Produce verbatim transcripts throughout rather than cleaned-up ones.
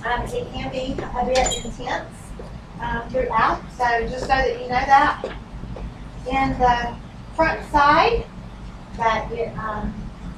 Um, it can be a bit intense um, throughout, so just so that you know that. In the front side, that it, um,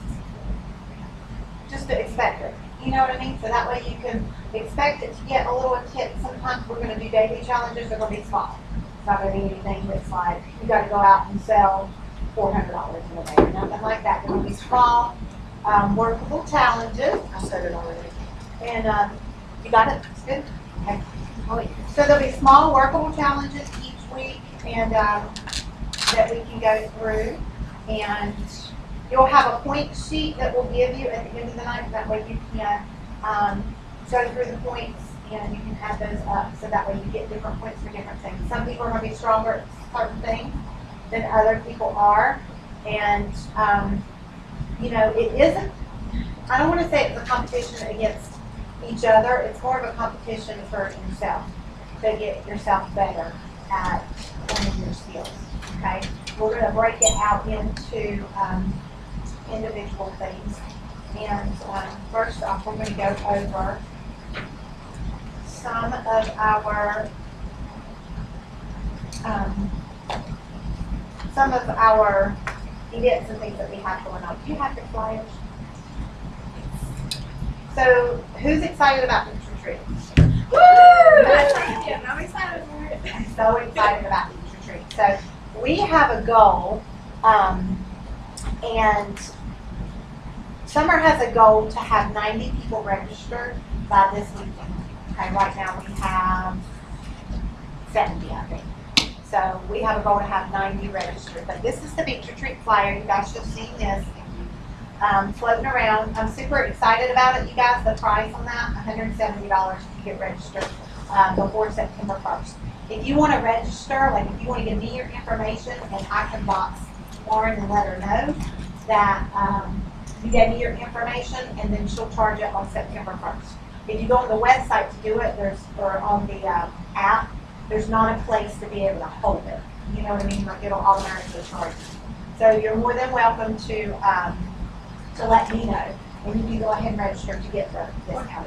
just to expect it. You know what I mean? So that way you can expect it to get a little intense. Sometimes we're going to do daily challenges. They're going to be small. It's not going to be anything that's like you got to go out and sell four hundred dollars in a day. Nothing like that. They're going to be small, um, workable challenges. I said it already. And um, you got it? It's good? Okay. So there'll be small, workable challenges each week, and um, that we can go through. And you'll have a point sheet that we'll give you at the end of the night. That way you can um, go through the points and you can add those up. So that way you get different points for different things. Some people are going to be stronger at certain things than other people are. And, um, you know, it isn't, I don't want to say it's a competition against each other. It's more of a competition for yourself to get yourself better at one of your skills. Okay? We're going to break it out into um, individual things. And um, first off, we're going to go over some of our um, some of our events and things that we have going on. Do you have the flyers? So, who's excited about Beach Retreat? Woo! I'm excited for it. I'm so excited about Beach Retreat. So, we have a goal, um, and Summer has a goal to have ninety people registered by this weekend. Okay, right now we have seventy, I think. So we have a goal to have ninety registered. But this is the Beach Retreat flyer. You guys should have seen this um, floating around. I'm super excited about it, you guys. The price on that, one hundred seventy dollars to get registered um, before September first. If you want to register, like if you want to give me your information and I can box Lauren and let her know that um, you gave me your information, and then she'll charge it on September first. If you go on the website to do it, there's or on the uh, app, there's not a place to be able to hold it. You know what I mean? Like it'll automatically charge you. So you're more than welcome to um, to let me know, and you can go ahead and register to get the discount.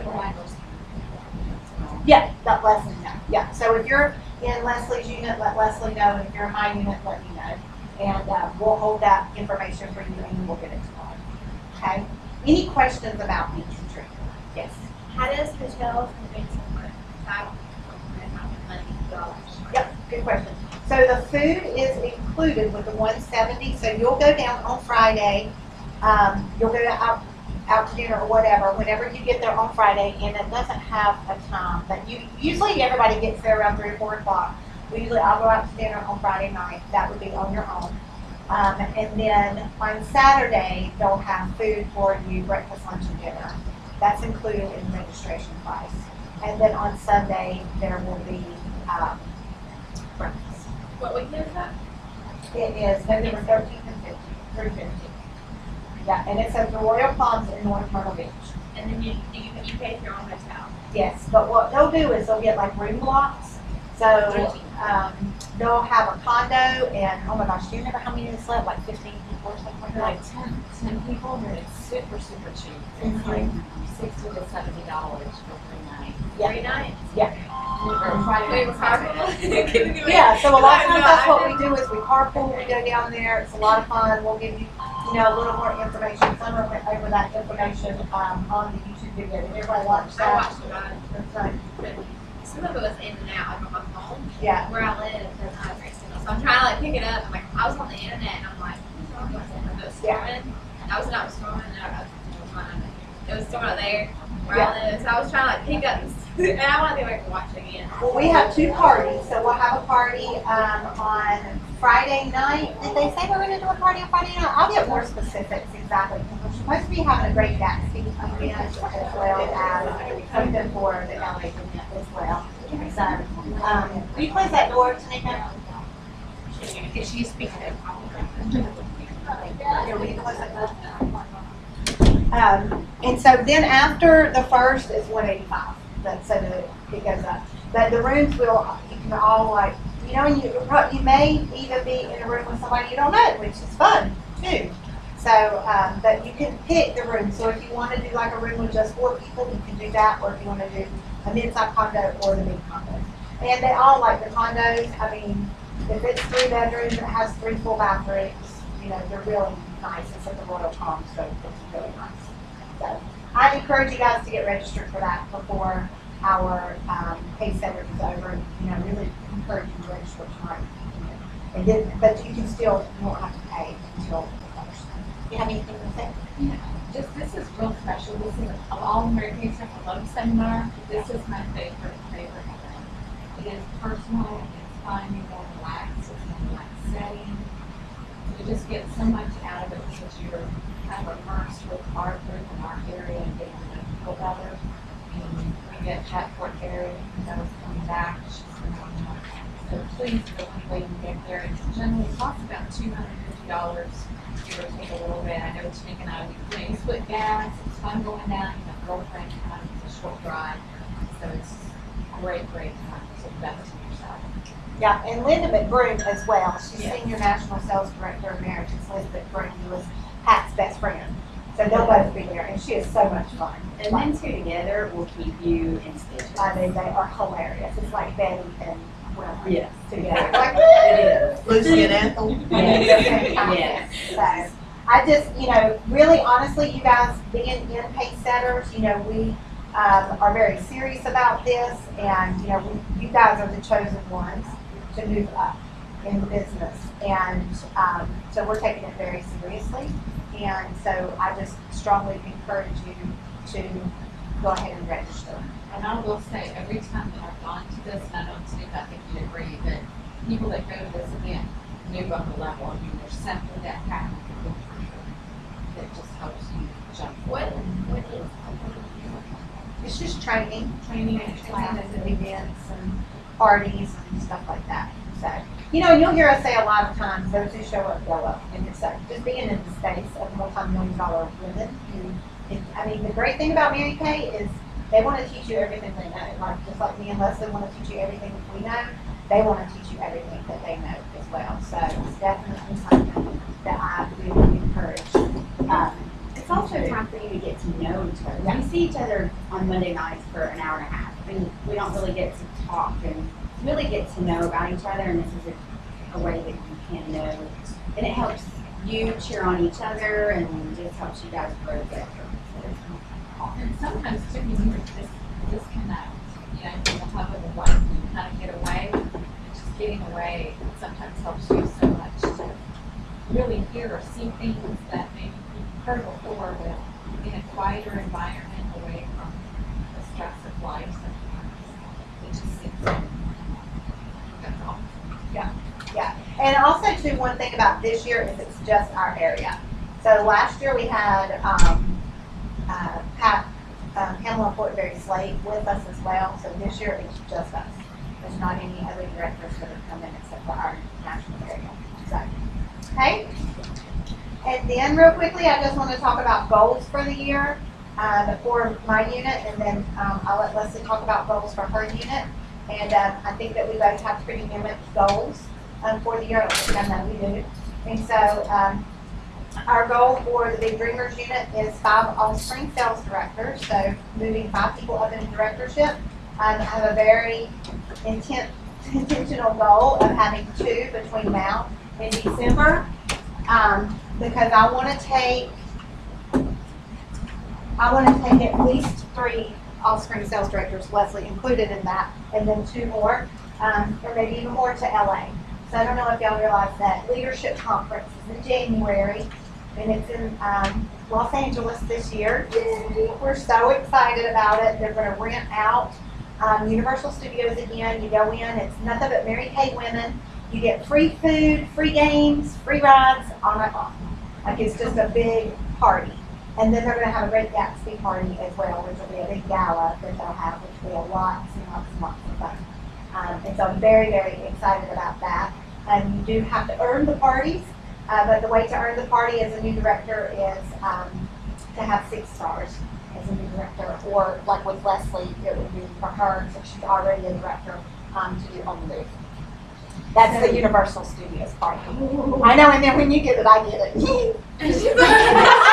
Yeah, let Leslie know. Yeah. So if you're in Leslie's unit, let Leslie know. And if you're in my unit, let me know. And uh, we'll hold that information for you, and we'll get it tomorrow. Okay. Any questions about Beach Retreat? Yes. How does hotels and things work? How money dollars? Yep. Good question. So the food is included with the one seventy. So you'll go down on Friday. Um, you'll go out out to dinner or whatever. Whenever you get there on Friday, and it doesn't have a time, but you usually everybody gets there around three or four o'clock. We usually I'll go out to dinner on Friday night. That would be on your own. Um, and then on Saturday, they'll have food for you, breakfast, lunch, and dinner. That's included in the registration price. And then on Sunday, there will be um, breakfast. What weekend is that? It is November thirteenth and fifteenth, through fifteenth. Yeah, and it's at the Royal Palms in North Myrtle Beach. And then you you, you pay for your own hotel. Yes, but what they'll do is they'll get like room blocks. So um, they'll have a condo, and oh my gosh, do you remember how many they slept? Like fifteen people or something like that? Like ten, ten people, but it's super, super cheap. It's Mhm. like sixty to seventy dollars for three nights. Yeah. Three nights? Yeah. Or Friday Wait, night, carpool? Yeah, so a lot of times No, that's I what we didn't- do is we carpool, we go down there, it's a lot of fun, we'll give you, you know, a little more information. Summer went over that information um, on the YouTube video. Did everybody watch I that? watched it on, That's right. but some of it was in and out, like on my phone. Yeah. Where I live, there's not a great signal. So I'm trying to like pick it up. I'm like, I was on the internet and I'm like, what's wrong with it? It was storming. I was not storming. I was, it was storming out there where Yeah. I live. So I was trying to like pick up this, and I want to go back and watch it again. Well, we have two parties, so we'll have a party um, on Friday night. Did they say we're going to do a party on Friday night? I'll get more specifics exactly. We're supposed to be having a great Gatsby event as well as something for the L A event as well. So, um, will you close that door, Tanika? Can she speak to Yeah, will you close that door? Um, and so then after the first is one eighty-five. That's so that it goes up. But the rooms will, you can all like, you know, you, you may even be in a room with somebody you don't know, which is fun too. So so, um, but you can pick the room. So if you want to do like a room with just four people, you can do that. Or if you want to do a mid-size condo or the big condo. And they all like the condos. I mean, if it's three bedrooms and it has three full bathrooms, you know, they're really nice. It's at the Royal Palm, so it's really nice. So I encourage you guys to get registered for that before our um, pay center is over. And, you know, really encourage you to register tonight. And then, but you can still, you won't have to pay until the first. You have anything to say? Yeah, just this is real special. This is of all American Express Love Seminar. This is my favorite favorite event. It is personal. It's fun. You go relax. It's in a relaxed setting. You just get so much out of it because you're kind of immersed with our group in our area and getting to know people better. And we get Chatport area that was coming back. She's phenomenal. So please go anyway and get there. It generally costs about two hundred fifty dollars. Give or take a little bit. I know it's taken out of you. You know, you split gas. It's fun going down. You have a girlfriend. You have it's a short drive. So it's a great, great time. So invest in yourself. Yeah, and Linda McBroom as well. She's Yes. Senior National Sales Director Emeritus. Linda McBroom, who was Pat's best friend. So they'll both be there, and she is so much fun. And them two together will keep you in stitches. I mean, they are hilarious. It's like Betty and Wilma Yes. together. Like, It is. Lucy and Ethel. Yes. So, I just, you know, really honestly, you guys being in pace setters, you know, we um, are very serious about this, and you know, we, you guys are the chosen ones to move up in the business, and um, so we're taking it very seriously, and so I just strongly encourage you to go ahead and register. And I will say, every time that I've gone to this, and I don't think I think you'd agree, that people that go to this event move up a level. I mean, there's something that happens that just helps you jump What, forward. what is, It's just training, Training and classes classes. and events and parties and stuff like that. So, you know, and you'll hear us say a lot of times, those who show up, go up. And it's uh, just being in the space of multi-million dollar women who, it, I mean, the great thing about Mary Kay is they want to teach you everything they know. Like, just like me and Leslie want to teach you everything we know, they want to teach you everything that they know as well. So it's definitely something that I really encourage. Um, It's also a time for you to get to know each other. Yeah. We see each other on Monday nights for an hour and a half, and we don't really get to talk and really get to know about each other, and this is a, a way that you can know. And it helps you cheer on each other, and just helps you guys grow together. So it's And sometimes too, you need to just disconnect, you know, from the hub of the life and kind of get away. And just getting away sometimes helps you so much to really hear or see things that maybe you've heard before, but in a quieter environment, away from the stress of life sometimes. It just seems like that's all. Yeah, and also too, one thing about this year is it's just our area. So last year we had um, uh, Pat, um, Pamela Fortenberry Slade with us as well. So this year it's just us. There's not any other directors that have come in except for our national area. So, okay. And then real quickly, I just want to talk about goals for the year um, for my unit, and then um, I'll let Leslie talk about goals for her unit. And um, I think that we both have pretty mimic goals um, for the year. I think I know we do. And so um, our goal for the Big Dreamers unit is five all-spring sales directors. So moving five people up into directorship. Um, I have a very intent, intentional goal of having two between now and December, um, because I want to take I want to take at least three all-spring sales directors, Leslie included in that, and then two more, um, or maybe even more to L A. So I don't know if y'all realize that Leadership Conference is in January, and it's in um, Los Angeles this year. We're so excited about it. They're going to rent out um, Universal Studios again. You go in, it's nothing but Mary Kay women. You get free food, free games, free rides on and on. Like, it's just a big party. And then they're going to have a Great Gatsby party as well, which will be a big gala that they'll have, which will be a lots and lots and lots of fun. Um, and so I'm very, very excited about that. And you do have to earn the parties, uh, but the way to earn the party as a new director is um, to have six stars as a new director, or like with Leslie, it would be for her, since she's already a director, um, to do on the roof. That's the Universal Studios part. I know, and then when you get it, I get it. And she's like,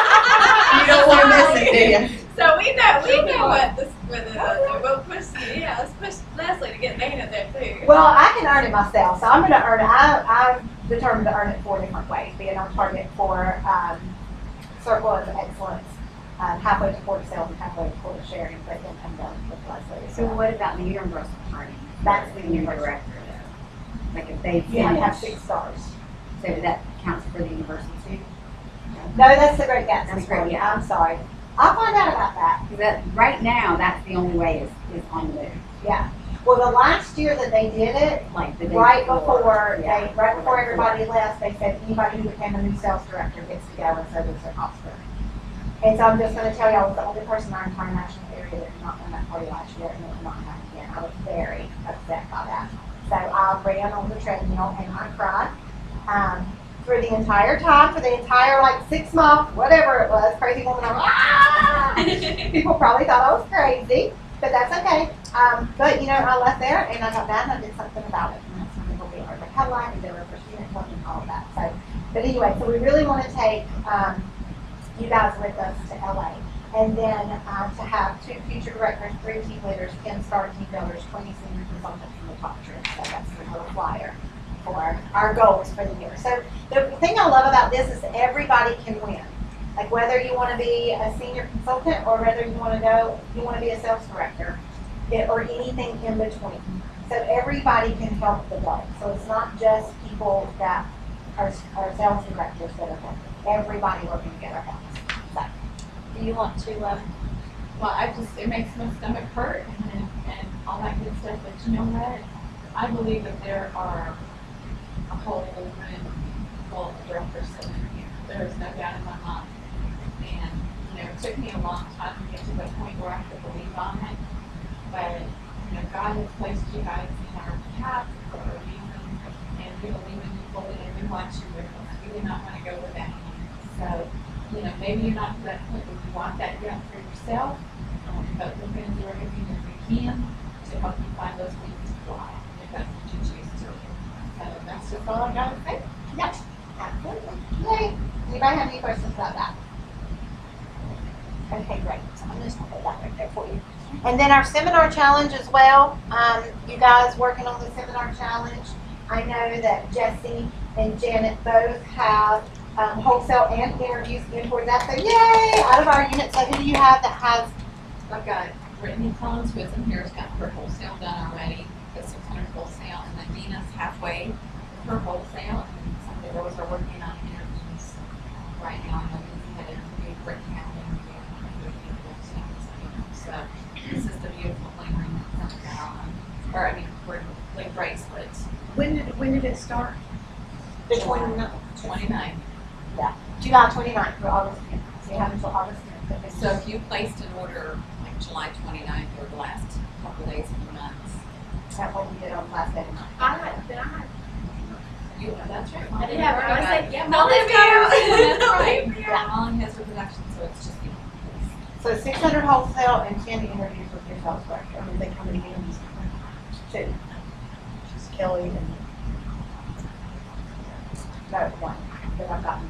You don't want to miss it, do you? So we know, we know what this, what it is. We'll push, yeah, let's push Leslie to get Dana there too. Well, I can earn it myself, so I'm going to earn it. I, I'm determined to earn it four different ways, being on target for um, Circle of Excellence, um, halfway to Port Sales and halfway to Port Sharing, but then I'm done with Leslie. So what about the Universal party? That's the New Universal. director though. Like if they You have to have finish, six stars. so that counts for the Universal too? No, that's the Great Gatsby. That's Great party. Gatsby. I'm sorry. I'll find out about that. Because that, right now, that's the only way is, is on the, Yeah. Well, the last year that they did it, like the day right before, yeah. they, right before everybody left, they said anybody who became a new sales director gets to go, and so does their Oscar. And so I'm just gonna tell you, I was the only person in our entire national area that did not win that party last year, and it did not happen again. I was very upset by that. So I ran on the treadmill and I cried, um, for the entire time, for the entire like six months, whatever it was, crazy woman, I'm ah! People probably thought I was crazy, but that's okay. Um, but you know, I left there and I got mad and I did something about it. And that's when people be like, how life and they were pursuing and and all of that. So, but anyway, so we really want to take um, you guys with us to L A. And then um, to have two future directors, three team leaders, ten star team builders, twenty senior consultants from the top trip. So that's the little flyer for our goals for the year. So the thing I love about this is everybody can win. Like whether you want to be a senior consultant or whether you want to go, you want to be a sales director, it, or anything in between. So everybody can help the goal. So it's not just people that are, are sales directors that are helping. Everybody working together helps. So, do you want to? Um, Well, I just, it makes my stomach hurt and, and all that good stuff, but you know what? I believe that there are a whole room full of directors sitting here. There is no doubt in my mind. And, you know, it took me a long time to get to the point where I could believe on it. But, you know, God has placed you guys in our path for a reason, and we believe in you fully, and we want you with us. We do not want to go without you. So, you know, maybe you're not to that point where you want that grant for yourself, um, but we're going to do everything that we can to help you find those wings to fly, if that's what you choose to. So that's just all I got to say. Yep, absolutely. Yay. Anybody have any questions about that? Okay, great. So I'm just gonna put that right there for you. And then our seminar challenge as well. Um, you guys working on the seminar challenge. I know that Jesse and Janet both have um, wholesale and interviews in for that. So yay! Out of our unit, so who do you have that has? I've got Brittany Collins, who is in here, has got her wholesale done already, got six hundred wholesale, and then Dina's halfway with her wholesale, and some of the girls are working on interviews right now. I know we had interviewed Brittany had an interview, and we're doing wholesale, so this is the beautiful bling ring that we got on, or I mean, we're bling bracelets, When did when did it start? The twenty-ninth. twenty-nine. July twenty-ninth through August tenth. So you have until August tenth. So if you placed an order like July twenty-ninth or the last couple of days of the month, Is that what we did on last day? I had, then I had, you know, that's right. I didn't have, I said, yeah, Don't leave me out. That's Don't right. leave me Yeah, out. Molly has her production, so it's just you. So six hundred wholesale and ten interviews with your sales director. I mean, they come in interviews. Two. Just Kelly and. No, one. That I've gotten.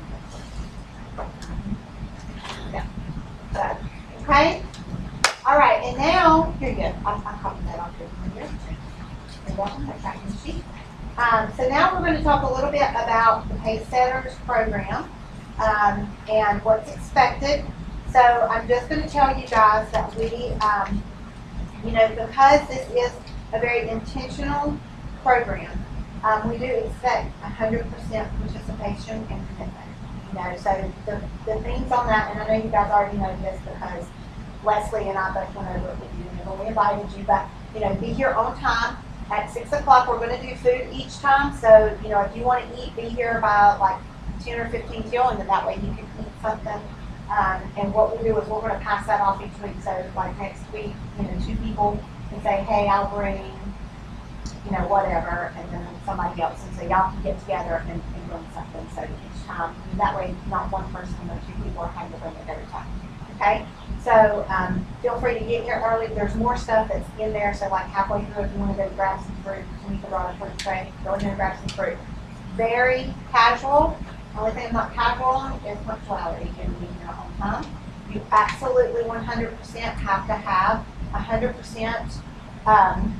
Yeah. So, okay. All right, and now, here you go. I, I copied that off here. You're welcome. That's back in the sheet. Um, so now we're going to talk a little bit about the Pace Setters program um, and what's expected. So I'm just going to tell you guys that we, um, you know, because this is a very intentional program, um, we do expect one hundred percent participation and commitment. You know, so the, the things on that, and I know you guys already know this because Leslie and I both went over it with you and we invited you, but, you know, be here on time. At six o'clock, we're going to do food each time. So, you know, if you want to eat, be here by like ten or fifteen till, and then that way you can eat something. Um, and what we'll do is we're going to pass that off each week. So, like next week, you know, two people can say, hey, I'll bring, you know, whatever, and then somebody else. And so y'all can get together and, and bring something. So each time, and that way, not one person or two people are having to bring it every time. Okay? So, um, feel free to get here early. There's more stuff that's in there, so like halfway through, if you wanna go grab some fruit, Tamika brought a fruit tray, go in there and grab some fruit. Very casual. Only thing I'm not casual on is punctuality and being there on time. You absolutely one hundred percent have to have one hundred percent um,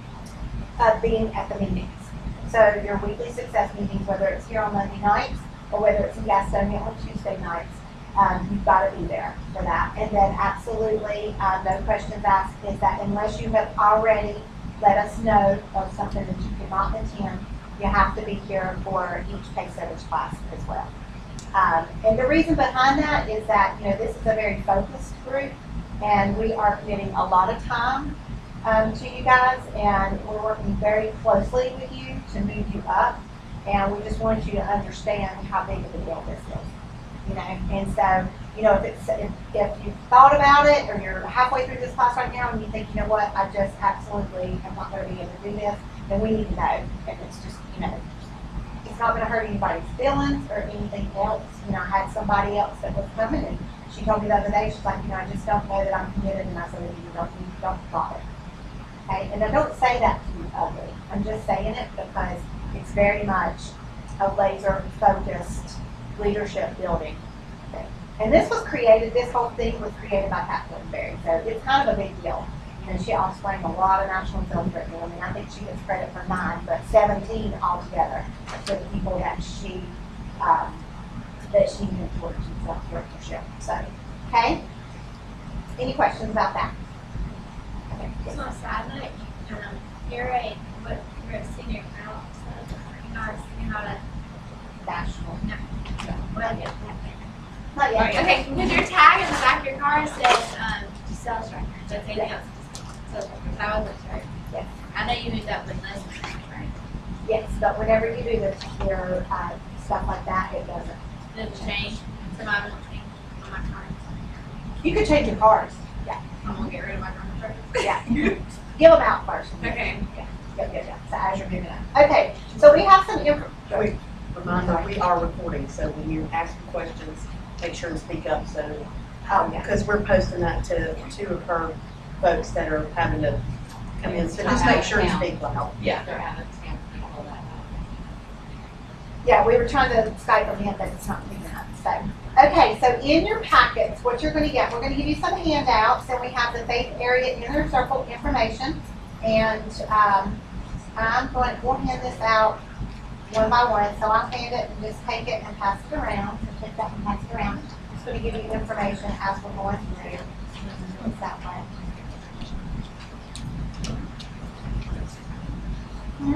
of being at the meetings. So your weekly success meetings, whether it's here on Monday nights or whether it's in Gastonia on Tuesday nights, um, you've got to be there for that. And then absolutely, uh, no questions asked, is that unless you have already let us know of something that you cannot attend, you have to be here for each pay setters class as well. Um, and the reason behind that is that, you know, this is a very focused group and we are committing a lot of time um, to you guys, and we're working very closely with you to move you up, and we just want you to understand how big of a deal this is, you know. And so, you know, if it's if, if you've thought about it or you're halfway through this class right now and you think, you know what, I just absolutely am not going to be able to do this, then we need to know. And it's just, you know, it's not going to hurt anybody's feelings or anything else. You know, I had somebody else that was coming and she told me the other day, she's like, you know, I just don't know that I'm committed, and I said, you don't, you don't bother. Okay, and I don't say that to you ugly. I'm just saying it because it's very much a laser focused leadership building thing. And this was created, this whole thing was created by Pat Berry, so it's kind of a big deal. You know, she also sprang a lot of national sales curriculum. I mean, I think she gets credit for nine, but seventeen altogether for the people that she um, that she mentored in self-directorship. So, okay. Any questions about that? Okay. Just on a side note, um, you're a, what, you're a senior out, so you're not, you're not a, National. no, well, yeah. Not yet. Okay, because your tag in the back of your car says, um, sales director, so it's anything else. So, that wasn't sure. Yes. I know you moved up with Leslie, right? Yes, but whenever you do this, your uh, stuff like that, it doesn't. Didn't change, so I won't change on my car. You could change your cars. Yeah. I'm gonna get rid of my car. Yeah. Give them out first. Okay. Yeah. Yeah, yeah, yeah. So as you're moving up. Okay. So we have some info. Wait, reminder, we are recording, so when you ask questions, make sure to speak up, so. Oh, yeah. Because we're posting that to two of her folks that are having to come in, so just make sure to speak loud. Yeah. They're out of town, people that. Yeah, we were trying to Skype them in, but it's not doing that. So, okay, so in your packets, what you're going to get, we're going to give you some handouts, and we have the Faith Area Inner Circle information, and um, I'm going to we'll hand this out one by one. So I'll hand it and just take it and pass it around. So take that and pass it around. I'm just going to give you information as we're going through. What's that one? Hmm?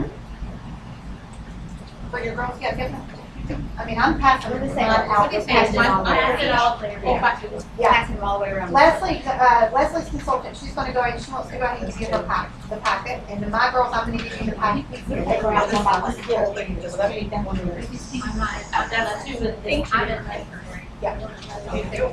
For your girls, yeah, give them. I mean, I'm passing I'm the gonna same say, out. just pass it all the way Pass it around. all clear. Yeah. Yeah. Pass it all the way around. Leslie, uh, Leslie's consultant, she's gonna go ahead, she wants to go ahead and give you her pack, the packet, and then my girls, I'm gonna give you the packet. They go out one by one. Whole thing, just let me, one of yours. I'm not, I've done that too, but think I'm in like. Yeah.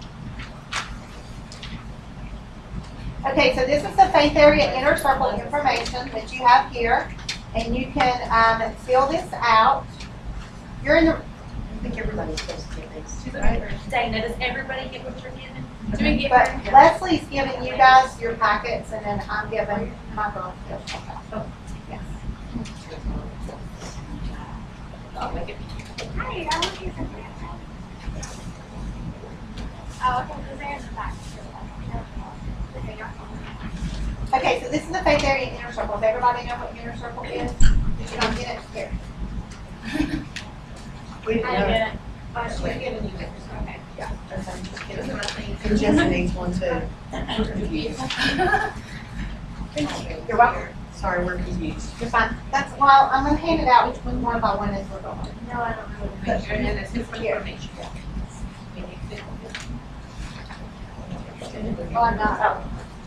Okay, so this is the Faith Area Inner Circle information that you have here, and you can, um, fill this out. You're in the, I think everybody's supposed to get these. She's looking for Dana, does everybody get what you're getting? Do we get but her? Leslie's giving you guys your packets, and then I'm giving my girls their packets. Oh. Yes. I'll make it. Hi, I want to hear something. Oh, okay, so there's the back. Okay, so this is the Faith Area Inner Circle. Does everybody know what Inner Circle is? Did you not get it? Here. We didn't I know. get it. Uh, she's giving you this. Okay. Yeah, that's, I'm just kidding. Those are my things. And Jesse needs one too. You're welcome. Sorry, we're confused. You're fine. That's, well, I'm gonna hand it out each one one by one as we're going. No, I don't know. Make sure, and then it's just for Here. information. Oh, I'm not, oh.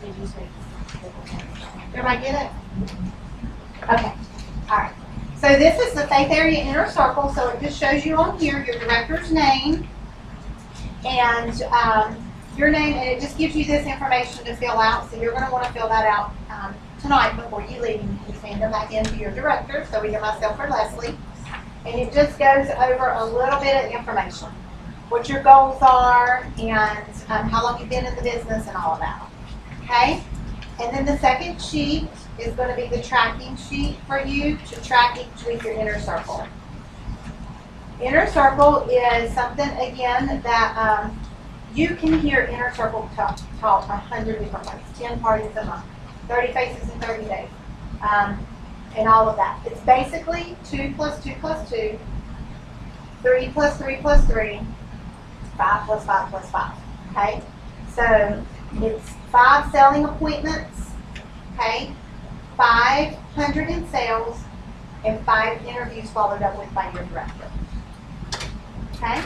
Everybody get it? Okay, all right. So this is the Faith Area Inner Circle, so it just shows you on here your director's name and um, your name, and it just gives you this information to fill out. So you're gonna wanna fill that out um, tonight before you leave. You can send them back in to your director, so either myself or Leslie. And it just goes over a little bit of information. what your goals are, and um, how long you've been in the business and all of that. Okay? And then the second sheet is going to be the tracking sheet for you to track each week your inner circle. Inner circle is something, again, that um, you can hear inner circle talk, talk a hundred different ways. ten parties a month, thirty faces in thirty days, um, and all of that. It's basically two plus two plus two, three plus three plus three, five plus five plus five. Okay? So it's five selling appointments, okay? five hundred in sales, and five interviews followed up with by your director. Okay?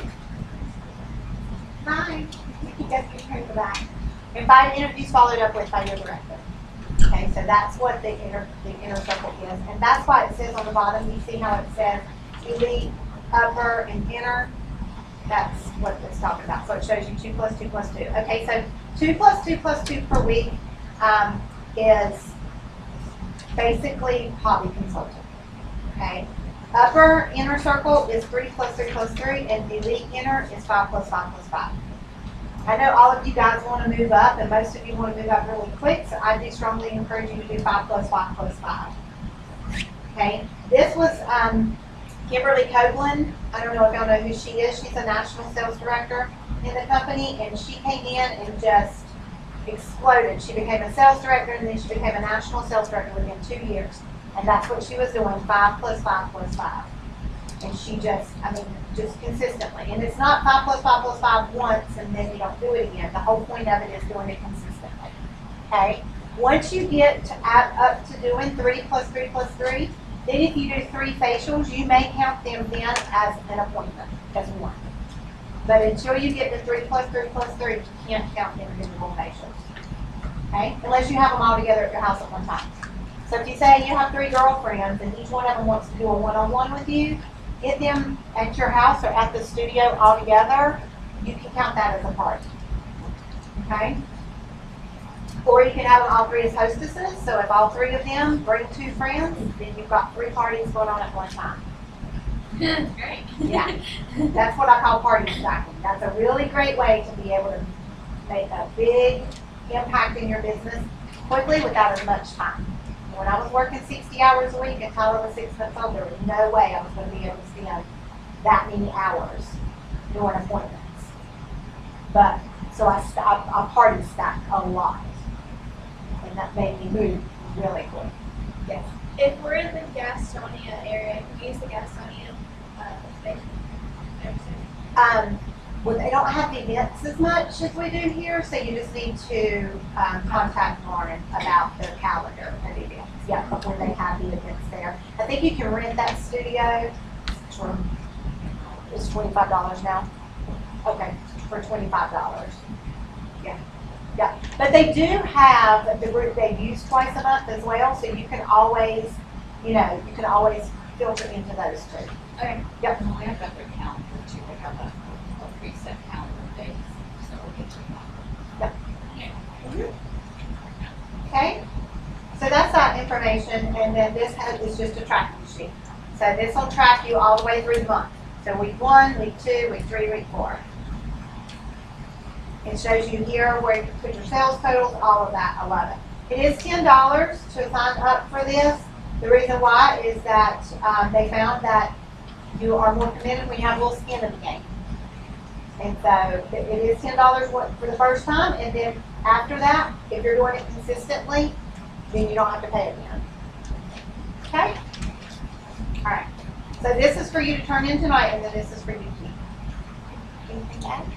Hi. You guys can turn the back. And five interviews followed up with by your director. Okay, so that's what the inner the inner circle is. And that's why it says on the bottom, you see how it says elite, upper, and inner? That's what it's talking about. So it shows you two plus two plus two. Okay, so two plus two plus two per week um, is basically hobby consultant. Okay. Upper inner circle is three plus three plus three, and elite inner is five plus five plus five. I know all of you guys want to move up, and most of you want to move up really quick, so I do strongly encourage you to do five plus five plus five. Okay. This was um, Kimberly Copeland. I don't know if y'all know who she is. She's a national sales director in the company, and she came in and just exploded. She became a sales director, and then she became a national sales director within two years. And that's what she was doing, five plus five plus five. And she just, I mean, just consistently. And it's not five plus five plus five once and then you don't do it again. The whole point of it is doing it consistently. Okay? Once you get to add up to doing three plus three plus three, then if you do three facials, you may count them then as an appointment, as one. But until you get to three plus three plus three, you can't count individual facials. Okay? Unless you have them all together at your house at one time. So if you say you have three girlfriends and each one of them wants to do a one-on-one with you, get them at your house or at the studio all together, you can count that as a party. Okay? Or you can have them all three as hostesses. So if all three of them bring two friends, then you've got three parties going on at one time. Great. Yeah. That's what I call party stacking. That's a really great way to be able to make a big impact in your business quickly without as much time. When I was working sixty hours a week and Tyler was six months old, there was no way I was going to be able to spend that many hours doing appointments. But, so I, I, I party stacked a lot. And that made me move really quick. Yes. If we're in the Gastonia area, can we use the Gastonia uh, station? Um, well, they don't have the events as much as we do here, so you just need to um, contact Lauren about their calendar of events. Yeah, when they have the events there. I think you can rent that studio for, it's twenty-five dollars now. Okay, for twenty-five dollars. Yeah, yeah. But they do have the group they use twice a month as well, so you can always, you know, you can always filter into those two. Okay. Yep. And we have got their calendar too, they have a, a preset calendar days, so we'll get to that. Yep. Okay. So that's that information, and then this has, is just a tracking sheet. So this will track you all the way through the month. So week one, week two, week three, week four. It shows you here where you can put your sales totals, all of that. I love it. It is ten dollars to sign up for this. The reason why is that um, they found that you are more committed when you have a little skin in the game. And so it is ten dollars for the first time, and then after that, if you're doing it consistently, then you don't have to pay it again. Okay? All right. So this is for you to turn in tonight, and then this is for you to keep. Anything to add?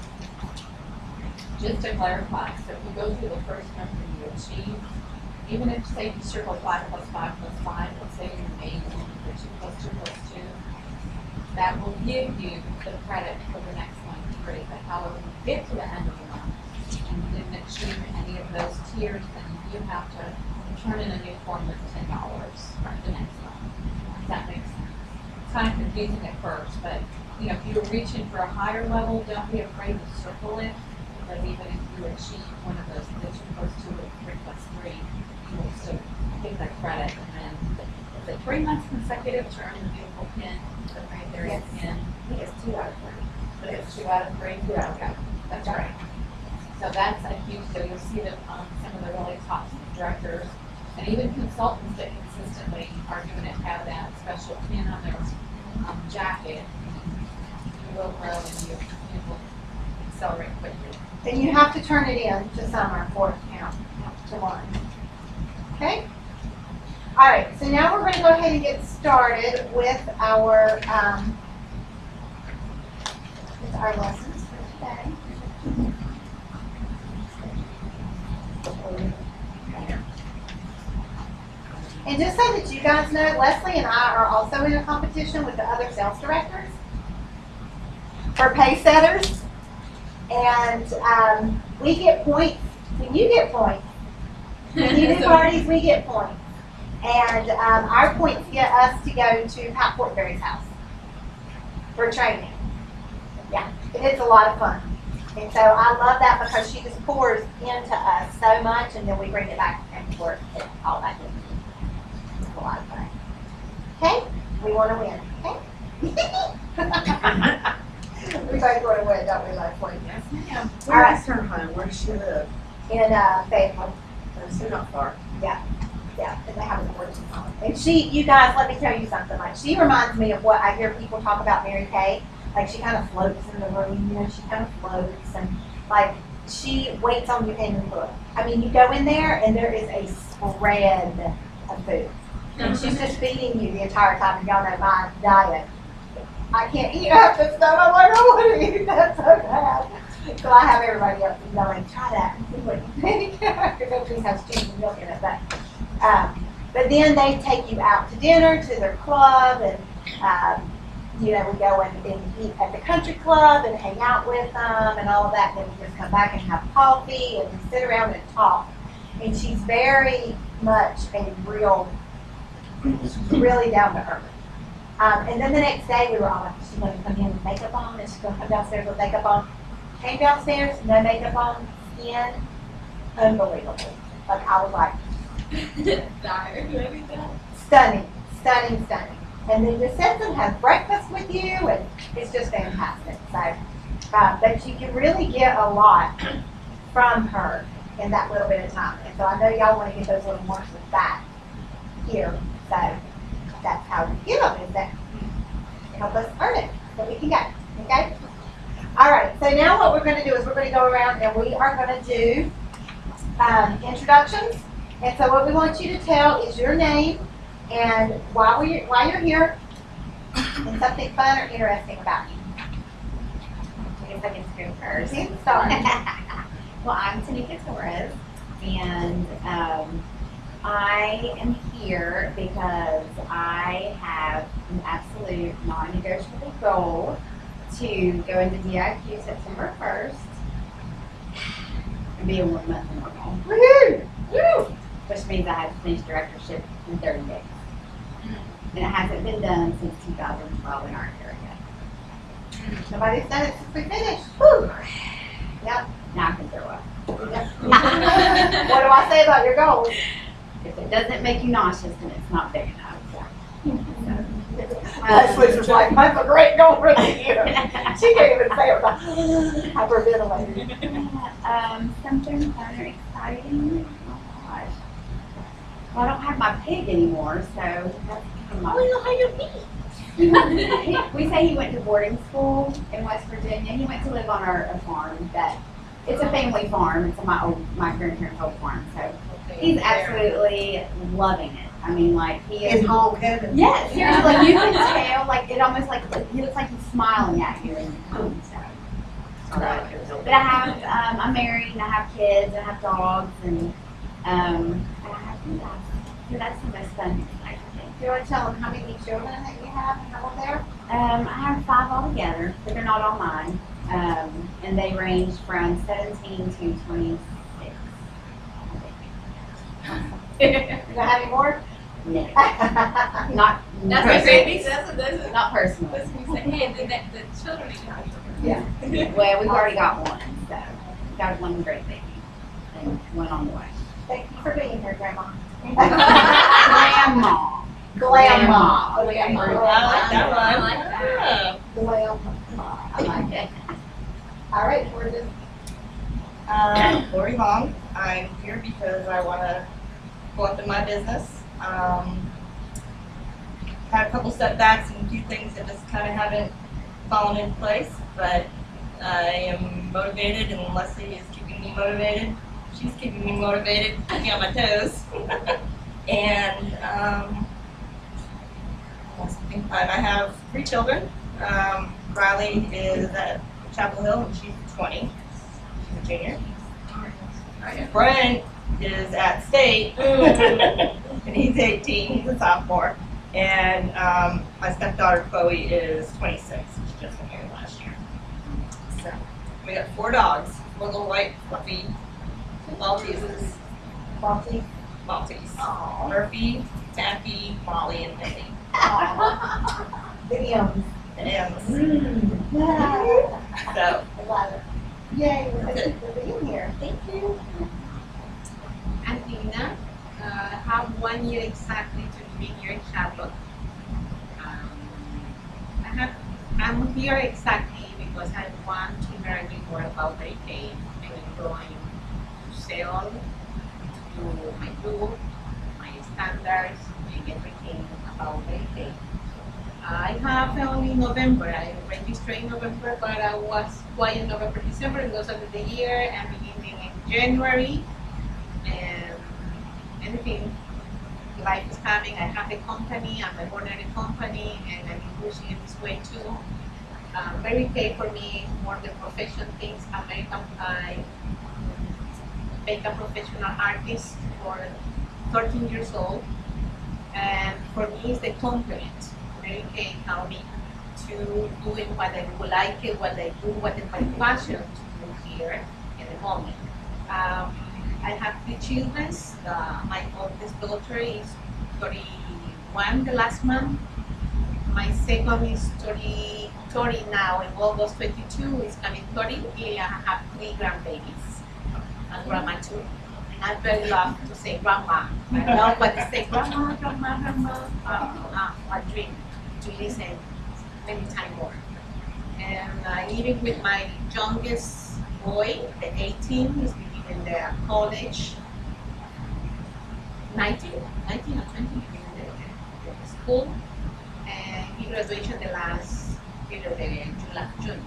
Just to clarify, so if you go through the first number you achieve, even if, say, you circle five plus five plus five, let's say you're making the two plus two plus two, that will give you the credit for the next one free. But however, you get to the end of the month and you didn't achieve any of those tiers, then you have to turn in a new form with ten dollars for the next month. If that makes sense. It's kind of confusing at first, but you know, if you're reaching for a higher level, don't be afraid to circle it. Because even if you achieve one of those, the two plus two or three plus three, you will still get that credit. And then, is it three months consecutive to earn the beautiful pin? The right there is Yes. pin. I think it's two out of three. The It's two out of three? Yeah. Okay, that's right. So that's a huge deal. You'll see that, um, some of the really top directors and even consultants that consistently are doing it have that special pin on their, um, jacket. You will grow and you, you will accelerate quickly. And you have to turn it in to summer for it to count, to one. Okay? All right, so now we're gonna go ahead and get started with our, um, with our lessons for today. And just so that you guys know, Leslie and I are also in a competition with the other sales directors for pay setters. And um, we get points. When you get points, when you do parties, we get points. And um, our points get us to go to Pat Portberry's house for training. Yeah, and it's a lot of fun. And so I love that because she just pours into us so much, and then we bring it back and pour it all back in. It's a lot of fun. Okay? We want to win. Okay? We both want to win, don't we, Leslie? Yes, ma'am. Where is her home? Where does she live? In uh, Fayetteville. So not far. Yeah, and they have an origin song. And she, you guys, let me tell you something. Like, she reminds me of what I hear people talk about Mary Kay. Like, she kind of floats in the room, you know, she kind of floats, and like, she waits on you in the book. I mean, you go in there and there is a spread of food. And she's just feeding you the entire time, and y'all know my diet. I can't eat half this stuff. I'm like, I want to eat that so bad. So I have everybody else going, try that and see what you think. Because everything has cheese and milk in it. But, um, but then they take you out to dinner, to their club, and um, you know, we go and, and eat at the country club and hang out with them and all of that. Then we just come back and have coffee and we sit around and talk. And she's very much a real, really down to earth. Um, and then the next day we were all like, she's going to come in with makeup on, and she's going to come downstairs with makeup on. Came downstairs, no makeup on, skin, unbelievable. Like, I was like, stunning, stunning, stunning. And then just sits and has breakfast with you, and it's just fantastic. So, uh, but you can really get a lot from her in that little bit of time. And so I know y'all want to get those little morsels back here. So that's how we get them, is that help us earn it so we can go. Okay? All right, so now what we're going to do is we're going to go around and we are going to do um, introductions. And so what we want you to tell is your name and why, we, why you're here and something fun or interesting about you. I guess I can go first. See, start. Well, I'm Tanika Torres, and um, I am here because I have an absolute non-negotiable goal to go into D I Q September first and be a one-month normal, Woohoo! Woo! which means I have to finish directorship in thirty days. And it hasn't been done since two thousand twelve in our area. Nobody's done it since we finished. Woo! Yep. Now I can throw up. Yep. What do I say about your goals? If it doesn't make you nauseous, then it's not big enough. Leslie's just like, that's a great goal for the year. She can't even say it without hyperventilating. Um, something fun or exciting. Oh gosh. Well, I don't have my pig anymore, so that's kind of my. don't have your feet. We say he went to boarding school in West Virginia. He went to live on our a farm that it's a family farm. It's my old my grandparents' old farm. So he's absolutely loving it. I mean, like he is. In home heaven. Yes, seriously, like you can tell, like it almost like he looks like he's smiling at you when you come. So. But I have, um, I'm married and I have kids and I have dogs and um, and I have dogs. So that's the most fun I think. Do you want to tell them how many children that you have and how old they are? Um, I have five altogether, but they're not all mine. Um, and they range from seventeen to twenty-six. You don't have any more? No. Not That's personally. a great piece. That's a, that's a, Not personally. that's what we say. Hey, the, the, the children need to have Yeah. Well, we've already got one, so we've got one great baby and one on the way. Thank you for being here, Grandma. Grandma. Grandma. Grandma. Grandma. I like that one. I like that. Grandma. I like it. All right, we're just, Uh, Lori Long. I'm here because I want to go up in my business. Um, had a couple setbacks and a few things that just kind of haven't fallen in place, but I am motivated, and Leslie is keeping me motivated. She's keeping me motivated, keeping me on my toes. and um, what's something fun? I have three children. Um, Riley is at Chapel Hill, and she's twenty. She's a junior. Brent is at State, and he's eighteen. He's a sophomore. And um, my stepdaughter Chloe is twenty-six. She just got married last year. So we got four dogs, four little white fluffy Malteses. Maltese. Maltese. Aw. Murphy, Taffy, Molly, and Minnie. Videos. And Yeah. so I love it. Yay, we're thank you for being here. thank you. Antina, uh, have one year exactly to be here in Charlotte. Um, I have, I'm here exactly because I want to learn more about Mary Kay, and I'm going to sell to my group, my standards, and everything about Mary Kay. I have only November. I registered in November, but I was quiet in November, December, and those are the year, and beginning in January. And anything, life is coming. I have a company, I'm a ordinary company, and I'm pushing it this way too. Um, Mary Kay for me is more the profession things. American Pie, makeup professional artist for thirteen years old, and for me it's the complement. Mary Kay helped me to doing what I would like it, what I do, what is my passion to do here in the moment. Um, I have three children. Uh, my oldest daughter is thirty-one the last month. My second is thirty, thirty now, in August twenty-two is coming thirty. And I have three grandbabies and grandma too. And I very love to say grandma. I love what they say, grandma, grandma, grandma. Uh, uh, I dream to listen many times more. And uh, even with my youngest boy, the eighteen, he's in the college, nineteen, nineteen or twenty, in the, the school, and he graduated the last period of July, June.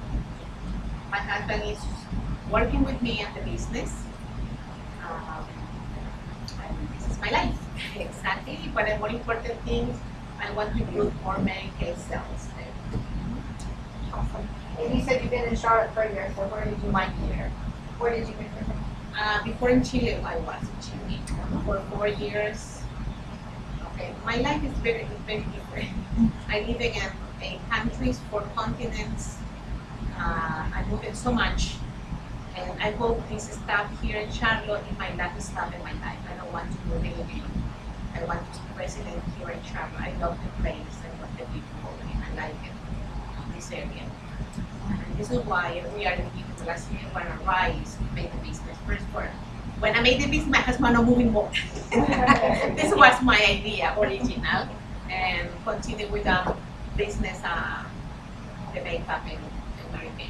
My husband is working with me at the business, um, and this is my life, exactly. But the more important things, I want to improve more Mary Kay sales there. Awesome. And you said you've been in Charlotte for a year, so where did you One year. Where did you move from? Uh, before in Chile, I was in Chile for four years. Okay, my life is very, is very different. I live in, in countries, four continents. Uh, I move in so much, and I hope this stuff here in Charlotte is my last stop in my life. I don't want to move again. I want to be resident here in Charlotte. I love the place, I love the people, and I like it, this area. And this is why we are looking for last year when I rise to make the business first for. When I made the business, my husband not moving more. This was my idea, original, and continue with the business, uh, the makeup and, and Mary Kay.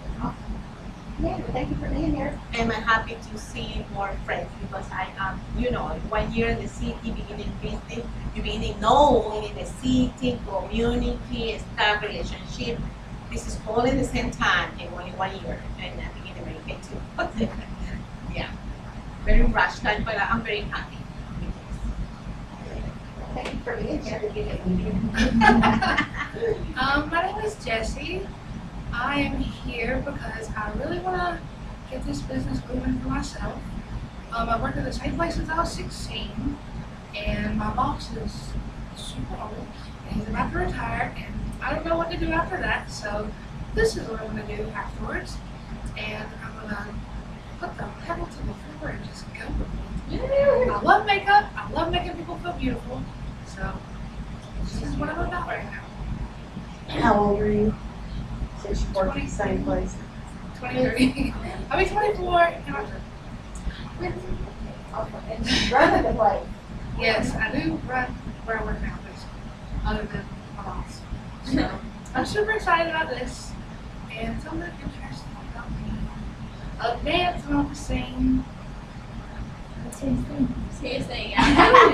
Yeah, well, thank you for being here. And I'm happy to see more friends because I am, you know, one year in the city, beginning business, you beginning knowing in the city, community, staff, relationship. This is all in the same time in only one year, and I think in America too. Yeah, very rushed time, but I'm very happy. Thank you for being here. Um, my name is Jessie. I am here because I really want to get this business moving for myself. Um, I worked at the same place since I was sixteen, and my boss is super old, and he's about to retire, and I don't know what to do after that, so this is what I'm going to do afterwards, and I'm going to put the pedal to the floor and just go with it. I love makeup, I love making people feel beautiful, so this is what I'm about right now. How old are you? Since you work at the same place? twenty-three. I'll be twenty-four in October. Awesome. And she's running the place. Yes, I do run where I work now, basically, other than my boss. So I'm super excited about this. and something interesting about me. A dance and I'll sing. Seriously, yeah.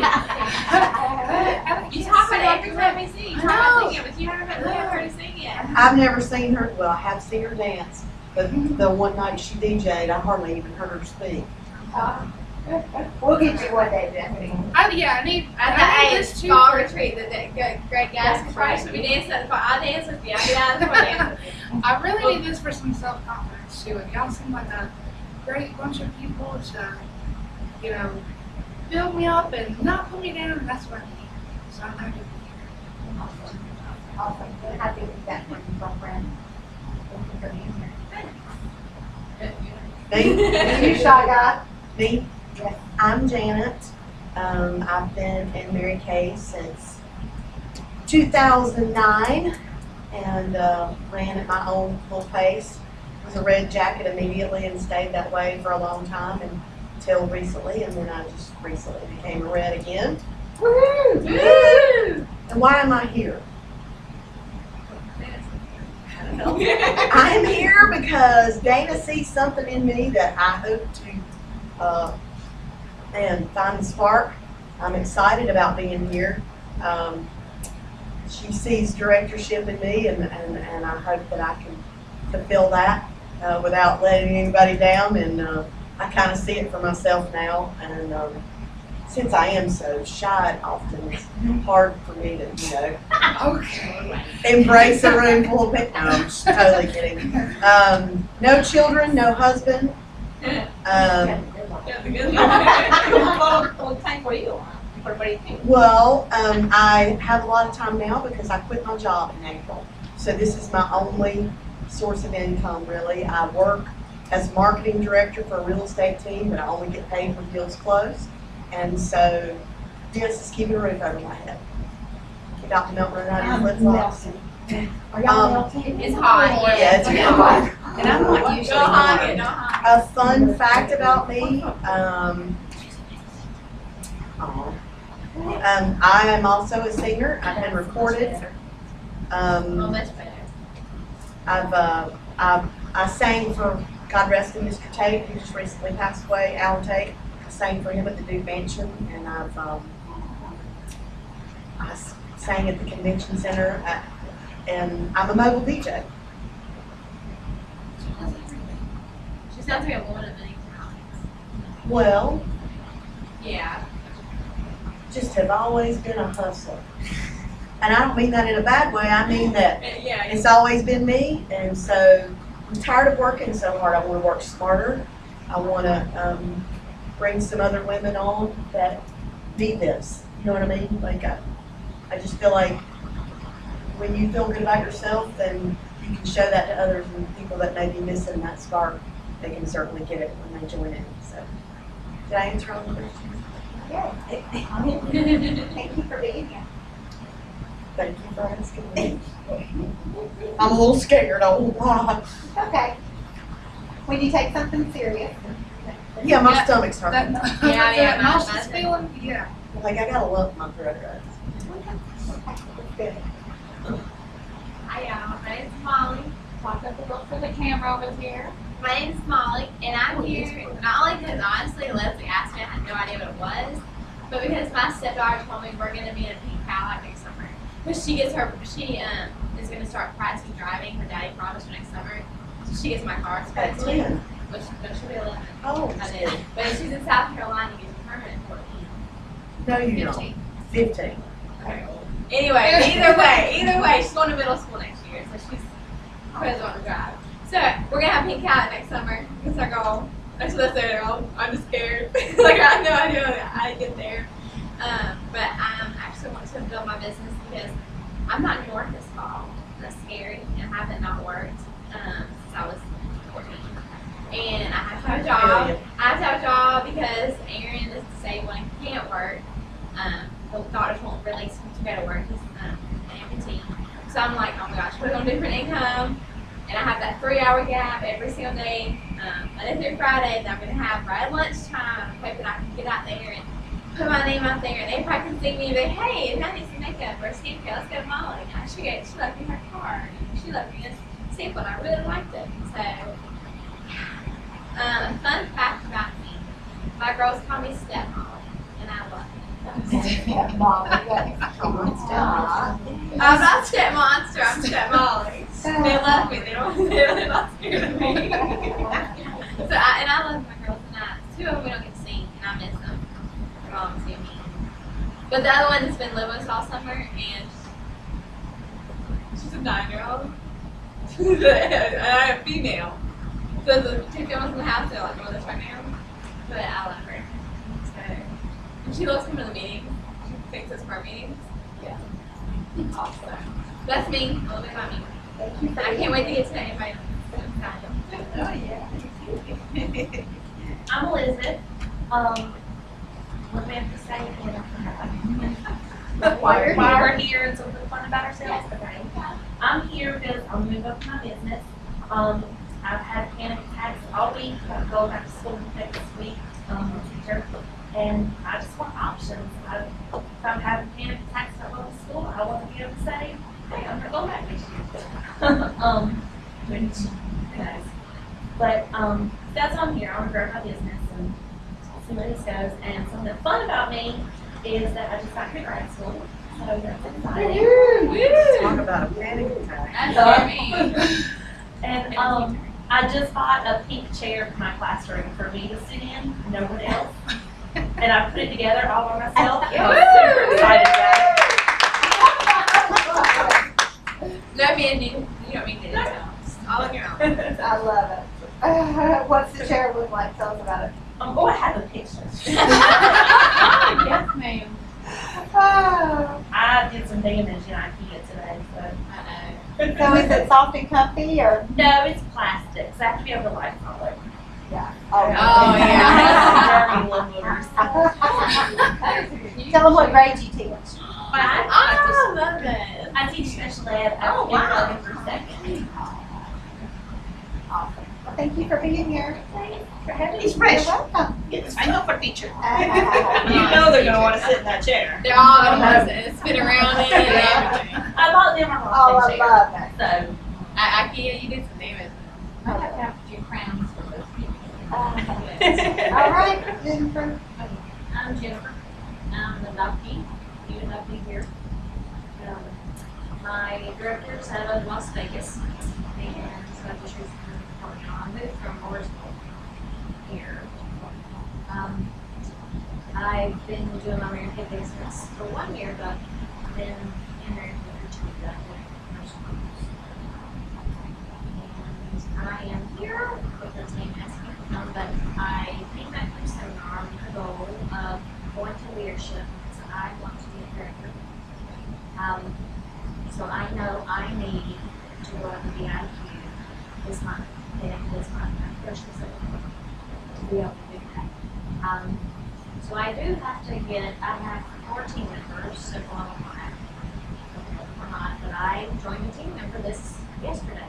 You talk about it every time we see you. You talk about singing, but you haven't really heard her sing yet. I've never seen her, well, I have seen her dance, but the one night she D J'd, I hardly even heard her speak. We'll get you one day, Bethany. I, yeah, I need, At I need the this age too. fall for- retreat, the, the, the great guys can probably should be dancing at the I'll dance with you. I'll be out before dance with you. I really need this for some self-confidence too. And y'all seem like a great bunch of people to, you know, build me up and not put me down. That's what I need. So I'm happy to be here. Awesome. We're happy with that one, girlfriend. Thank you for being here. Me? You shy guy? Me? Yes. I'm Janet. Um, I've been in Mary Kay since two thousand nine and uh, ran at my own little pace. Was a red jacket immediately and stayed that way for a long time until recently, and then I just recently became a red again. Woohoo! Woo! And why am I here? I'm here because Dana sees something in me that I hope to uh, and find the spark. I'm excited about being here. Um, she sees directorship in me, and, and, and I hope that I can fulfill that uh, without letting anybody down. And uh, I kind of see it for myself now. And um, since I am so shy, it often it's hard for me to, you know, Okay. embrace a room full of people. No, I'm just totally kidding. Um, no children, no husband. Um, Well, time for you. What do you think? well, um, I have a lot of time now because I quit my job in April. So this is my only source of income, really. I work as marketing director for a real estate team, but I only get paid when deals close. And so this is keeping a roof over my head. Without the milk running out of your flip flops. Are y'all Um, melting? It's hot. Yeah, it's really hot. And I'm not usually Go hog it, one. go hog A fun fact about me, um, aw. um, I am also a singer. I've been recorded. it. Oh, Um, much better. I've, uh, I, I sang for, God rest him, Mister Tate, who just recently passed away, Alan Tate. I sang for him at the Duke Mansion, and I've, um, I s- sang at the convention center, at, and I'm a mobile D J. She sounds like a woman of many talents. Well, Yeah. just have always been a hustler. And I don't mean that in a bad way, I mean that Yeah. it's always been me, and so I'm tired of working so hard. I want to work smarter. I want to um, bring some other women on that need this. You know what I mean? Like I, I just feel like when you feel good about yourself, then you can show that to others, and people that may be missing that spark, they can certainly get it when they join in. So, did I answer all the questions? Yeah. Thank you for being here. Thank you for asking me. I'm a little scared. I won't lie. Okay. When you take something serious. Yeah, my Yeah, stomach's hurting. That, Yeah, that yeah, my- nauseous my- feeling, yeah. Like I got a lump in my throat. Right? Hi, y'all. My name's Molly. Walk up and look for the camera over here. My name's Molly, and I'm here not only because honestly Leslie asked me, I had no idea what it was, but because my stepdaughter told me we're going to be in a pink Cadillac next summer. Because she gets her, she um is going to start practicing driving. Her daddy promised her next summer. So she gets my car At supposedly. ten. Which no, she'll be eleven. Oh, I did. But she's in South Carolina getting permanent fourteen. no, you don't. fifteen. Fifteen. Anyway, either way, either way, she's going to middle school next year, so she's probably doesn't want to drive. So we're gonna have pink cat next summer. It's our goal. That's what I said. I'm, I'm just scared. Like I have no idea how to get there. Um, but I actually want to build my business because I'm not going to work this fall. That's scary, and I haven't not worked um, since I was fourteen. And I have to have a job. I have to have a job because Aaron is disabled and can't work. Um, the doctors won't release him to go to work. He's um, an amputee. So I'm like, oh my gosh, what are we gonna do for an income? And I have that three-hour gap every single day, um, Monday through Friday, that I'm gonna have right at lunchtime. I'm hoping I can get out there and put my name out there, and they probably can see me and be, hey, if I need some makeup or a skincare, let's go to Molly. I should get, she left me her card. She left me this. sample, and I really liked it. So, um, a fun fact about me: my girls call me Step Molly, and I love it. Mom, that's I'm not Step Monster. I'm Step Molly. They love me. They don't. They're not scared of me. So, I, and I love my girls, and I, two of them we don't get to see, and I miss them. They're all too mean. But the other one has been living with us all summer, and she's a nine-year-old. And I'm a female. So the two females in the house, they're like doing this right now. But I love her. So, and she loves coming to the meetings. She takes us for our meetings. Yeah. Awesome. That's me. A little bit about me. Thank you for I can't wait to get to anybody. Oh, yeah. I'm Elizabeth. Um, what do we have to say again? Why why we're here and something fun about ourselves? Okay. I'm here because I'm moving up my business. Um, I've had panic attacks all week. I'm going back to school next week, um, teacher, and I just want options. I, if I'm having panic attacks at home to school, I want to be able to say, hey, I'm not going back next year. um, which, who knows? But um, that's why I'm here. I want to grow my business and see where this goes. And something fun about me is that I just got through grad school. So that's exciting. Talk about a panic attack. That's me. And um, I just bought a pink chair for my classroom for me to sit in, no one else. And I put it together all by myself. I was super excited about it. No, man, you, you don't mean to do it. All on your own. I love it. Uh, what's the chair look like? Tell us about it. Um, oh, I have a picture. Yes, ma'am. Oh. I did some damage in IKEA today, so. So is it soft and comfy or? No, it's plastic, so I have to be able to light it all over. Yeah. Oh, yeah. Dirty little motors. Tell them what grade you teach. But I, I love it. I teach special ed. I Oh, teach wow. eleven for second. Awesome. Well, thank you for being here. Thanks for having me. It's fresh. You're welcome. Yes, I know for teacher. You know they're gonna wanna sit in that chair. They're all gonna want to spin around in and everything. I bought them a Oh, I rocking chair. love that. So, At IKEA, you did some damage. I have to have a few crowns for those people. All right, Jennifer. I'm Jennifer. I'm the adoptee, new adoptee here. Um, my director's out of Las Vegas, and so I just recently working on. I moved from Mooresville here. Um, I've been doing my Mary Kay business for one year, but I've been in there for two years. And I am here with the team asking to come, but I came back from seminar with the goal of going to leadership, so I want to be a director. Um, so I know I need to run the V I Q this month, and this month, my first facility, to be able to do that. Um, so I do have to get, I have four team members, so one of mine, or not, but I joined the team member this yesterday.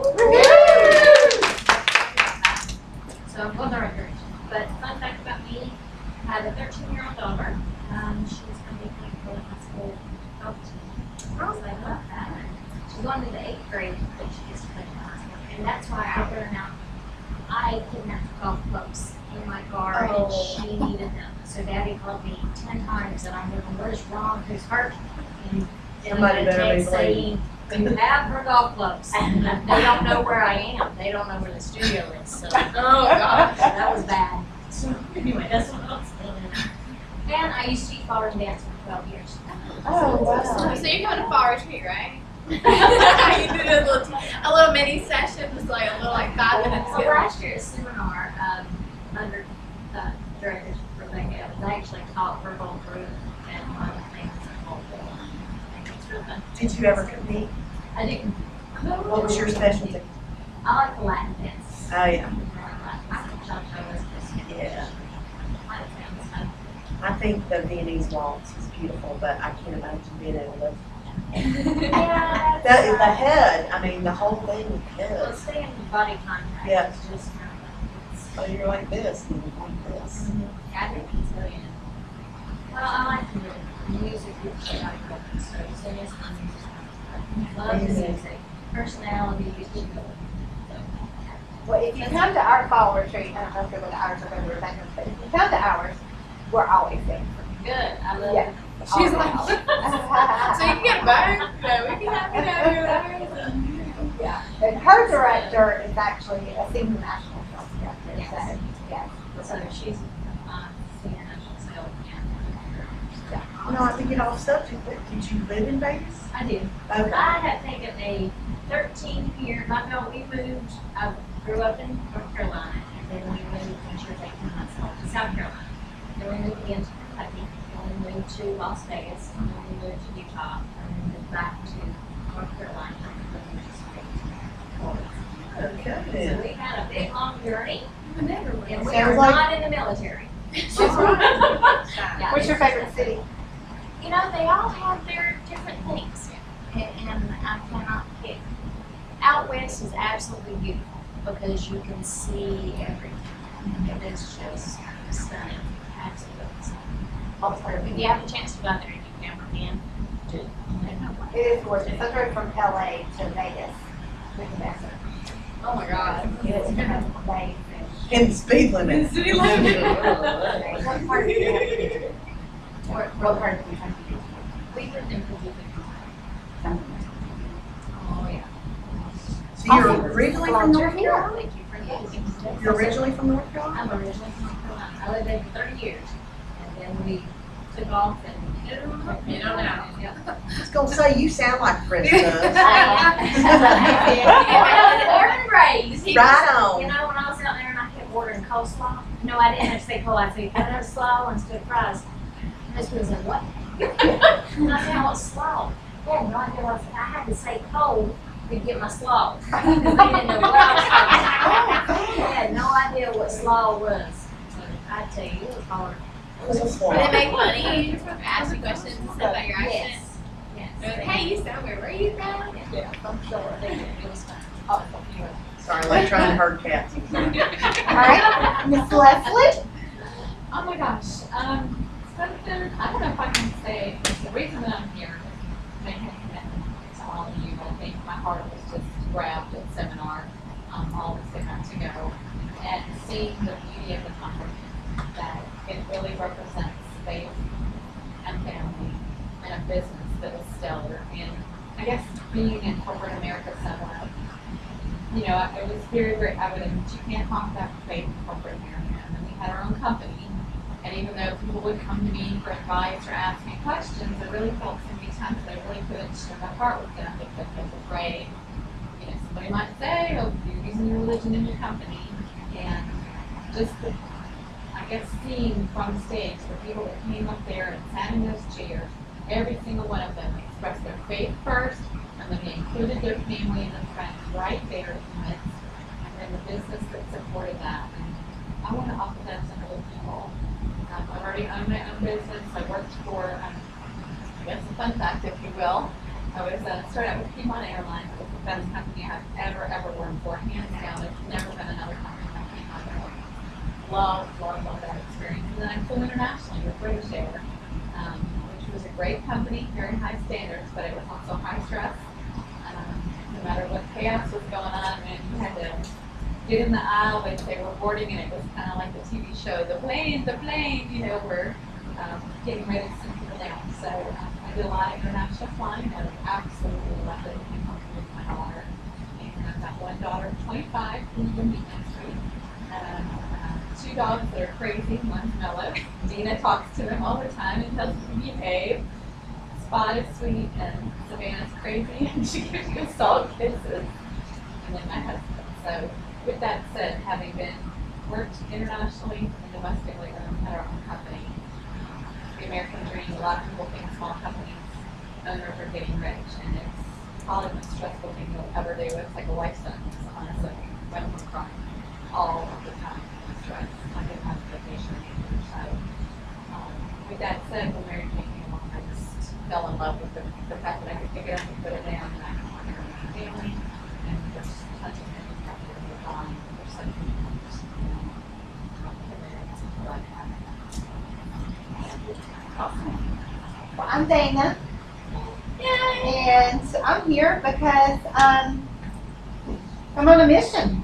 So I'm going the right direction. But fun fact about me, I have a thirteen year old daughter. Um, she's going to be playing for the high school golf team. I was like, love that. She's going to the eighth grade, but she gets to play for high school. And that's why I learned out. I kidnapped golf clubs in my car, Oh. and she needed them. So Daddy called me ten times, and I'm going, what is wrong? Who's hurt? And Somebody better be text saying, you have her golf clubs. And they don't know where I am. They don't know where the studio is. So Oh, gosh. that was bad. So anyway, that's what I was doing. And I used to teach ballroom dance for twelve years. Oh, wow. So you're coming to fall retreat, right? You did a little, a little mini session, just like a little like five minutes. Well, last year at seminar, um, under uh, director Rebecca, they actually taught verbal group and one of the things called it's real fun. Did you ever compete? I didn't. What was your specialty? I like the Latin dance. Oh, yeah. Yeah. I think the Viennese waltz is beautiful, but I can't imagine being able to. Yeah. The, the head, I mean, the whole thing with the Well, head. staying in body contact. Yeah. It's just kind of, it's, So you're like this, and you're like this. I think he's brilliant. Well, I like the music with the body contact, so so yes, I love the music. personalities. Well, if you come to our fall retreat, I don't know if the ours are gonna be the same, but if you come to ours, we're always there. Good, I love Yeah. it. She's like, so you can get a bird, so we can have it out here with ours. Yeah, and her director is actually a senior national sales director, so, yeah. So she's, uh, senior national sales manager. You know, I think it off subject, but did you live in Vegas? I do. Okay. I have taken a thirteen year, my no, we moved, I grew up in North Carolina, and then we moved, I'm sure taking myself, to South Carolina. Then we moved again to Kentucky, and we moved to Las Vegas, and then we moved to Utah, and then moved back to North Carolina. and then just Okay, So then. we had a big, long journey, Even never went. and we Sounds are like- not in the military. She's right. Yeah. What's your favorite city? You know, they all have their different things, and, and I cannot pick. Out west is absolutely beautiful because you can see everything. It is just stunning, absolutely stunning. If you have a chance to go out there and you never can, do it. It is gorgeous. I drove from L A to Vegas with the best. Oh my god. It's amazing. In the speed limit. City limit. What part of the Or, what part of the country? We lived in Pacific. Oh yeah. So you're originally from North Carolina? Thank you for that. You're originally from North Carolina? I'm originally from North Carolina. I lived there for thirty years, and then we took off and hit it on up. You don't know. Yeah. I was gonna say, you sound like Chris does. Born and raised. He Right was- on. You know, when I was out there and I kept ordering coleslaw, no, I didn't have to say coleslaw, I said, can I have slaw instead of fries? And this was like, what? And I said, I want slaw. They had no idea what I said. I had to say cold to get my slaw. Because they didn't know what I was talking about. They had no idea what slaw was. So I tell you, it was hard. Do they make money? Ask you questions about your accent? Yes. Yes. They're like, hey, you sound weird. Where are you from? Yeah, I'm sure they did. It was fun. Oh, anyway. Sorry, like trying to herd cats. All right, Miss Leslie? Oh my gosh, um, something, I don't know if I can say, the reason that I'm here is to make a commitment to all of you. I think my heart was just grabbed at seminar, um, all of us that got to go, and seeing the beauty of the company, that it really represents faith and family and a business that was stellar. And I guess being in corporate America somewhere, you know, it was very, very evident that you can't talk about faith in corporate America. And then we had our own company, and even though people would come to me for advice or ask me questions, I really felt so many times that I really couldn't share my heart with them because I was afraid, you know, somebody might say, oh, you're using your religion in your company. And just the, I guess, seeing from the stage the people that came up there and sat in those chairs, every single one of them expressed their faith first, and then they included their family and their friends right there in the midst, and then the business that supported that. And I want to offer that to other people. Um, I already own my own business. I worked for, um, I guess a fun fact, if you will. I was uh, started out with Piedmont Airlines. It was the best company I've ever, ever worked for, hands down. There's never been another company like Piedmont. Love, love, love that experience. And then I flew internationally with British Air, um, which was a great company, very high standards, but it was also high stress. Um, no matter what chaos was going on, and you had to get in the aisle as they were boarding, and it was kind of like the T V show, the plane, the plane, you know, we're um, getting ready to send people down. So um, I did a lot of international flying. I absolutely loved it. I came home with my daughter, and I've got one daughter, twenty-five, who's in meet next week. Um, uh, two dogs that are crazy. One's Mellow. Dina talks to him all the time and tells him to behave. Spot is sweet, and Savannah's crazy, and she gives you salt kisses. And then my husband. So with that said, having been worked internationally and domestically and had our own company, the American dream, a lot of people think small companies, owners are getting rich, and it's probably the most stressful thing you'll ever do. It's like a life sentence, honestly. When we're crying all of the time, stress. I didn't have vacation either. So um, with that said, when Mary Jane came along, I just fell in love with the, the fact that I could pick it up and put it down, and I could honor my family, and there's tons of things that have to be done. There's such a Well, I'm Dana. And I'm here because um, I'm on a mission.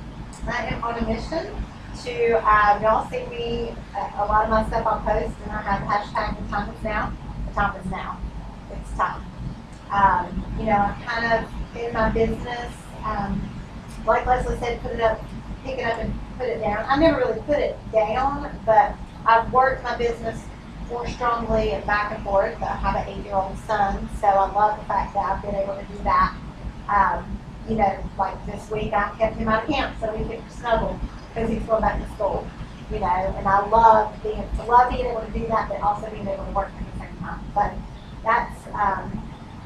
I am on a mission to, uh, y'all see me, uh, a lot of my stuff I post, and I have hashtag the time is now. The time is now. It's time. Um, you know, I'm kind of in my business, um, like Leslie said, put it up, pick it up and put it down. I never really put it down, but I've worked my business more strongly and back and forth. I have an eight-year-old son, so I love the fact that I've been able to do that. Um, you know, like this week I kept him out of camp so we could snuggle because he's going back to school. You know, and I love being, I love being able to do that, but also being able to work at the same time. But that's, um,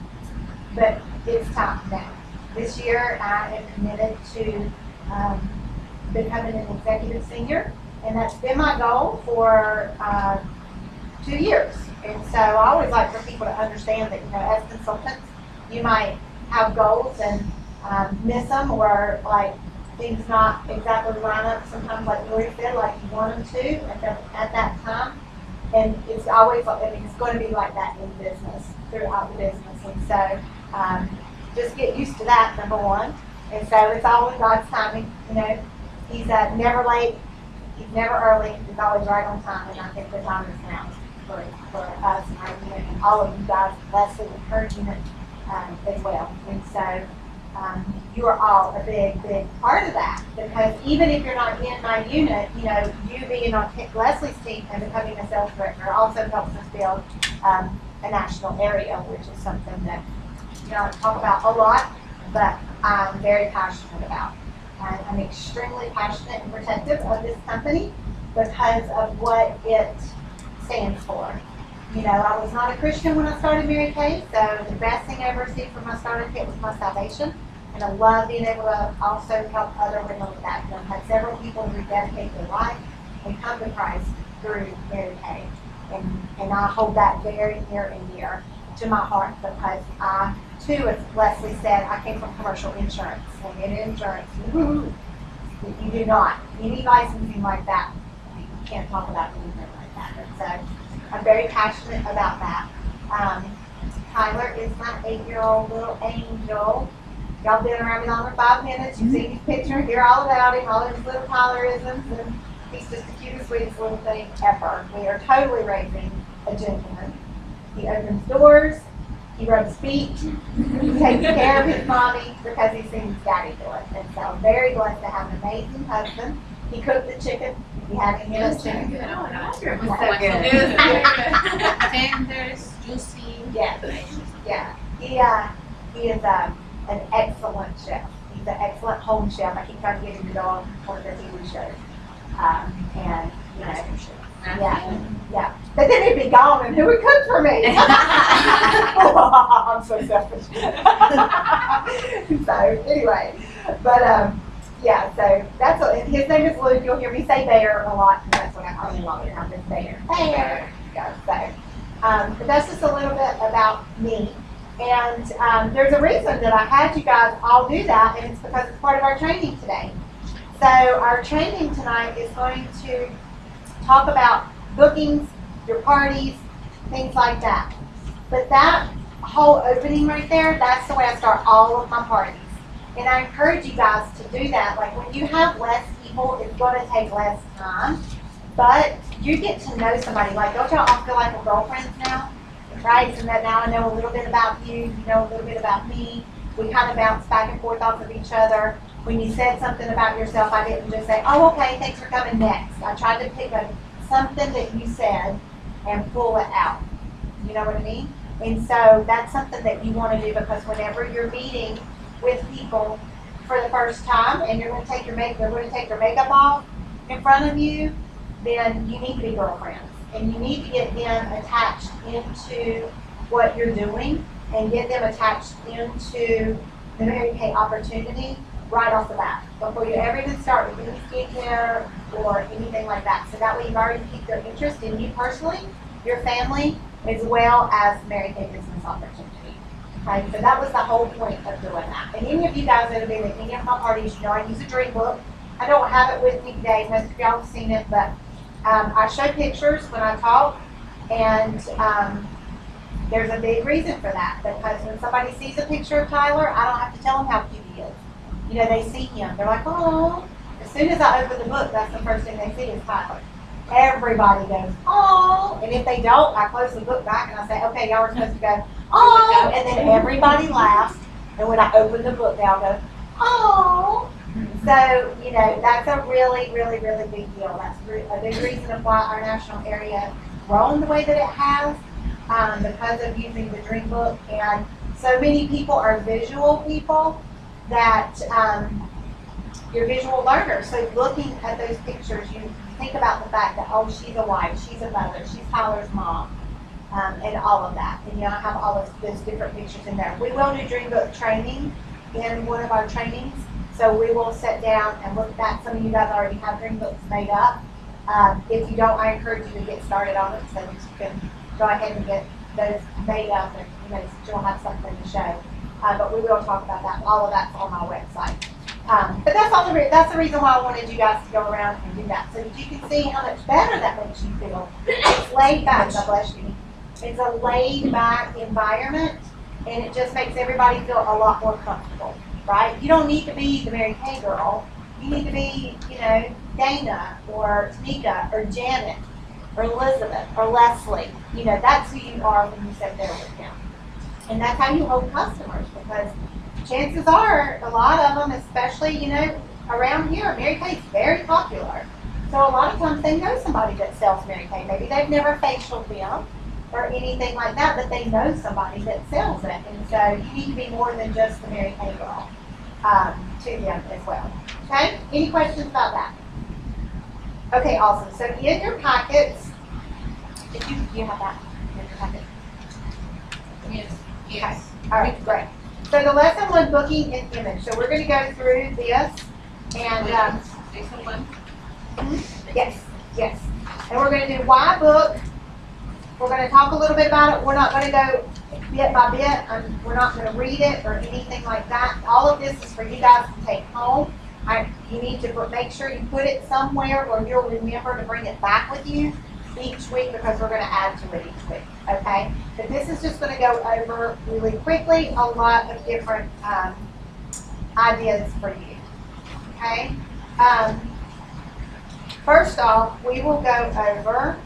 but it's time now. This year I am committed to um, becoming an executive senior, and that's been my goal for uh, two years. And so I always like for people to understand that, you know, as consultants, you might have goals and um, miss them, or like things not exactly line up sometimes, like Lori said, like you want them to at, the, at that time. And it's always, I mean, it's going to be like that in business, throughout the business. And so um, just get used to that, number one. And so it's all in God's timing. You know, he's uh, never late, he's never early, he's always right on time. And I think the time is now for, for us and our, you know, and all of you guys, Leslie, encouraging it um, as well. And so um, you are all a big, big part of that, because even if you're not in my unit, you know, you being on Leslie's team and becoming a sales director also helps us build um, a national area, which is something that, you know, I talk about a lot, but I'm very passionate about. And I'm extremely passionate and protective of this company because of what it stands for. You know, I was not a Christian when I started Mary Kay, so the best thing I ever received from my starter kit was my salvation. And I love being able to also help other women with that. And I've had several people rededicate their life and come to Christ through Mary Kay. And, and I hold that very near and dear to my heart, because I, too, as Leslie said, I came from commercial insurance. And in insurance, you, you do not. Any licensing like that, you can't talk about anything like that. And so I'm very passionate about that. Um, Tyler is my eight-year-old little angel. Y'all been around me longer than five minutes. You've seen his picture, hear all about him, all of his little Tylerisms, and he's just the cutest, sweetest little thing ever. We are totally raising a gentleman. He opens doors, he rubs feet, he takes care of his mommy because he's seen his daddy do it. And so I'm very blessed to have an amazing husband. He cooked the chicken. He had him in his chicken. Good. Oh, no wonder it was So so good. good. It was very good. Tenders, juicy. Yes, yeah. He, uh, he is um, an excellent chef. He's an excellent home chef. I keep trying to get him to go on one of the T V shows. Um, and, you know, yeah, yeah. But then he'd be gone, and who would cook for me? I'm so selfish. So, anyway, but, um, yeah, so that's what, his name is Luke. You'll hear me say Bear a lot, and that's what I call him all the time, is Bear. Bear. Yeah, so, um, but that's just a little bit about me. And um, there's a reason that I had you guys all do that, and it's because it's part of our training today. So our training tonight is going to talk about bookings, your parties, things like that. But that whole opening right there, that's the way I start all of my parties. And I encourage you guys to do that. Like when you have less people, it's going to take less time. But you get to know somebody. Like, don't y'all all feel like we're girlfriends now? Right? So that now I know a little bit about you, you know a little bit about me. We kind of bounce back and forth off of each other. When you said something about yourself, I didn't just say, oh, okay, thanks for coming next. I tried to pick a, something that you said and pull it out. You know what I mean? And so that's something that you want to do, because whenever you're meeting with people for the first time and you're going to take your make, they're going to take their makeup off in front of you, then you need to be girlfriends. And you need to get them attached into what you're doing and get them attached into the Mary Kay opportunity right off the bat, before you ever even start with any skincare or anything like that. So that way you've already piqued their interest in you personally, your family, as well as Mary Kay business opportunity. Okay, so that was the whole point of doing that. And any of you guys that have been at any of my parties, you know I use a dream book. I don't have it with me today, most of y'all have seen it, but um, I show pictures when I talk, and um, There's a big reason for that, because when somebody sees a picture of Tyler, I don't have to tell them how cute he is. You know, they see him, they're like, oh. As soon as I open the book, that's the first thing they see is Tyler. Everybody goes, oh. And if they don't, I close the book back and I say, okay, y'all are supposed to go, oh. And then everybody laughs. And when I open the book, they all go, oh. So, you know, that's a really, really, really big deal. That's a big reason of why our national area has grown the way that it has, um, because of using the Dream Book. And so many people are visual people that um, you're visual learners. So looking at those pictures, you think about the fact that, oh, she's a wife, she's a mother, she's Tyler's mom, um, and all of that. And, you know, I have all those, those different pictures in there. We will do Dream Book training in one of our trainings. So we will sit down and look at that. Some of you guys already have Dream Books made up. Um, if you don't, I encourage you to get started on it so that you can go ahead and get those made up, and you know, so you'll have something to show. Uh, but we will talk about that. All of that's on my website. Um, but that's all the re that's the reason why I wanted you guys to go around and do that, so that you can see how much better that makes you feel. It's laid back. God bless you. It's a laid back environment, and it just makes everybody feel a lot more comfortable. Right? You don't need to be the Mary Kay girl. You need to be, you know, Dana or Tanika or Janet or Elizabeth or Leslie. You know, that's who you are when you sit there with them. And that's how you hold customers, because chances are, a lot of them, especially, you know, around here, Mary Kay's very popular. So a lot of times they know somebody that sells Mary Kay. Maybe they've never facialed them or anything like that, but they know somebody that sells it. And so you need to be more than just the Mary Kay girl um, to them as well. Okay? Any questions about that? Okay, awesome. So in your packets, did you, do you have that in your packet? Yes. Okay. All right, great. So the lesson one, booking and image. So we're going to go through this and um, Lesson one. yes, yes. And we're going to do why book. We're going to talk a little bit about it. We're not going to go bit by bit. Um, we're not going to read it or anything like that. All of this is for you guys to take home. I, you need to make sure you put it somewhere where you'll remember to bring it back with you each week, because we're going to add to it each week. Okay? But this is just going to go over really quickly a lot of different um, ideas for you. Okay? Um, first off, we will go over.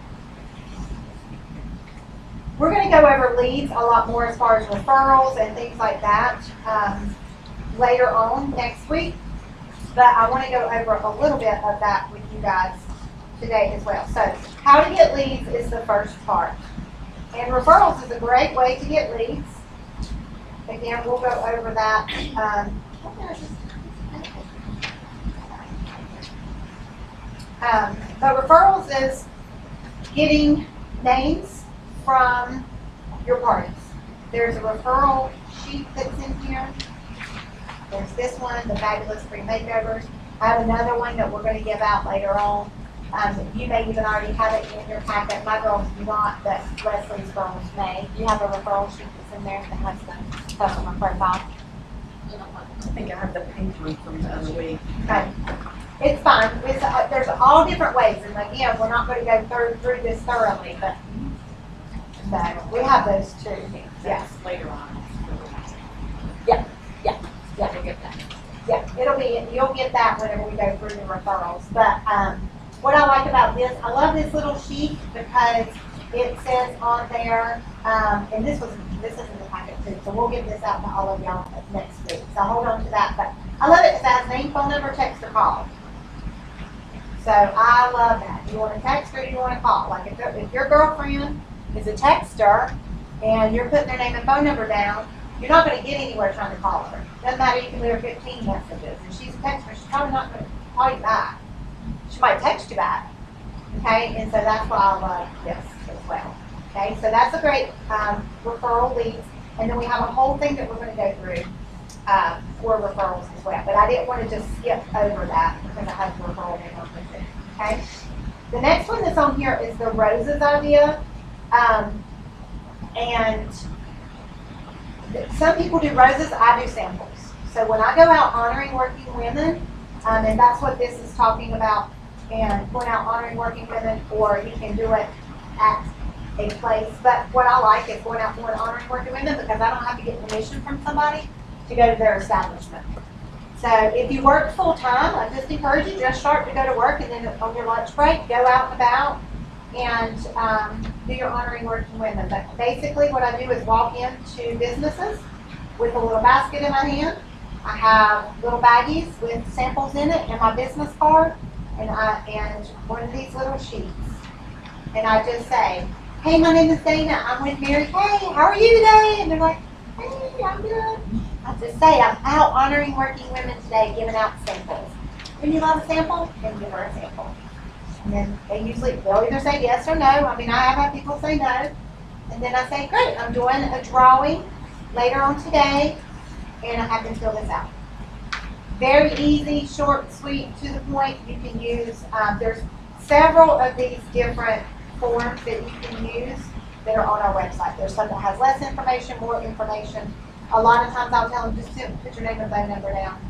We're going to go over leads a lot more as far as referrals and things like that um, later on next week. But I want to go over a little bit of that with you guys today as well. So how to get leads is the first part. And referrals is a great way to get leads. Again, we'll go over that. Um, um, but referrals is getting names from your parties. There's a referral sheet that's in here. There's this one, the Fabulous Free Makeovers. I have another one that we're going to give out later on. Um, you may even already have it in your packet. My girls do not, but Leslie's girls may. You have a referral sheet that's in there that has the customer profile. I think I have the pink one from the other week. Okay. It's fine. It's, uh, there's all different ways, and again, we're not going to go through, through this thoroughly, but so we have those too. Yes. Later on. Yeah. Yeah. Yeah. We'll get that. Yeah. It'll be. You'll get that whenever we go through the referrals. But um, what I like about this, I love this little sheet because it says on there, um, and this was this is in the packet too. So we'll give this out to all of y'all next week. So hold on to that. But I love it. It says name, phone number, text, or call. So I love that. Do you want to text or do you want to call? Like if, if your girlfriend is a texter and you're putting their name and phone number down, you're not going to get anywhere trying to call her. Doesn't matter, you can leave her fifteen messages. If she's a texter, she's probably not going to call you back. She might text you back. Okay, and so that's why I love this as well. Okay, so that's a great um, referral leads. And then we have a whole thing that we're going to go through uh, for referrals as well. But I didn't want to just skip over that because I have the referral name on with it. Okay, the next one that's on here is the roses idea. Um, and some people do roses, I do samples. So when I go out honoring working women, um, and that's what this is talking about, and going out honoring working women, or you can do it at a place, but what I like is going out more and honoring working women because I don't have to get permission from somebody to go to their establishment. So if you work full time, I just encourage you just start to go to work and then on your lunch break, go out and about and um, do your honoring working women. But basically what I do is walk into businesses with a little basket in my hand. I have little baggies with samples in it and my business card and I and one of these little sheets. And I just say, hey, my name is Dana. I'm with Mary. Hey, how are you today? And they're like, hey, I'm good. I just say, I'm out honoring working women today, giving out samples. When you love a sample, then give her a sample. And then they usually, they'll either say yes or no. I mean, I have had people say no. And then I say, great, I'm doing a drawing later on today, and I have them fill this out. Very easy, short, sweet, to the point. You can use, um, there's several of these different forms that you can use that are on our website. There's some that has less information, more information. A lot of times I'll tell them, just put your name and phone number down.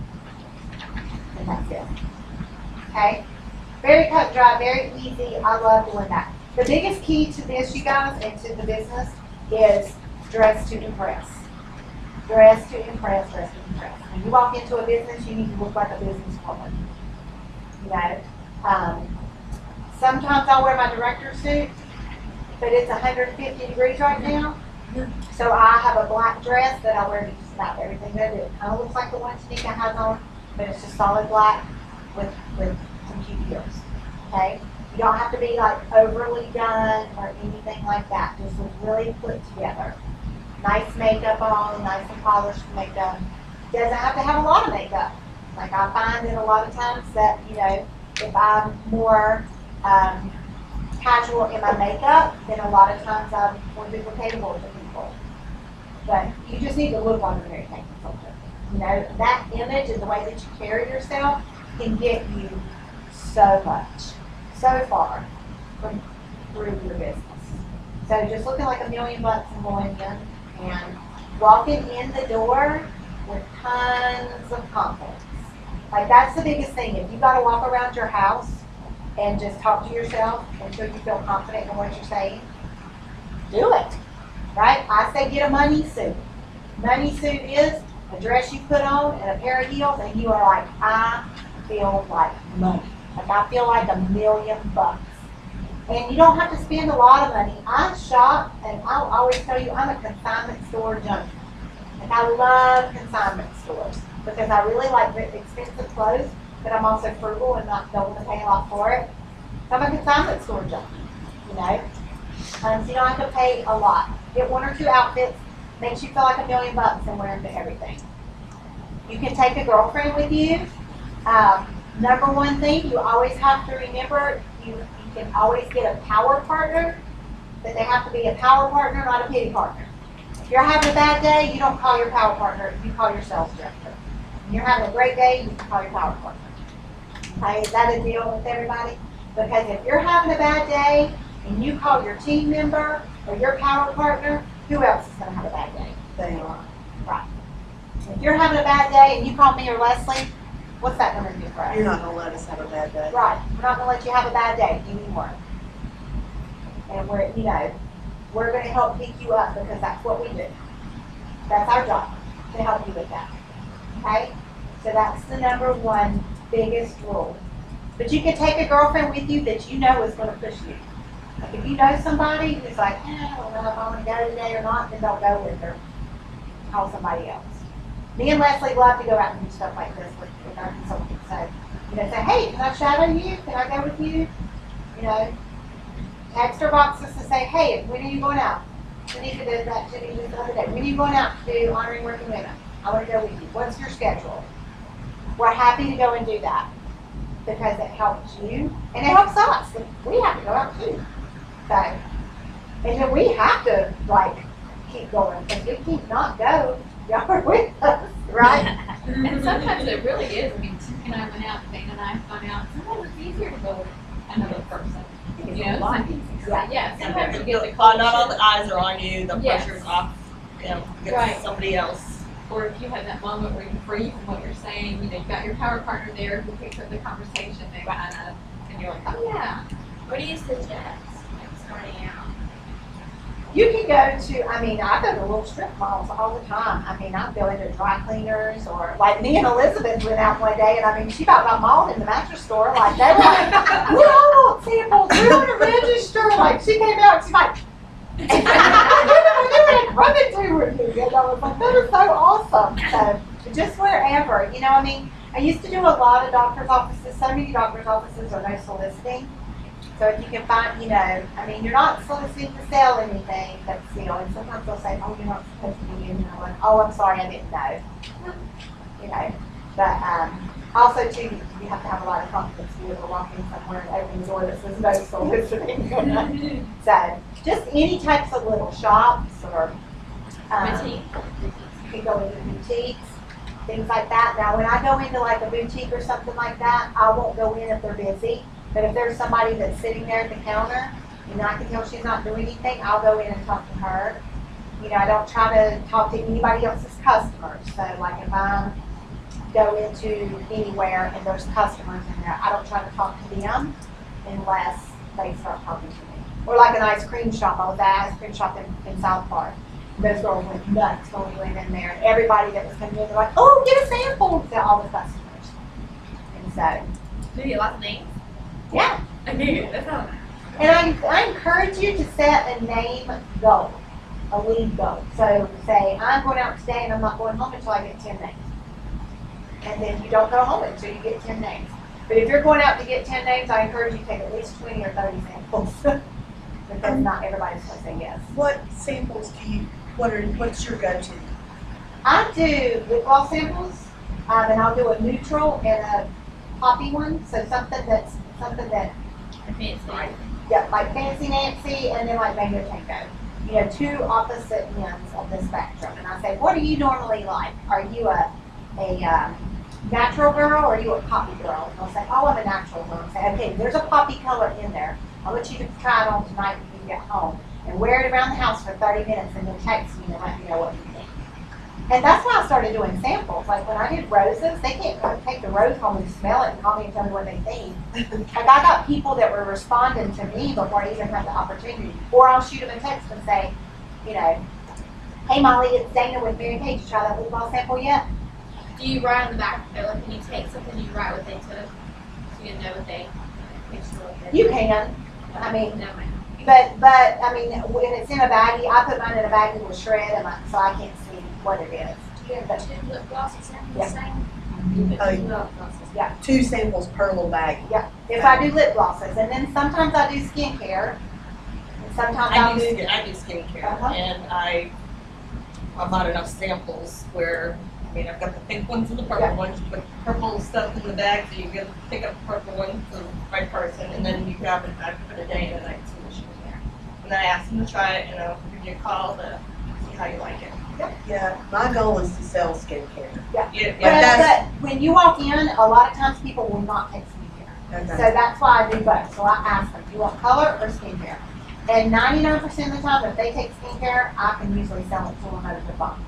And that's it. Okay? Very cut and dry, very easy. I love doing that. The biggest key to this, you guys, and to the business is dress to impress. Dress to impress, dress to impress. When you walk into a business, you need to look like a business woman. You know? Um, sometimes I'll wear my director's suit, but it's one hundred fifty degrees right now. So I have a black dress that I wear to just about everything that I do. It kind of looks like the one Tanika has on, but it's just solid black with, with some cute heels. Okay? You don't have to be like overly done or anything like that. Just look really put together. Nice makeup on, nice and polished makeup. Doesn't have to have a lot of makeup. Like I find that a lot of times that, you know, if I'm more um, casual in my makeup, then a lot of times I'm more duplicatable to people. But you just need to look like a Mary Kay consultant. You know, that image and the way that you carry yourself can get you so much, so far from through your business. So just looking like a million bucks and going in and walking in the door with tons of confidence. Like that's the biggest thing. If you got to walk around your house and just talk to yourself until you feel confident in what you're saying, do it. Right? I say get a money suit. Money suit is a dress you put on and a pair of heels and you are like, I feel like money. Like I feel like a million bucks. And you don't have to spend a lot of money. I shop and I'll always tell you I'm a consignment store junkie. Like I love consignment stores because I really like expensive clothes, but I'm also frugal and not going to pay a lot for it. So I'm a consignment store junkie, you know. Um, so you don't have to pay a lot. Get one or two outfits, makes you feel like a million bucks and wear them to everything. You can take a girlfriend with you. Um, number one thing, you always have to remember, you, you can always get a power partner, but they have to be a power partner, not a pity partner. If you're having a bad day, you don't call your power partner, you call your sales director. When you're having a great day, you can call your power partner. Okay, is that a deal with everybody? Because if you're having a bad day and you call your team member or your power partner, who else is going to have a bad day? They are. Right. If you're having a bad day and you call me or Leslie, what's that going to do for us? You're not going to let us have a bad day. Right. We're not going to let you have a bad day anymore. And we're, you know, we're going to help pick you up because that's what we do. That's our job, to help you with that. Okay? So that's the number one biggest rule. But you can take a girlfriend with you that you know is going to push you. Like if you know somebody who's like, eh, I don't know if I want to go today or not, then don't go with her. Call somebody else. Me and Leslie love to go out and do stuff like this with, with our consultants. So, you know, say, hey, can I shadow you? Can I go with you? You know, text or box us to say, hey, when are you going out? Tanika did that to me just the other day. When are you going out to do honoring working women? I want to go with you. What's your schedule? We're happy to go and do that because it helps you and it helps us. We have to go out too. So, and then we have to like keep going because we keep not go. Y'all are with us, right? And sometimes it really is. I mean, Tiff and I went out, Dana and I have gone out. Sometimes it's easier to go with another person. You know, some, Yeah. yeah, sometimes you get the Uh, not all culture. the eyes are on you, the Yes. pressure's off, you know, Right. against somebody else. Or if you have that moment where you're free from what you're saying, you know, you've got your power partner there who picks up the conversation, they kind of, and you're like, oh yeah. What do you suggest, like starting out? You can go to, I mean, I go to little strip malls all the time. I mean, I'm going to dry cleaners or like me and Elizabeth went out one day and I mean, she about got mauled in the mattress store. Like they were like, we all want samples, we want to register. Like she came out and she's like, I didn't run into her. And I was like, that is so awesome. So just wherever, you know, I mean, I used to do a lot of doctor's offices. So many doctor's offices are no soliciting. So if you can find, you know, I mean, you're not soliciting to sell anything, but you know, and sometimes they'll say, oh, you're not supposed to be in there. Like, oh, I'm sorry, I didn't know. You know, but um, also too, you have to have a lot of confidence to be able to walk in somewhere and open the door that says no soliciting. So just any types of little shops or um, Boutique. you can go into boutiques, things like that. Now, when I go into like a boutique or something like that, I won't go in if they're busy. But if there's somebody that's sitting there at the counter, and I can tell she's not doing anything, I'll go in and talk to her. You know, I don't try to talk to anybody else's customers. So, like if I go into anywhere and there's customers in there, I don't try to talk to them unless they start talking to me. Or like an ice cream shop. I was at an ice cream shop in, in South Park. Those girls went nuts when we went in there. And everybody that was coming in, they're like, oh, get a sample to all the customers. And so, Do you get lots of names? yeah. I knew it. That's all. And I, I encourage you to set a name goal, a lead goal. So say, I'm going out today and I'm not going home until I get ten names. And then you don't go home until you get ten names. But if you're going out to get ten names, I encourage you to take at least twenty or thirty samples. Because not everybody's going to say yes. What samples do you, what are, what's your go-to? I do lip gloss samples, um, and I'll do a neutral and a poppy one. So something that's, something that Fancy. yeah, like Fancy Nancy and then like Mango Tango. You know, two opposite ends of the spectrum. And I say, what do you normally like? Are you a, a um, natural girl or are you a poppy girl? And they'll say, oh, I'm a natural girl. I say, okay, there's a poppy color in there. I want you to try it on tonight when you get home and wear it around the house for thirty minutes and then text me and let me know what you think. And that's why I started doing samples. Like when I did roses, they can't go take the rose home and smell it and call me and tell me what they think. Like I got people that were responding to me before I even had the opportunity. Or I'll shoot them a text and say, you know, hey Molly, it's Dana with Mary Kay. Did you try that lip gloss sample yet? Do you write on the back of it? Like when you take something, you write what they took, so you know what they. Make sure what they. You can. I mean, No, ma'am. but but I mean, when it's in a baggie, I put mine in a baggie with shred, and I, so I can't see what it is. Do you have two lip glosses in the Yeah. same? Oh, Two lip glosses. two samples per little bag. Yeah. If I do lip glosses, and then sometimes I do skincare, and sometimes I I'll do, do. skin- I do skincare, Uh-huh. and I, I bought enough samples where, I mean, I've got the pink ones and the purple Yeah. ones, you put purple stuff in the bag, so you get, pick up the purple one for the right person, and then you grab it back for the day and the night solution in there. And then I ask them to try it, and I'll give you a call to see how you like it. Yeah, my goal is to sell skincare. Yeah, But, yeah. that's- but when you walk in, a lot of times people will not take skincare. So Okay. that's why I do both. So I ask them, do you want color or skincare? And ninety-nine percent of the time, if they take skincare, I can usually sell it to them over the phone.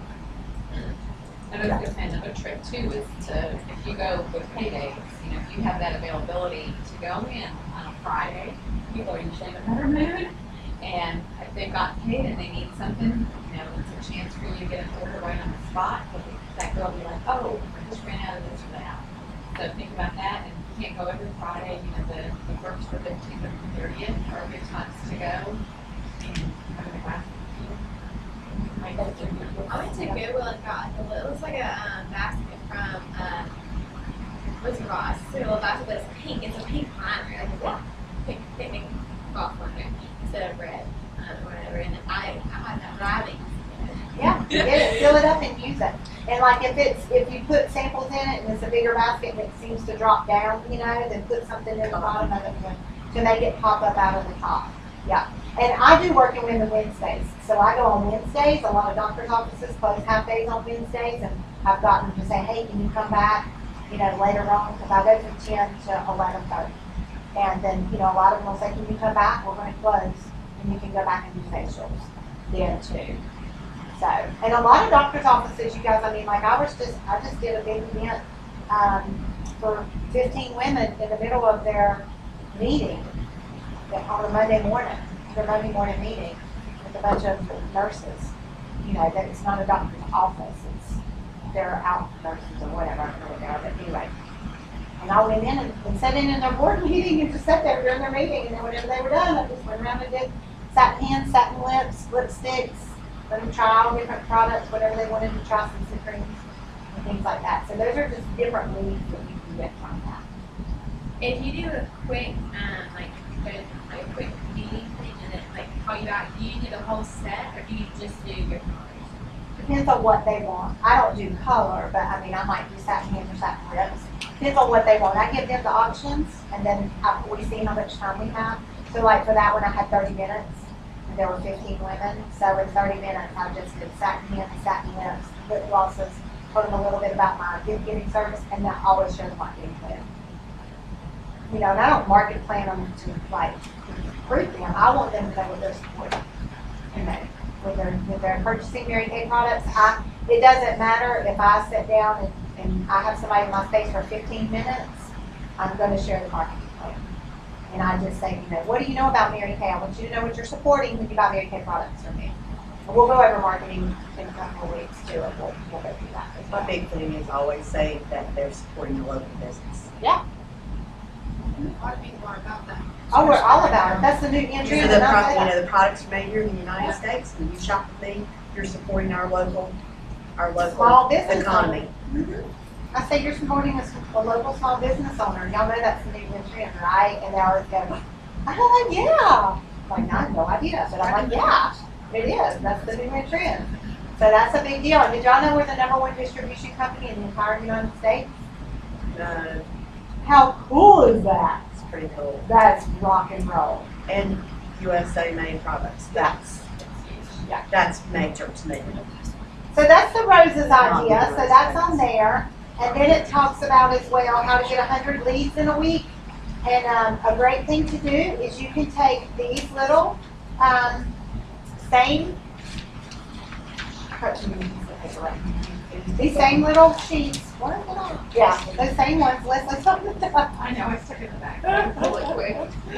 And I was gonna say another trick too is to, if you go with paydays, you know, if you have that availability to go in on a Friday, people are usually in a better mood. And if they've got paid and they need something, you know, it's a chance for you to get an order right on the spot. But that girl will be like, oh, I just ran out of this or that. So think about that, and you can't go every Friday, you know, the, the first, the fifteenth, or the thirtieth are good times to go. And have a glass of tea. Might go through your- I went to Goodwill and got like a little, it was like a um, basket from, um, what's it called? It's like a little basket, but it's pink. It's a pink liner, like a pink, pink, picnic golf liner instead of red, um, or whatever. And I, I had that driving. Yeah, get it, fill it up and use it. And like if it's, if you put samples in it and it's a bigger basket that seems to drop down, you know, then put something in the bottom of it to, to make it pop up out of the top. Yeah. And I do work in women Wednesdays. So I go on Wednesdays. A lot of doctor's offices close half days on Wednesdays, and I've gotten them to say, hey, can you come back, you know, later on? Because I go from ten to eleven thirty. And then, you know, a lot of them will say, can you come back? We're going to close. And you can go back and do facials then too. So, and a lot of doctor's offices, you guys, I mean, like I was just, I just did a big event um, for fifteen women in the middle of their meeting on a Monday morning, their Monday morning meeting. with a bunch of nurses. You know, that it's not a doctor's office, it's, they're out nurses or whatever, I don't know what they are, but anyway. And I went in and, and sat in in their board meeting and just sat there during their meeting, and then whenever they were done, I just went around and did satin hands, satin lips, lipsticks, let them try all different products, whatever they wanted to try, some creams and things like that. So those are just different leads that you can get from that. If you do a quick, um, like, a, like a quick meeting thing and then like call you back, do you do the whole set or do you just do your colors? Depends on what they want. I don't do color, but I mean, I might do satin hands or satin lips. Depends on what they want. I give them the options, and then I, we see how much time we have. So like for that one, I had thirty minutes, and there were fifteen women. So in thirty minutes, I just did satin hands, satin lips, lip glosses, told them a little bit about my gift giving service, and that always shows my game plan. You know, and I don't market plan them to like recruit them. I want them to know what they're supporting. You know, with their with their purchasing Mary Kay products. I, it doesn't matter if I sit down and, and I have somebody in my space for fifteen minutes. I'm going to share the marketing plan, and I just say, you know, what do you know about Mary Kay? I want you to know what you're supporting when you buy Mary Kay products from me. And we'll go over marketing in a couple of weeks too, and we'll, we'll go through that. as well. My big thing is always say that they're supporting the local business. Yeah. A lot of people are about that. Oh, we're all about it. That's the new entry. You in know, the the pro- non-state. you know, the products are made here in the United States, and you shop with me, you're supporting our local, our Small local business economy. Mhm. I say you're supporting a, s- a local small business owner. Y'all know that's the new trend, right? And they always go, oh, yeah. I'm like, I have no idea. But I'm like, yeah, it is. That's the new trend. So that's a big deal. And did y'all know we're the number one distribution company in the entire United States? Uh, How cool is that? it's pretty cool. That's rock and roll. And U S A made products, that's, Yeah. that's major to me. So that's the roses Not idea. the So that's on there. And then it talks about as well how to get one hundred leads in a week. And um, a great thing to do is you can take these little um, same these same little sheets. What are they on? Yeah, those same ones. Let's let's talk about that. I know, I stuck it in the back. Pull it quick.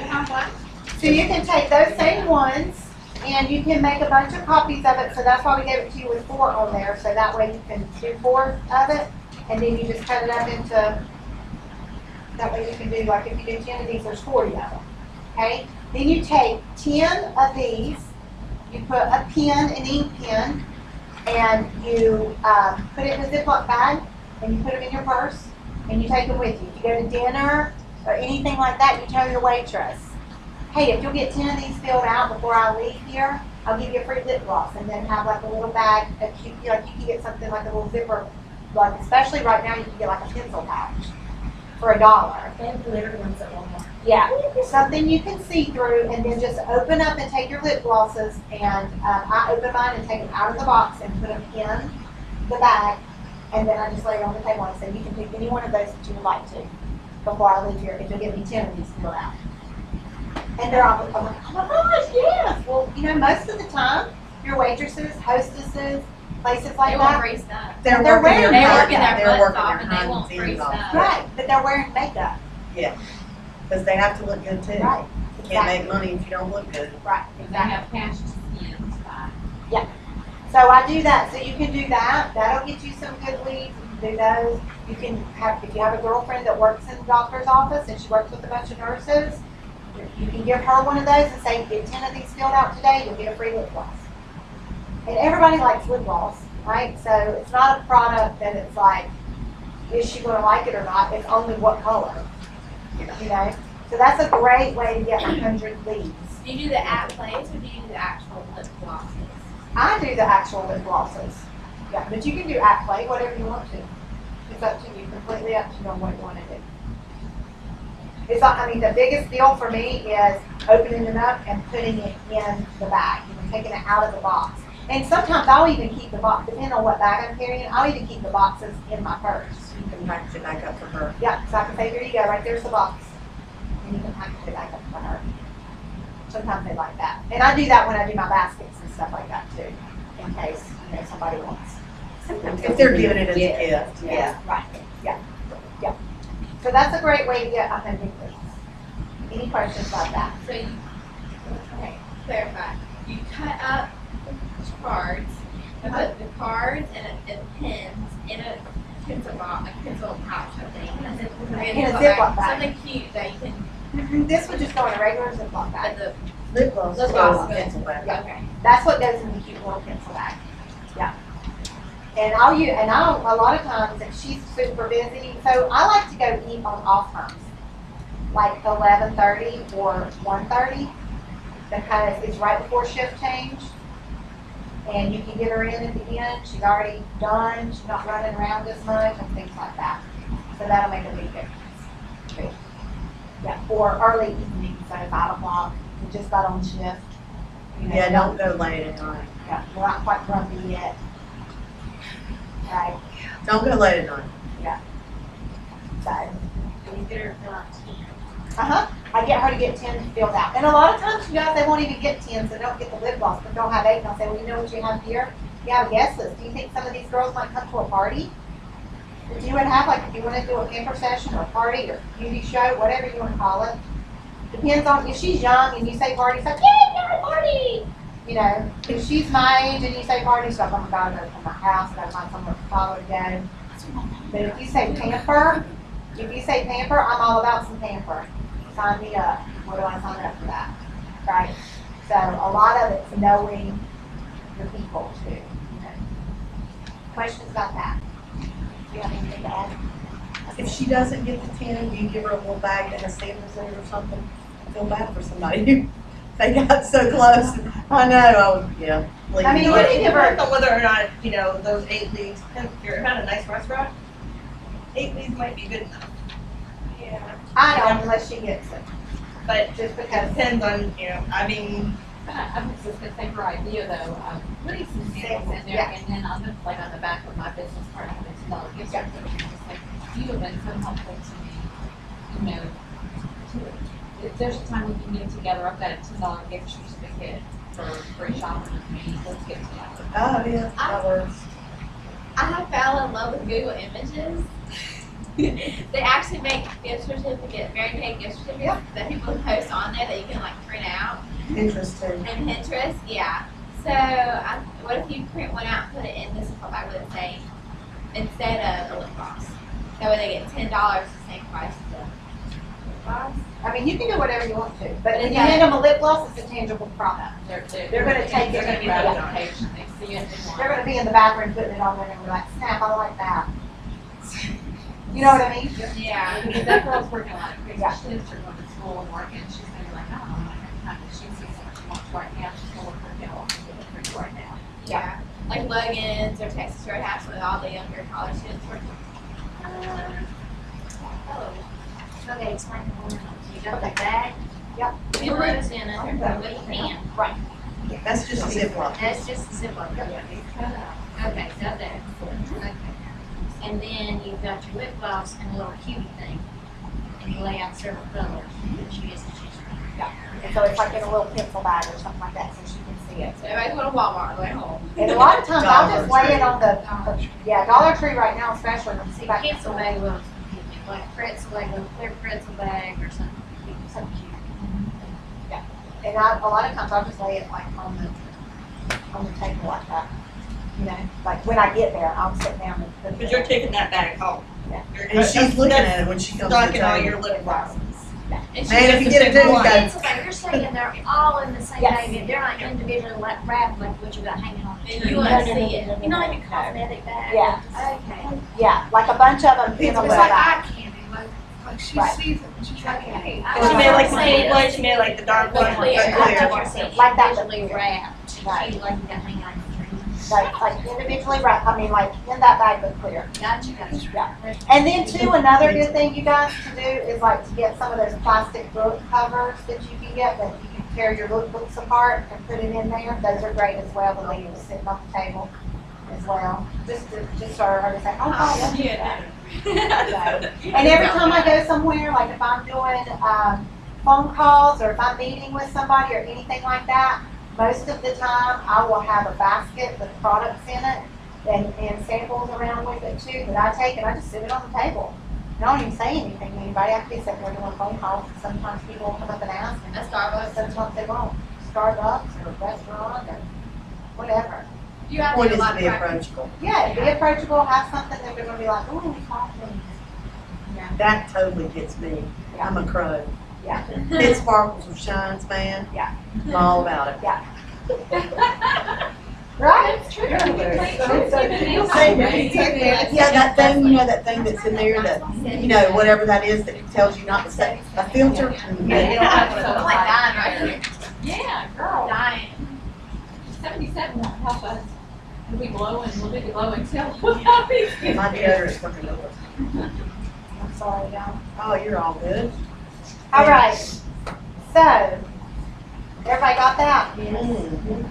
So you can take those same ones and you can make a bunch of copies of it. So that's why we gave it to you with four on there. So that way you can do four of it. And then you just cut it up into, that way you can do, like if you do ten of these, there's forty of them. Okay? Then you take ten of these, you put a pen, an ink pen, and you um, put it in a Ziploc bag, and you put them in your purse, and you take them with you. If you go to dinner or anything like that, you tell your waitress, hey, if you'll get ten of these filled out before I leave here, I'll give you a free lip gloss, and then have like a little bag, a cute, you know, like you can get something like a little zipper, like especially right now, you can get like a pencil pouch for a dollar. They have glitter ones at Walmart. Yeah, something you can see through, and then just open up and take your lip glosses, and um, I open mine and take them out of the box and put them in the bag, and then I just lay it on the table and say, you can pick any one of those that you would like to before I leave here, if you'll give me ten of these to go out. And they're all, I'm like, oh my gosh, yes! Well, you know, most of the time, your waitresses, hostesses, places like They want that, free stuff. They're They're working their wearing- They're hands working out. their They're butts working off their and they hands want free ends off. stuff. right, but they're wearing makeup, Yeah, because they have to look good too. right? You can't make money if you don't look good. Right, They exactly. have cash skins, fine. So I do that, so you can do that, that'll get you some good leads, you can do those. You can have, if you have a girlfriend that works in the doctor's office and she works with a bunch of nurses, you can give her one of those and say, get ten of these filled out today, you'll get a free lip gloss. And everybody likes lip gloss, right? So it's not a product that it's like, is she gonna like it or not, it's only what color, you know? So that's a great way to get one hundred leads. Do you do the at plays or do you do the actual lip glosses? I do the actual lip glosses. Yeah, but you can do at play, whatever you want to. It's up to you, completely up to you on what you want to do. It's not, I mean, the biggest deal for me is opening it up and putting it in the bag, you know, taking it out of the box. And sometimes I'll even keep the box, depending on what bag I'm carrying, I'll even keep the boxes in my purse. You can package it back up for her. Yeah, so I can say, here you go, right there's the box. And you can package it back up for her. Sometimes they like that. And I do that when I do my baskets and stuff like that too, in case, you know, somebody wants. If they're giving it as a gift, yeah. Right, yeah, yeah. So that's a great way to get a hundred leads. Any questions about that? So you, okay, clarify. You cut up the cards, I put the cards and, and pins in a pencil box, a pencil pouch, I think. And then put it In a Ziploc Ziploc bag. Something cute that you can, This would just go in a regular Ziploc but bag. the, Lip gloss. Lip goes gloss in goes- pencil bag. Yeah. okay. That's what goes in the cute little pencil bag. Yeah. And I'll use, and I'll, a lot of times, if she's super busy, so I like to go eat on off times, like eleven thirty or one thirty, because it's right before shift change. And you can get her in at the end, she's already done, she's not running around as much and things like that. So that'll make a big difference. too. Yeah, or early evening, so five o'clock, we just got on shift. You know, Yeah, don't go late at night. Yeah, we're not quite grumpy yet. Right, Don't go late at night. so, You get her fill out uh-huh, I get her to get ten filled out. And a lot of times, you guys, they won't even get ten, so don't get the lip gloss, but they'll have eight, and I'll say, well, you know what you have here? You have a guest list. Do you think some of these girls might come to a party? If you would have, like, if you wanna do a pamper session or a party or beauty show, whatever you wanna call it. Depends on, if she's young and you say party, it's like, yay, you're a party! You know, if she's my age and you say party, she's like, oh my God, I gotta come to my house, I gotta find somewhere to follow to go. But if you say pamper, if you say pamper, I'm all about some pamper. Sign me up. Where do I sign up for that? Right? So a lot of it's knowing your people too. You know. Questions about that? Do you have anything to add? If she doesn't get the ten, do you give her a little bag that has samples in it or something? I feel bad for somebody. They got so close. I know, I would, yeah. please. I mean, You you know, can it give her- depends on whether or not, you know, those eight leads, if you're at a nice restaurant, eight leads might be good enough. Yeah. I don't unless she gets it. But Just it because. depends on, you know, I mean, I was just gonna say her idea though, um, putting some samples in there, Yeah. and then on the, like on the back of my business card, I'm gonna tell gift certificate, just like, you have been so helpful to me, you know, to, if there's a time we can get together, I've got a ten dollar gift certificate for free shopping with me, let's get together. Oh, yeah, that works. I have fell in love with Google Images. They actually make gift certificates, Mary Kay gift certificates that people post on there that you can like print out. Interesting. And Pinterest, yeah. So I, what if you print one out and put it in this book I would say instead of a lip gloss? That way they get ten dollars the same price as the lip gloss. I mean, you can do whatever you want to, but if you Yeah. hand them a lip gloss, it's a tangible product. They're, they're. They're gonna take it They're gonna and be grab it. notification, they see it, they want They're it. gonna be in the bathroom putting it on there and be like, snap, I like that. You know what I mean? Yeah. Because that girl's working like crazy, Yeah. she is going to school and working, she's gonna be like, I don't know, I have time, she sees what she wants right now, she's gonna work her tail off and get it right now. Yeah. Like Logan's or Texas Roadhouse with all the younger college students working. Oh. Okay, explain the one. You got the bag? Yep. Two rows in it, with a pen. Right. That's just a Ziploc. That's just the zipper. Okay, got that. Okay. And then you've got your lip gloss and a little cutie thing. And you lay out several colors that you just choose from. And so it's like in a little pencil bag or something like that, so she can see it. So everybody's going to Walmart on the way home. And a lot of times I'll just Dollar lay it Tree. on the, the- yeah, Dollar Tree right now especially, let me see if I can. Pencil bag will, like pretzel, like a clear pretzel bag or something. Something cute. And I, a lot of times I'll just lay it like on the, on the table like that. You know, like when I get there, I'll sit down and put it. because you're taking that bag home. Yeah. You're- And she's that's- looking that's at it when she comes to the Stocking all table. your lip glosses. And she Man, if gets you to get a pick dude, one. go. Pencil bag, you're saying they're all in the same Yes. bag, they're not individually la- wrapped like what you got hanging on. And you want to see it. You're not even cosmetic bag. Yeah. Okay. Yeah, like a bunch of them in It's a it's little like bag. eye candy, like, like she Right. sees it and she's like, hey. I And she was made like the gonna say pink one, she made like the dark The one. clear. the I thought you were one. saying Like that, but individually clear. wrapped, Right. she like you got hanging on your tree. Like, like individually wrapped, I mean, like in that bag but clear. Gotcha, gotcha. Yeah. And then too, another good thing you guys can do is like to get some of those plastic book covers that you can get that you can tear your book books apart and put it in there. Those are great as well to leave sitting on the table as well. Just to, just for her to say, oh, God, let's do that. And every time I go somewhere, like if I'm doing, um, phone calls or if I'm meeting with somebody or anything like that, most of the time I will have a basket with products in it and, and samples around with it too that I take and I just sit it on the table. And I don't even say anything to anybody. I can be sitting there doing phone calls and sometimes people will come up and ask and At Starbucks. sometimes they won't. Starbucks or a restaurant or whatever. You have Point to is do a to lot be of practice. approachable. Yeah, be approachable, have something that they're gonna be like, oh, coffee. That totally gets me. I'm a crow. Yeah. It sparkles and shines, man. Yeah. I'm all about it. Right? That's true. Yeah, It's so- even meals, Say right? that. Yeah, that thing, you know, that thing that's in there, that, you know, whatever that is that tells you not to say, a filter. I'm like dying right here. Yeah, girl. Dying. Seventy-seven won't help us. We'll be glowing, we'll be glowing until without these. My deodorant's working over. I'm sorry, y'all. Oh, you're all good. All right, so, everybody got that? Mm.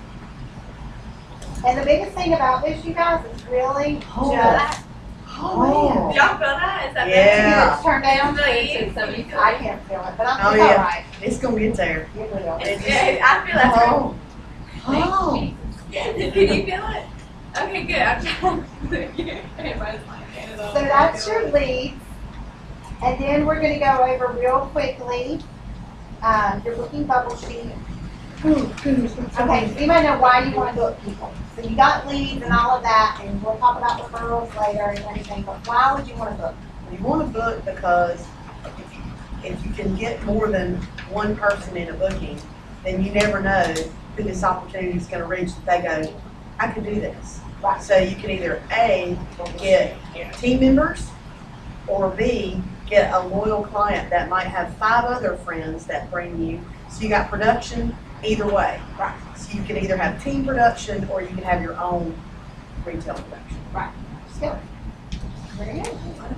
And the biggest thing about this, you guys, is really Oh. just, Oh, Did y'all feel that? Is that Yeah. it's turned down. It's really easy. I can't feel it, but I'm, Oh, it's yeah. all right. it's gonna get there. It will. It's Yeah, I feel that's Oh. Oh. Can you feel it? Okay, good. I'm trying to everybody's like, So that's your leads. And then we're gonna go over real quickly, um, your booking bubble sheet. Okay, so you might know why you wanna book people. So you got leads and all of that, and we'll talk about referrals later and everything, but why would you wanna book? You wanna book because if you, if you can get more than one person in a booking, then you never know who this opportunity is gonna reach that they go, I can do this. Right. So you can either A, get team members, or B, get a loyal client that might have five other friends that bring you. So you got production either way. Right. So you can either have team production or you can have your own retail production. Still. Very good.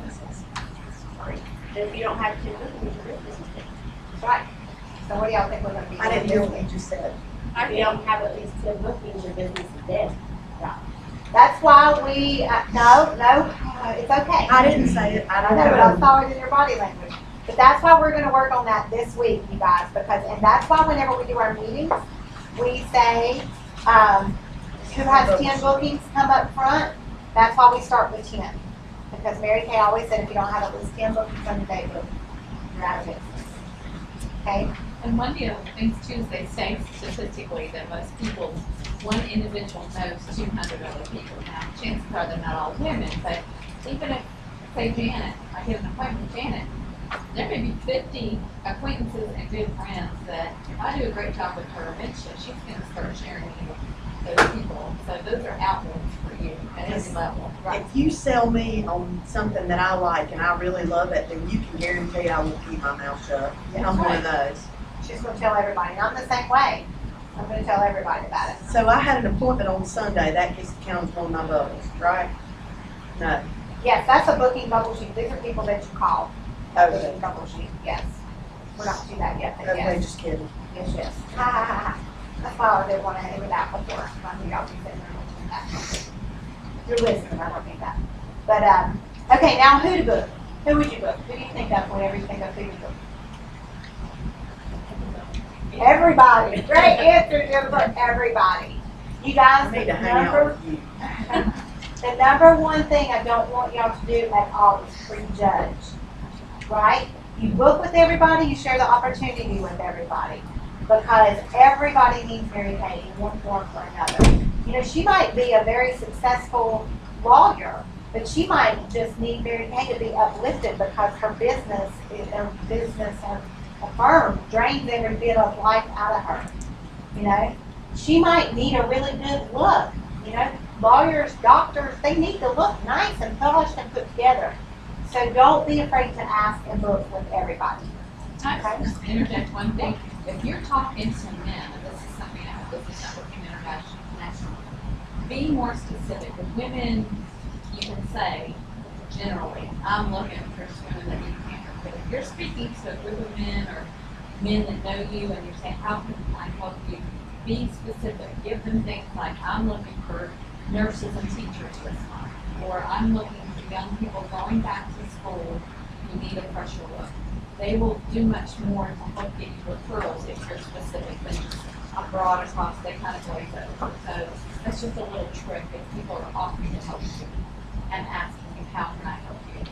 If you don't have two bookings, your business is dead. Right. So what do y'all think we're gonna be? I didn't hear what you just said. If you don't have at least ten bookings, your business is dead. That's why we, uh, no, no, uh, it's okay. I didn't say it. I I don't know, but I know. saw it in your body language. But that's why we're gonna work on that this week, you guys, because, and that's why whenever we do our meetings, we say, um, who has ten bookings come up front, that's why we start with ten. Because Mary Kay always said if you don't have at least ten bookings on your day book, you're out of business. Okay? And one of the other things too is they say statistically that most people, one individual knows two hundred other people. Now, chances are they're not all women, but even if, say Janet, I get an appointment with Janet, there may be fifty acquaintances and good friends that if I do a great job with her, eventually she's gonna start sharing me with those people. So those are outlets for you at every level. If you sell me on something that I like and I really love it, then you can guarantee I will keep my mouth shut. I'm one of those. She's gonna tell everybody, and I'm the same way. I'm gonna tell everybody about it. So I had an appointment on Sunday, that gets counted as one of my bubbles, right? No. Yes, that's a booking bubble sheet. These are people that you call. Okay. Booking bubble sheet, yes. We're not to that yet, but Okay, yes. just kidding. Yes, yes. Ha, ha, ha, ha. That's why I didn't want to have it out before. I knew y'all be sitting there looking at that. You're listening, I don't need that. But, um, okay, now who to book? Who would you book? Who do you think of whenever you think of who to book? Everybody. Great answer, Jennifer. Everybody. You I guys, need the to hang out number, with you. the number one thing I don't want y'all to do at all is prejudge. Right? You book with everybody, you share the opportunity with everybody. Because everybody needs Mary Kay in one form or another. You know, she might be a very successful lawyer, but she might just need Mary Kay to be uplifted because her business, her business, her her firm drains every bit of life out of her. You know, she might need a really good look. You know, lawyers, doctors, they need to look nice and polished and put together. So don't be afraid to ask and book with everybody. Can I just interject one thing? If you're talking to men, and this is something I this is Networking International, be more specific. With women, you can say, generally, I'm looking for women that you can. But if you're speaking to a group of men or men that know you and you're saying, how can I help you? Be specific. Give them things like, I'm looking for nurses and teachers this month. Or I'm looking for young people going back to school who need a fresher look. They will do much more to help get you referrals if you're specific than just a broad across, they kind of glaze over. So that's just a little trick if people are offering to help you and asking you, how can I help you?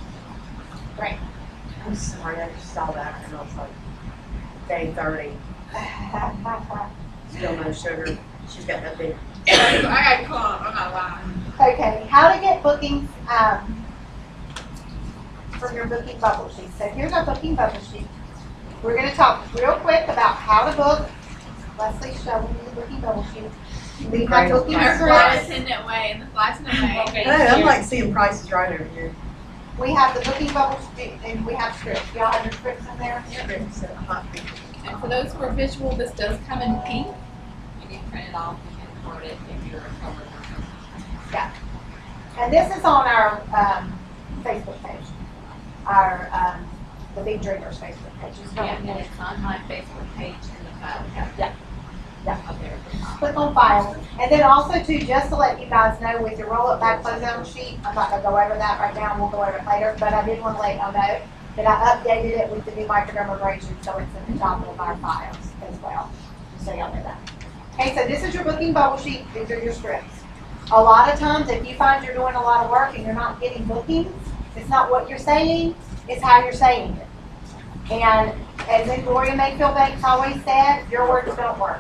Right. I'm sorry, I just saw that and I was like, day thirty. Still no sugar. She's got that big. I got clump, I'm not lying. Okay, how to get bookings, um, from your booking bubble sheet. So here's our booking bubble sheet. We're gonna talk real quick about how to book. Leslie's showing you the booking bubble sheet. We have booking Our flight scripts. attendant way and the flight attendant way. Okay. Hey, I'm like seeing prices right over here. We have the booking bubble sheet and we have scripts. Y'all have your scripts in there? Scripts and hot pink. And for those who are visual, this does come in pink. You can print it off, you can forward it if you're covered or something. And this is on our, um, Facebook page. Our, um, the Big Dreamers Facebook page. Just go Yeah, in and there. it's on my Facebook page in the file cabinet. Yeah. Yeah. Up there at the top. Click on file. And then also too, just to let you guys know, with your roll up back closeout sheet, I'm not gonna go over that right now, we'll go over it later, but I did want to let y'all know that I updated it with the new microdermabrasion, so it's in the top of our files as well. So y'all know that. Okay, so this is your booking bubble sheet, these are your scripts. A lot of times, if you find you're doing a lot of work and you're not getting bookings, it's not what you're saying, it's how you're saying it. And as in Gloria Mayfield Banks always said, your words don't work.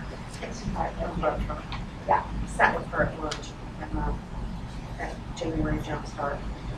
Yeah. Sat with her at lunch at my, at January Jumpstart.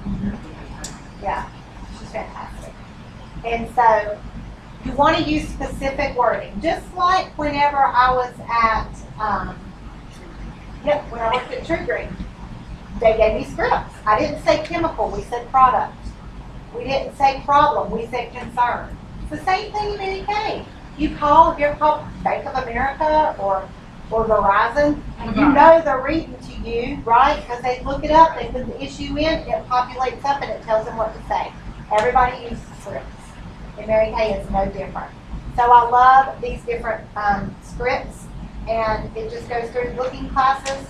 Yeah, she's fantastic. And so you want to use specific wording, just like whenever I was at, um, yep, when I worked at True Green, they gave me scripts. I didn't say chemical, we said product. We didn't say problem, we said concern. It's the same thing in N K. You call, if you're called Bank of America or or Verizon, you know they're reading to you, right? Because they look it up, they put the issue in, it populates up and it tells them what to say. Everybody uses scripts. And Mary Kay is no different. So I love these different um, scripts, and it just goes through booking classes,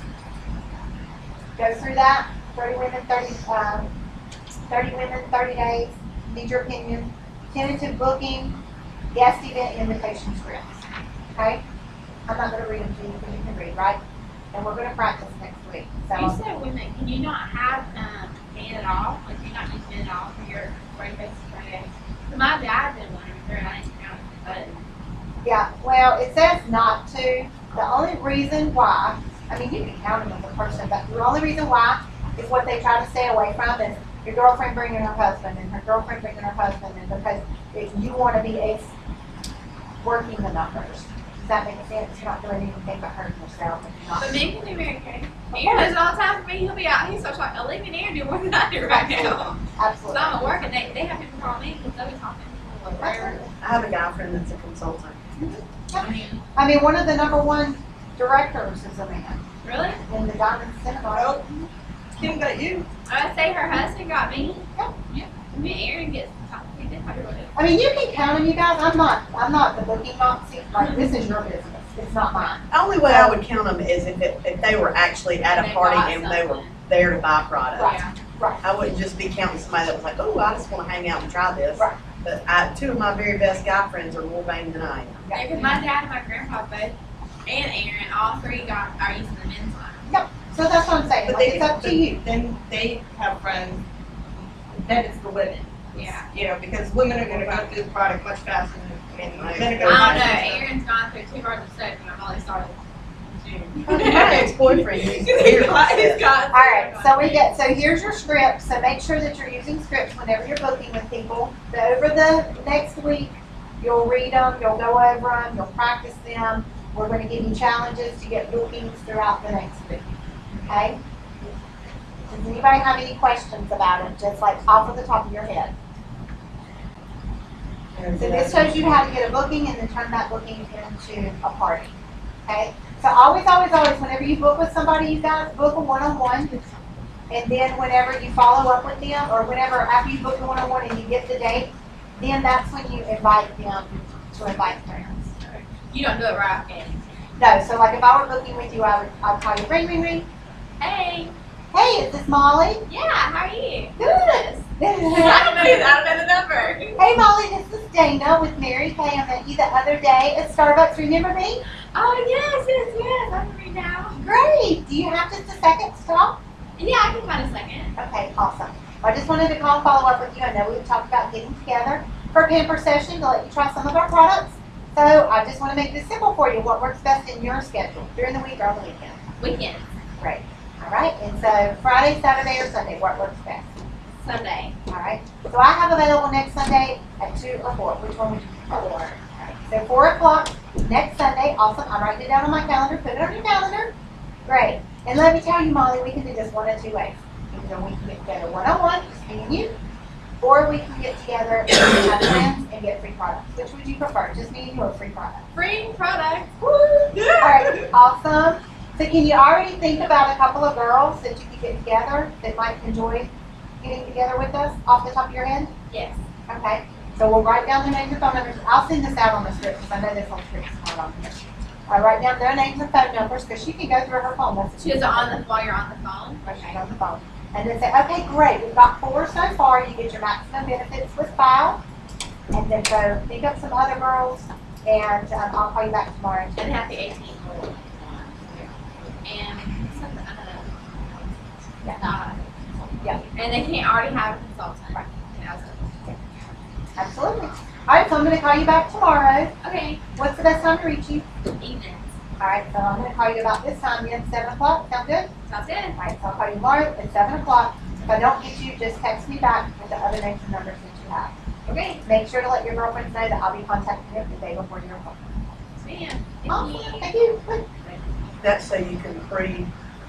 goes through that, thirty women, thirty, um, thirty women, thirty days, need your opinion, tentative booking, guest event invitation scripts, okay? I'm not gonna read them to you, because you can read, right? And we're gonna practice next week, You so. said women, can you not have, um, pay it off, like you not just pay it off for your breakfast Friday? So my dad did one, and I didn't count it, but Yeah, well, it says not to. The only reason why, I mean, you can count them as a person, but the only reason why is what they try to stay away from is your girlfriend bringing her husband and her girlfriend bringing her husband, and because if you want to be a, working the numbers. Does that make sense? You're not doing anything but hurting yourself if you're not. But me can do Mary Kay. Aaron does it all the time for me. He'll be out. He's so like, oh, leave me and Aaron do more than I do right now. So Absolutely. I'm at work and they, they have people call me because they'll be talking. Like, where- I have a guy friend that's a consultant. I mean, I mean, one of the number one directors is a man really? in the Diamond Cinema. Well, Kim got you. I would say her husband got me. Yep. Yeah. Me and Aaron gets he did probably what it is. I mean, you can count them, you guys. I'm not, I'm not the booking Nazi. Like, this is your business. It's not mine. The only way I would count them is if it, if they were actually at a They party bought and they were something. there to buy product. Yeah. Right. I wouldn't just be counting somebody that was like, oh, I just want to hang out and try this. Right. But I, two of my very best guy friends are more vain than I am. Yeah, because my dad and my grandpa both, and Aaron, all three got are using the men's line. So that's what I'm saying. But Like, they, it's up to you. Then they have friends, then it's the women. Yeah. You know, because women are gonna go through the product much faster than, and men are I gonna don't know. buy some stuff. Aaron's gone through two hours of soap and I've only started in June. My ex-boyfriend used to He's hear got, about he's this. got. All right, so we get, so here's your script, so make sure that you're using scripts whenever you're booking with people. So over the next week, you'll read them, you'll go over them, you'll practice them. We're gonna give you challenges to get bookings throughout the next week, okay? Does anybody have any questions about it, just like off of the top of your head? So this shows you how to get a booking and then turn that booking into a party, okay? So always, always, always, whenever you book with somebody, you guys book a one-on-one. And then whenever you follow up with them, or whenever, after you book the one-on-one and you get the date, then that's when you invite them to invite friends. You don't do it right, okay? No, so like if I were booking with you, I would, I'd call you, ring, ring, ring. Hey, Hey, is this Molly? yeah, how are you? Good. I don't know. I don't know the number. Hey Molly, this is Dana with Mary Kay. I met you the other day at Starbucks. Remember me? Oh yes, yes, yes. I'm free now. Great. Do you have just a second to talk? Yeah, I can find a second. Okay, awesome. I just wanted to call and follow up with you. I know we've talked about getting together for a pamper session to let you try some of our products. So I just want to make this simple for you. What works best in your schedule during the week or on the weekend? Weekend, Great. All right. And so Friday, Saturday, or Sunday, what works best? Sunday. All right. So I have available next Sunday at two or four. Which one would you prefer? All right. So four o'clock next Sunday. Awesome. I'm writing it down on my calendar. Put it on your calendar. Great. And let me tell you, Molly, we can do this one of two ways. Either we can get together one-on-one, just me and you, or we can get together and have friends and get free products. Which would you prefer? Just me and you or free products? Free product. Woo! All right. Awesome. So can you already think about a couple of girls that you could get together that might enjoy getting together with us off the top of your head? Yes. Okay. So we'll write down their names and phone numbers. I'll send this out on the script because I know this on script is not on here. I write down their names and phone numbers because she can go through her phone. That's She is on the while you're on the phone. Okay. On the phone. And then say, okay, great. We've got four so far. You get your maximum benefits with file. And then go think up some other girls, and um, I'll call you back tomorrow. And they have to be eighteen. And something, I don't know. Yeah. Uh, Yeah. And they can't already have a consultant. Right. Yeah, so- Absolutely. All right. So I'm going to call you back tomorrow. Okay. What's the best time to reach you? Evenings. All right. So I'm going to call you about this time again, seven o'clock. Sound good? Sounds good. All right, so I'll call you tomorrow at seven o'clock. If I don't get you, just text me back with the other names and numbers that you have. Okay. Make sure to let your girlfriends know that I'll be contacting them the day before your appointment. Ma'am. Awesome, thank you. That's so you can pre.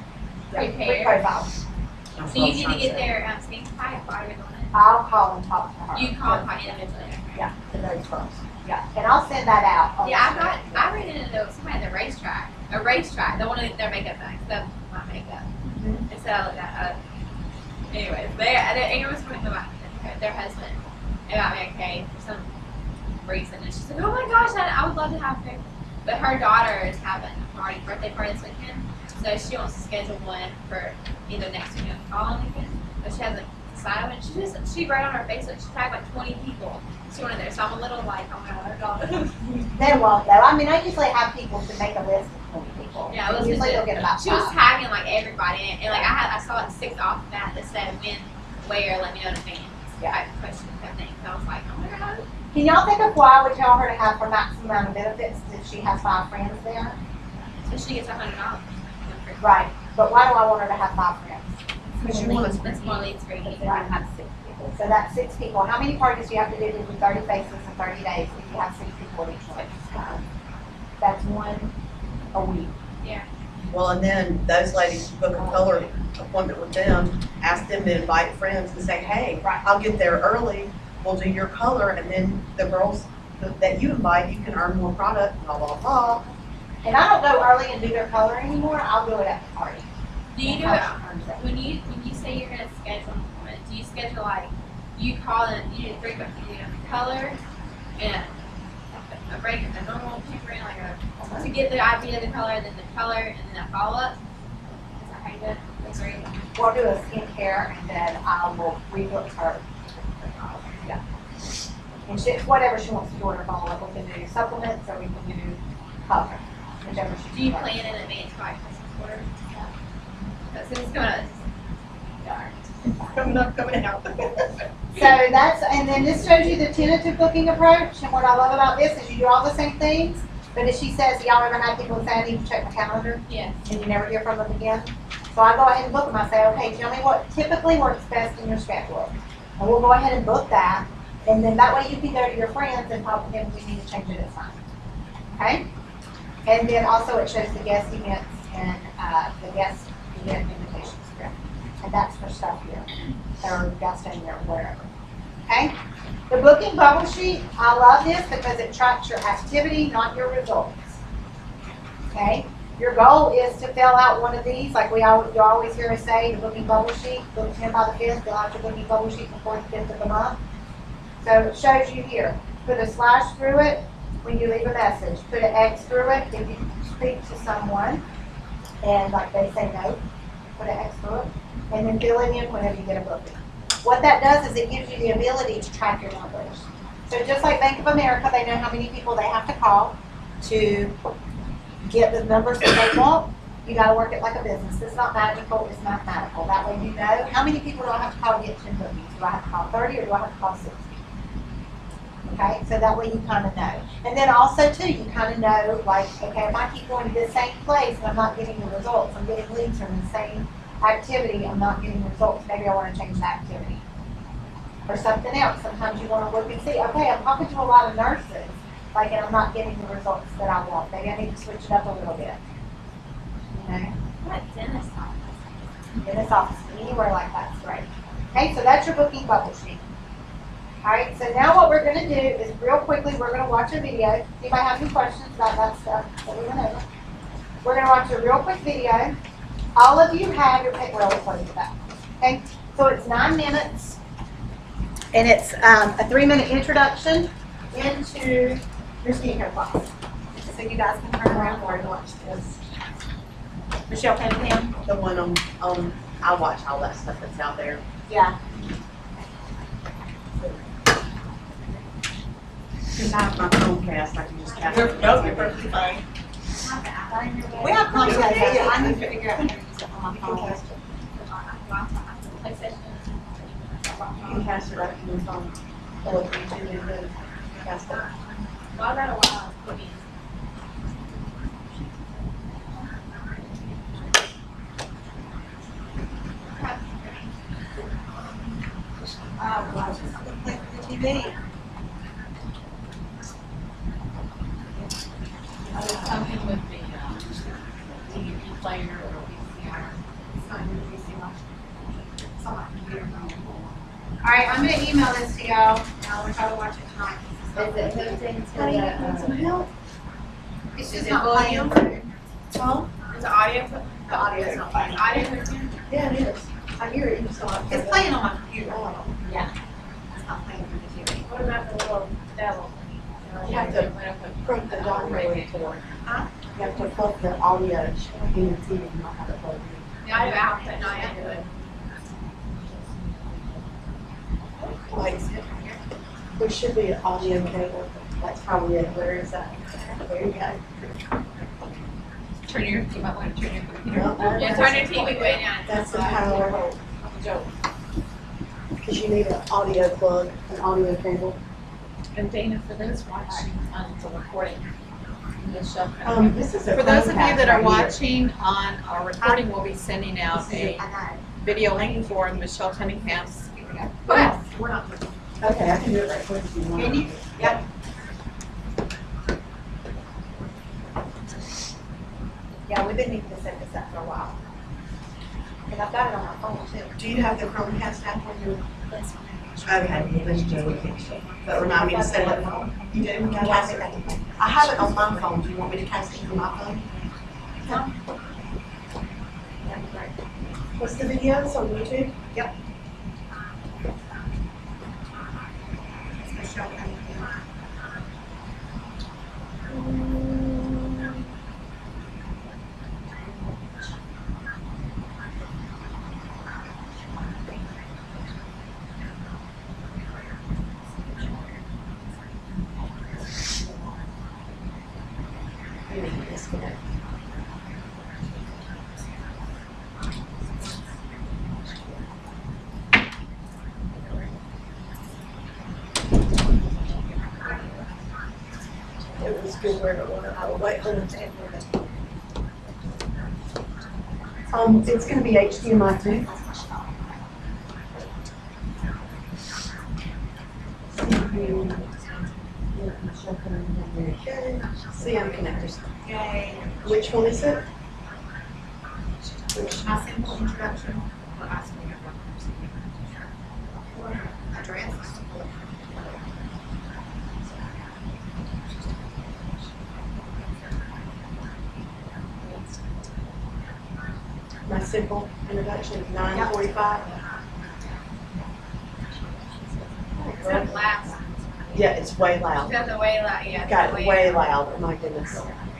Prepare. Profile. So you need to get their um, skin tight while you're doing it. I'll call and talk to her. You call her individually. Yeah, to those girls. Yeah, and I'll send that out. on Yeah, I the- got. I ran into somebody at the racetrack. A racetrack. They wanted their makeup done. Except my makeup. Mhm. And so that. Uh, anyways, they. they Amy was talking about their husband about me, okay, for some reason, and she's like, "Oh my gosh, I, I would love to have her." But her daughter is having a party, birthday party this weekend, so she wants to schedule one for either next weekend or the following weekend. But she hasn't decided when. She just she wrote on her Facebook. She tagged like twenty people. She wanted there, so I'm a little like, oh my god. They won't though. I mean, I usually have people to make a list of twenty people. Yeah, it was Usually legit. they'll get about She was five. tagging like everybody, and, and like I had, I saw like six off the bat that said when, where, let me know in advance. Yeah. Type question type thing. So I was like, oh my god. Can y'all think of why would y'all her to have her maximum amount of benefits if she has five friends there? So she gets a hundred dollars. Right. But why do I want her to have five friends? Because you want to That's more leads for you. They don't have six people. So that's six people. How many parties do you have to do with thirty faces in thirty days if you have six people at each one? That's one a week. Well, and then those ladies book a color appointment with them, ask them to invite friends and say, hey, I'll get there early, we'll do your color, and then the girls that you invite, you can earn more product, blah, blah, blah. And I don't go early and do their color anymore. I'll do it at the party. Do you do it when you when you say you're gonna schedule an appointment? Do you schedule like you call and you do three, but you do a color and a break, a normal paper, and like a to get the idea of the color, then the color, and then a follow up. Is that how you do it? That's great. We'll do a skincare and then I will rebook her. Yeah. And she, whatever she wants to do in her follow up, we can do supplements or we can do color, whichever she Do you prefers. plan in advance by Christmas quarter? Because it's gonna. Coming up, coming out. So that's, and then this shows you the tentative booking approach, and what I love about this is you do all the same things, but as she says, y'all ever had people say, I need to check my calendar, Yes. and you never hear from them again? So I go ahead and book them, I say, okay, tell me what typically works best in your schedule, and we'll go ahead and book that, and then that way you can go to your friends and tell them we need to change it at time, okay? And then also it shows the guest events and, uh, the guest event invitation script, and that's for stuff here, or Gastonia or wherever. Okay? The booking bubble sheet, I love this because it tracks your activity, not your results. Okay? Your goal is to fill out one of these, like we always, you always hear us say, the booking bubble sheet, book ten by the fifth, fill out your booking bubble sheet before the fifth of the month. So it shows you here. Put a slash through it when you leave a message. Put an X through it if you speak to someone and like they say no, put an X through it. And then fill it in whenever you get a booking. What that does is it gives you the ability to track your numbers. So just like Bank of America, they know how many people they have to call to get the numbers that they want. You gotta work it like a business. It's not magical, it's mathematical. That way you know how many people do I have to call to get ten bookings. Do I have to call thirty or do I have to call sixty? Okay, so that way you kind of know. And then also too, you kind of know, like, okay, if I keep going to the same place and I'm not getting the results, I'm getting leads from the same activity, I'm not getting results, maybe I want to change the activity. Or something else. Sometimes you want to look and see, okay, I'm talking to a lot of nurses, like, and I'm not getting the results that I want. Maybe I need to switch it up a little bit. You know? What dentist office? Dentist office, anywhere like that's great. Okay, so that's your booking bubble sheet. Alright, so now what we're going to do is real quickly, we're going to watch a video. Anybody have any questions about that stuff that we went over? We're going to watch a real quick video. All of you have your paper, well, let's close it up. Okay, so it's nine minutes, and it's um, a three minute introduction into your skincare class. So you guys can turn around for and watch this. Michelle Cunningham? The one on, on, I watch all that stuff that's out there. Yeah. Because I have my Chromecast, I can just cast You're, it. nope, you're perfectly fine. We have Chromecast, yeah, I need to figure out how to use it on my phone. You can cast it right from your phone. Or if you do, you can cast it. Well, I got a while. Oh, gosh, it's like the T V. Something with the, um, D V D player or V C R. It's not your V C R. It's on my computer. Alright, I'm going to email this to y'all. I'll try to watch it tonight. Is it hooked into the, uh, It's Is just it not volume? playing. Oh, Is the audio, put- The audio's not playing. audio hooked in? yeah, it is. I hear it, you saw it. It's playing on my computer. Yeah. It's not playing on the T V. What about the little devil? You have to plug the audio into it. Huh? You have to plug the audio in the T V and not have it plugged in. The audio output, not input. Like, there should be an audio cable. That's probably it. Where is that? There you go. Turn your, you might want to turn your computer Well, on. that- Yeah, turn your T V way down. That's the power. Because you need an audio plug, an audio cable. And Dana, for those watching on the recording, Michelle. Um, this is a For those of you Chromecast that are right here. watching on our recording, we'll be sending out a I know. video link for Michelle Cunningham's. But We're not. Okay, I can do it right quick if you want. Can you? Yep. Yeah, we've been needing to set this up for a while. And I've got it on my phone too. Do you have the Chromecast app on your? Okay, let's do it. But remind me to set it up. You do? You can cast it. I have it on my phone. Do you want me to cast it from my phone? What's the videos on YouTube? Yep. Michelle Cunningham. Disconnect. It was good where it went. Oh, wait, hold on. Um, it's gonna be H D M I too. See, I'm connected. Yay. Which one is it? My simple introduction. Address. My simple introduction, nine forty-five. it's not last. Yeah, it's way loud. Got the way loud, yeah. Got the it way loud, oh my goodness.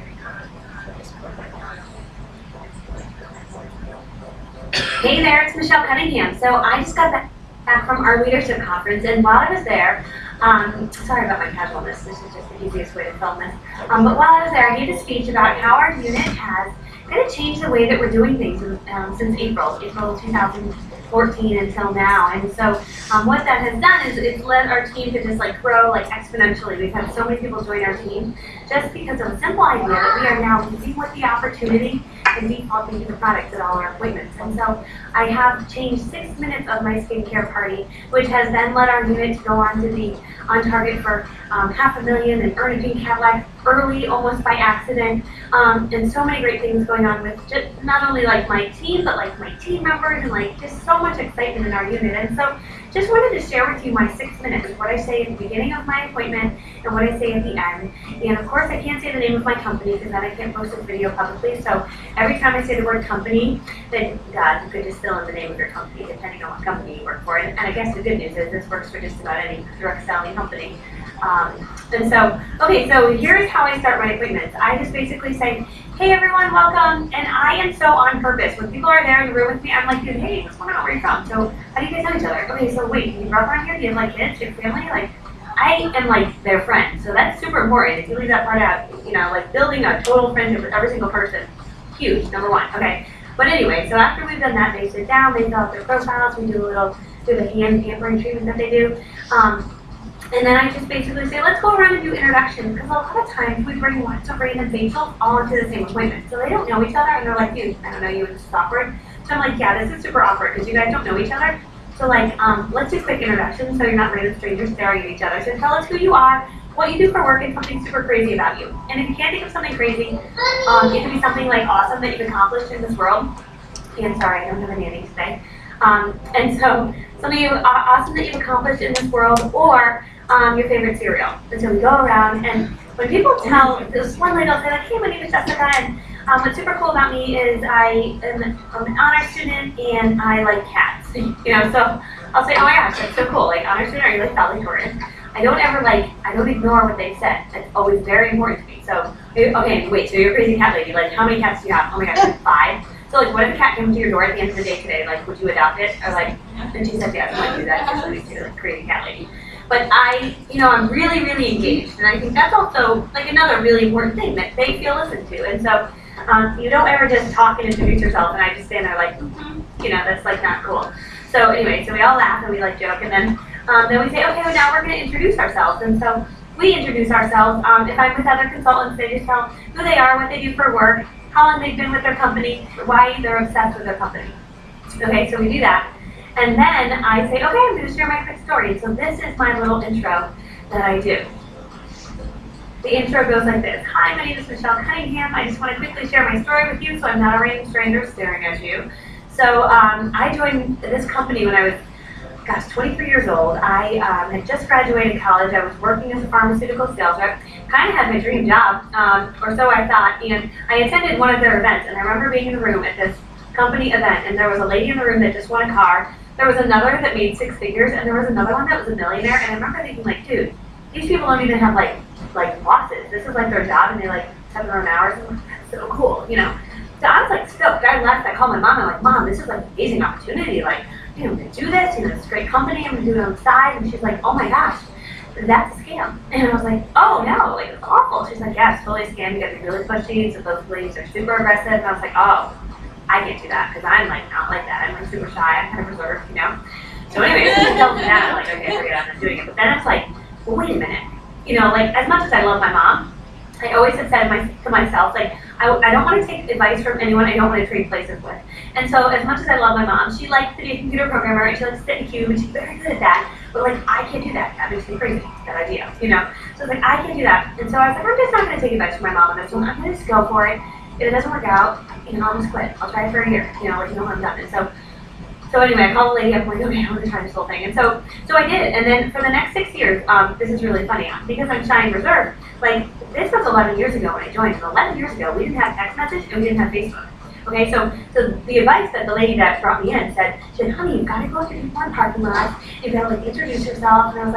Hey there, it's Michelle Cunningham. So I just got back, back from our leadership conference, and while I was there, Um, sorry about my casualness. This is just the easiest way to film this. Um, but while I was there, I gave a speech about how our unit has kind of changed the way that we're doing things um, since April, April two thousand fourteen until now. And so um, what that has done is it's led our team to just like grow like exponentially. We've had so many people join our team just because of a simple idea that we are now leading with the opportunity and defaulting to the products at all our appointments. And so I have changed six minutes of my skincare party, which has then led our unit to go on to be on target for um, half a million and earn a pink Cadillac early, almost by accident. Um, and so many great things going on with just not only like my team, but like my team members and like just so much excitement in our unit. And so just wanted to share with you my six minutes, what I say at the beginning of my appointment and what I say at the end. And of course I can't say the name of my company because then I can't post this video publicly. So every time I say the word company, then God, you could just fill in the name of your company depending on what company you work for. And, and I guess the good news is this works for just about any direct selling company. Um, and so, okay, so here's how I start my appointments. I just basically say, hey everyone, welcome. And I am so on purpose. When people are there in the room with me, I'm like, dude, hey, what's going on? Where are you from? So how do you guys know each other? Okay, so wait, you grew up around here? Do you have like kids? Do you have family? Like, I am like their friend. So that's super important. If you leave that part out, you know, like building a total friendship with every single person, huge, number one. Okay. But anyway, so after we've done that, they sit down, they fill out their profiles, we do a little, do the hand pampering treatment that they do. Um, And then I just basically say, let's go around and do introductions, because a lot of times we bring lots of random facials all into the same appointment. So they don't know each other, and they're like, dude, I don't know you, it's just awkward. So I'm like, yeah, this is super awkward, because you guys don't know each other. So like, um, let's do quick introductions, so you're not random strangers staring at each other. So tell us who you are, what you do for work, and something super crazy about you. And if you can't think of something crazy, um, it could be something like awesome that you've accomplished in this world. And sorry, I don't have a nanny today. Um, and so something you, uh, awesome that you've accomplished in this world, or Um, your favorite cereal. And so we go around, and when people tell, this one lady will say like, hey, my name is Jessica, and um, what's super cool about me is I am I'm an honor student and I like cats. You know, so I'll say, oh my gosh, that's so cool. Like, honor student, are you like valedictorian? I don't ever like, I don't ignore what they said. It's always very important to me. So, okay, wait, so you're a crazy cat lady. Like, how many cats do you have? Oh my gosh, like five. So like, what if a cat came to your door at the end of the day today? Like, would you adopt it? Or like, and she said, yes, I might do that. Just so like crazy cat lady. But I, you know, I'm really, really engaged, and I think that's also like another really important thing that they feel listened to. And so um, you don't ever just talk and introduce yourself, and I just stand there like, mm-hmm, you know, that's like not cool. So anyway, so we all laugh and we like joke, and then um, then we say, okay, well now we're going to introduce ourselves. And so we introduce ourselves. Um, if I'm with other consultants, they just tell who they are, what they do for work, how long they've been with their company, why they're obsessed with their company. Okay, so we do that. And then I say, okay, I'm going to share my quick story. So this is my little intro that I do. The intro goes like this. Hi, my name is Michelle Cunningham. I just want to quickly share my story with you so I'm not a random stranger staring at you. So um, I joined this company when I was, gosh, twenty-three years old. I um, had just graduated college. I was working as a pharmaceutical sales rep. Kind of had my dream job, um, or so I thought. And I attended one of their events, and I remember being in the room at this company event, and there was a lady in the room that just won a car. There was another that made six figures, and there was another one that was a millionaire. And I remember thinking, like, dude, these people don't even have like like bosses. This is like their job, and they like have their own hours. And that's so cool, you know. So I was like stoked. I left. I called my mom. I'm like, Mom, this is like an amazing opportunity. Like, you know, I'm gonna do this. You know, it's a great company. I'm gonna do it on the side. And she's like, oh my gosh, that's a scam. And I was like, oh no, like it's awful. She's like, yeah, it's totally a scam. You got the really pushy. So those ladies are super aggressive. And I was like, oh. I can't do that because I'm like not like that. I'm like super shy. I'm kind of reserved, you know. So anyway, she tells me that, I'm like, okay, forget it, I'm not doing it. But then it's like, well, wait a minute. You know, like as much as I love my mom, I always have said my, to myself, like, I, I don't want to take advice from anyone I don't want to trade places with. And so as much as I love my mom, she likes to be a computer programmer and she likes to sit in a cube and she's very good at that. But like, I can't do that. That makes me crazy, that idea, you know. So I was like, I can't do that. And so I was like, I'm just not going to take advice from my mom on this one. I'm going to just go for it. If it doesn't work out, you know, I'll just quit. I'll try it for a year, you know, like, you know, I'm done. And so, so anyway, I called the lady up, I'm like, okay, I'm gonna try this whole thing. And so, so I did. And then for the next six years, um, this is really funny, because I'm shy and reserved, like, this was eleven years ago when I joined. So eleven years ago, we didn't have text message and we didn't have Facebook. Okay, so so the advice that the lady that brought me in said, she said, honey, you've got to go to the one parking lot, you've got to like introduce yourself. And I was like,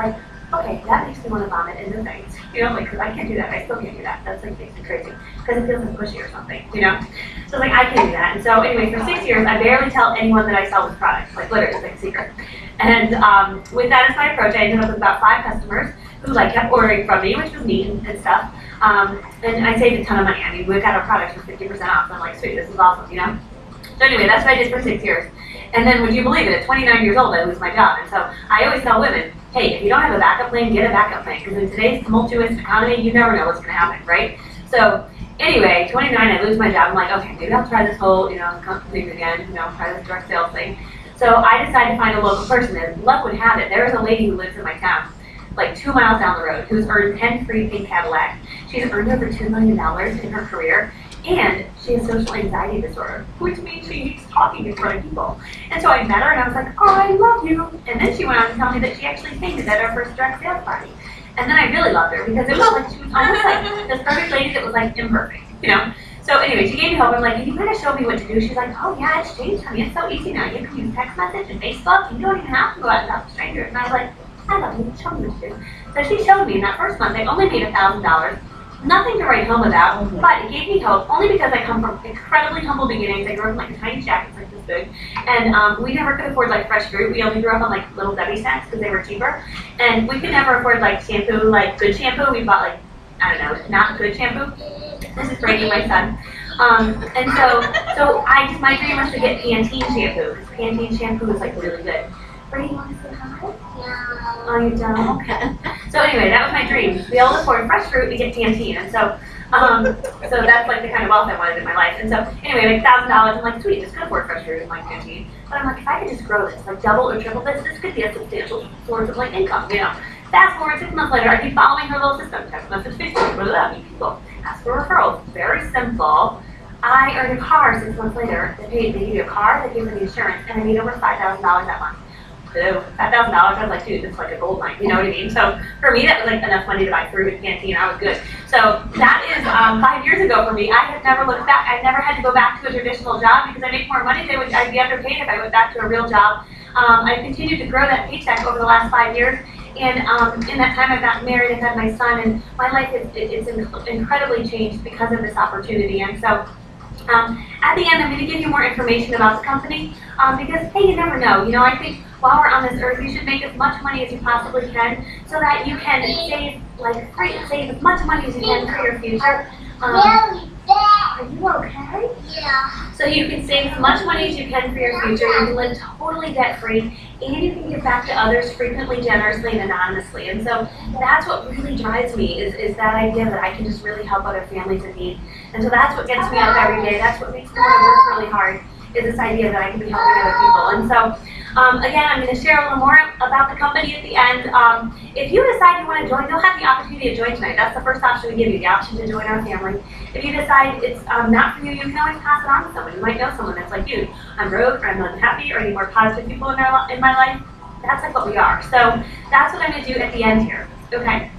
okay, that makes me want to vomit into things. You know, like, 'cause I can't do that. I still can't do that. That's like makes me crazy because it feels like pushy or something. You know, so like I can't do that. And so anyway, for six years, I barely tell anyone that I sell this product. Like literally, it's like a secret. And um, with that as my approach, I ended up with about five customers who like kept ordering from me, which was neat and, and stuff. Um, and I saved a ton of money. I mean, we got our products for fifty percent off. So I'm like, sweet, this is awesome. You know. So anyway, that's what I did for six years. And then would you believe it, at twenty-nine years old, I lose my job. And so I always tell women, hey, if you don't have a backup plan, get a backup plan. Because in today's tumultuous economy, you never know what's going to happen, right? So anyway, twenty-nine, I lose my job. I'm like, okay, maybe I'll try this whole, you know, thing again, you know, try this direct sales thing. So I decided to find a local person. And luck would have it, there is a lady who lives in my town, like two miles down the road, who's earned ten free pink Cadillacs. She's earned over ten million dollars in her career. And she has social anxiety disorder, which means she hates talking in front of people. And so I met her and I was like, oh, I love you. And then she went on to tell me that she actually fainted at our first direct sales party. And then I really loved her because it was like, she was almost like this perfect lady that was like imperfect, you know? So anyway, she gave me hope. I'm like, can you kind of show me what to do? She's like, oh yeah, it's changed, honey. It's so easy now. You can use text message and Facebook. You don't even have to go out and talk to strangers. And I was like, I love you. Show me what to do. So she showed me in that first month, I only made a thousand dollars. Nothing to write home about, but it gave me hope, only because I come from incredibly humble beginnings. I grew up in like a tiny shack, it's like this big, and um, we never could afford like fresh fruit. We only grew up on like Little Debbie snacks because they were cheaper, and we could never afford like shampoo, like good shampoo. We bought like, I don't know, not good shampoo. This is Brady, my son. Um, and so, so I just, my dream was to get Pantene shampoo, because Pantene shampoo is like really good. Brady, you want to say hi? Yeah. Oh, you don't? Okay. So anyway, that was my dream, to be able to afford fresh fruit and get Pantene. And so, um, so that's like the kind of wealth I wanted in my life. And so anyway, like one thousand dollars, I'm like, sweet, just gonna afford fresh fruit and like Pantene. But I'm like, if I could just grow this, like double or triple this, this could be a substantial source of like income, you know. Fast forward six months later, I keep following her little system. Text message, Facebook, blah, blah, blah, meet people, ask for referrals. Very simple. I earned a car six months later. They paid, they gave you a car, they gave me the insurance, and I made over five thousand dollars that month. So five thousand dollars, I was like, dude, this is like a gold mine, you know what I mean? So for me, that was like enough money to buy fruit and Pantene, I was good. So that is um, five years ago for me. I have never looked back. I never had to go back to a traditional job because I make more money. They would, I'd be underpaid if I went back to a real job. Um, I've continued to grow that paycheck over the last five years. And um, in that time, I got married and had my son, and my life is it, it's inc incredibly changed because of this opportunity. And so um, at the end, I'm going to give you more information about the company um, because, hey, you never know. You know, I think while we're on this earth, you should make as much money as you possibly can so that you can save, like, free, save as much money as you can for your future. Um, are you okay? Yeah. So you can save as much money as you can for your future. You can live totally debt-free, and you can give back to others frequently, generously, and anonymously. And so that's what really drives me, is, is that idea that I can just really help other families in need. And so that's what gets me up every day. That's what makes me want to work really hard, is this idea that I can be helping other people. And so, um, again, I'm going to share a little more about the company at the end. Um, if you decide you want to join, you'll have the opportunity to join tonight. That's the first option we give you, the option to join our family. If you decide it's um, not for you, you can always pass it on to someone. You might know someone that's like you. I'm broke, or I'm unhappy, or I need more positive people in, their, in my life. That's like what we are. So that's what I'm going to do at the end here. Okay?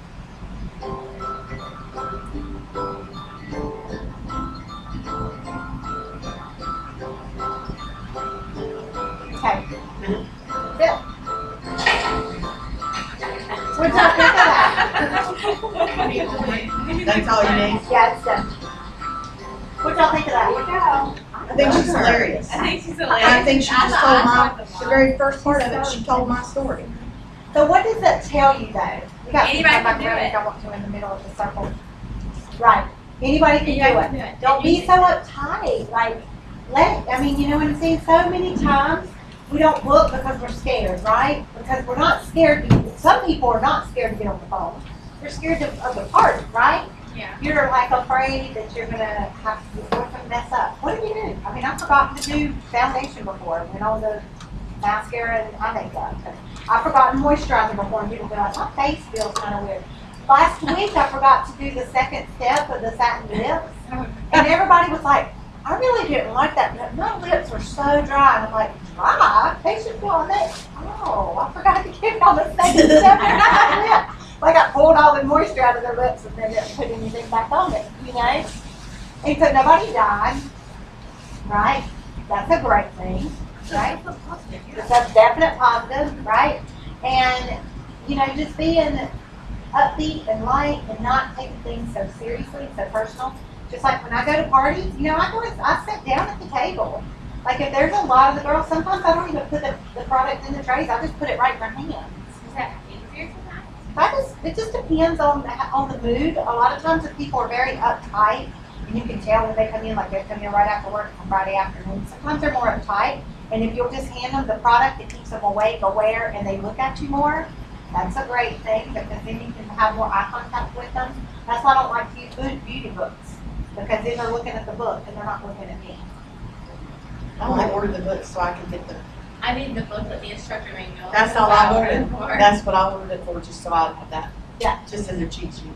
Okay. Bill. What'd y'all think of that? That's all you need. Yeah, it's done. What'd y'all think of that? I think she's hilarious. I think she's I hilarious. think she just told my, the very first part of it, she told my story. So what does that tell you though? You got Anybody people can back do around it. and come up to in the middle of the circle. Right. Anybody can Anybody do can it. do it. Don't be so uptight. Like, let, I mean, you know what I'm saying? So many times we don't book because we're scared, right? Because we're not scared. To, some people are not scared to get on the phone. They're scared of, of the party, right? Yeah. You're like afraid that you're gonna have to, you're gonna mess up. What do you do? I mean, I've forgotten to do foundation before, you know, the mascara and eye makeup. I've forgotten moisturizer before, and people be like, my face feels kind of weird. Last week, I forgot to do the second step of the satin lips, and everybody was like, I really didn't like that. My lips were so dry, and I'm like, dry? They should feel on that. Oh, I forgot to give y'all the second step of my lip. Like I pulled all the moisture out of their lips and then didn't put anything back on it, you know? And so nobody died, right? That's a great thing, right? It's a definite positive, right? And you know, just being upbeat and light and not taking things so seriously, so personal. Just like when I go to parties, you know, I go, I sit down at the table. Like if there's a lot of the girls, sometimes I don't even put the, the product in the trays. I just put it right in their hands. Is that easier sometimes? I just, it just depends on the, on the mood. A lot of times if people are very uptight, and you can tell when they come in, like they come in right after work on Friday afternoon. Sometimes they're more uptight, and if you'll just hand them the product, it keeps them awake, aware, and they look at you more. That's a great thing because then you can have more eye contact with them. That's why I don't like to use food beauty books because then they're looking at the book and they're not looking at me. I only ordered the book so I can get the, I need the booklet, the instructor manual. that's all I ordered. for. That's what I ordered it for, just so I have that. Yeah. Just as a cheat sheet.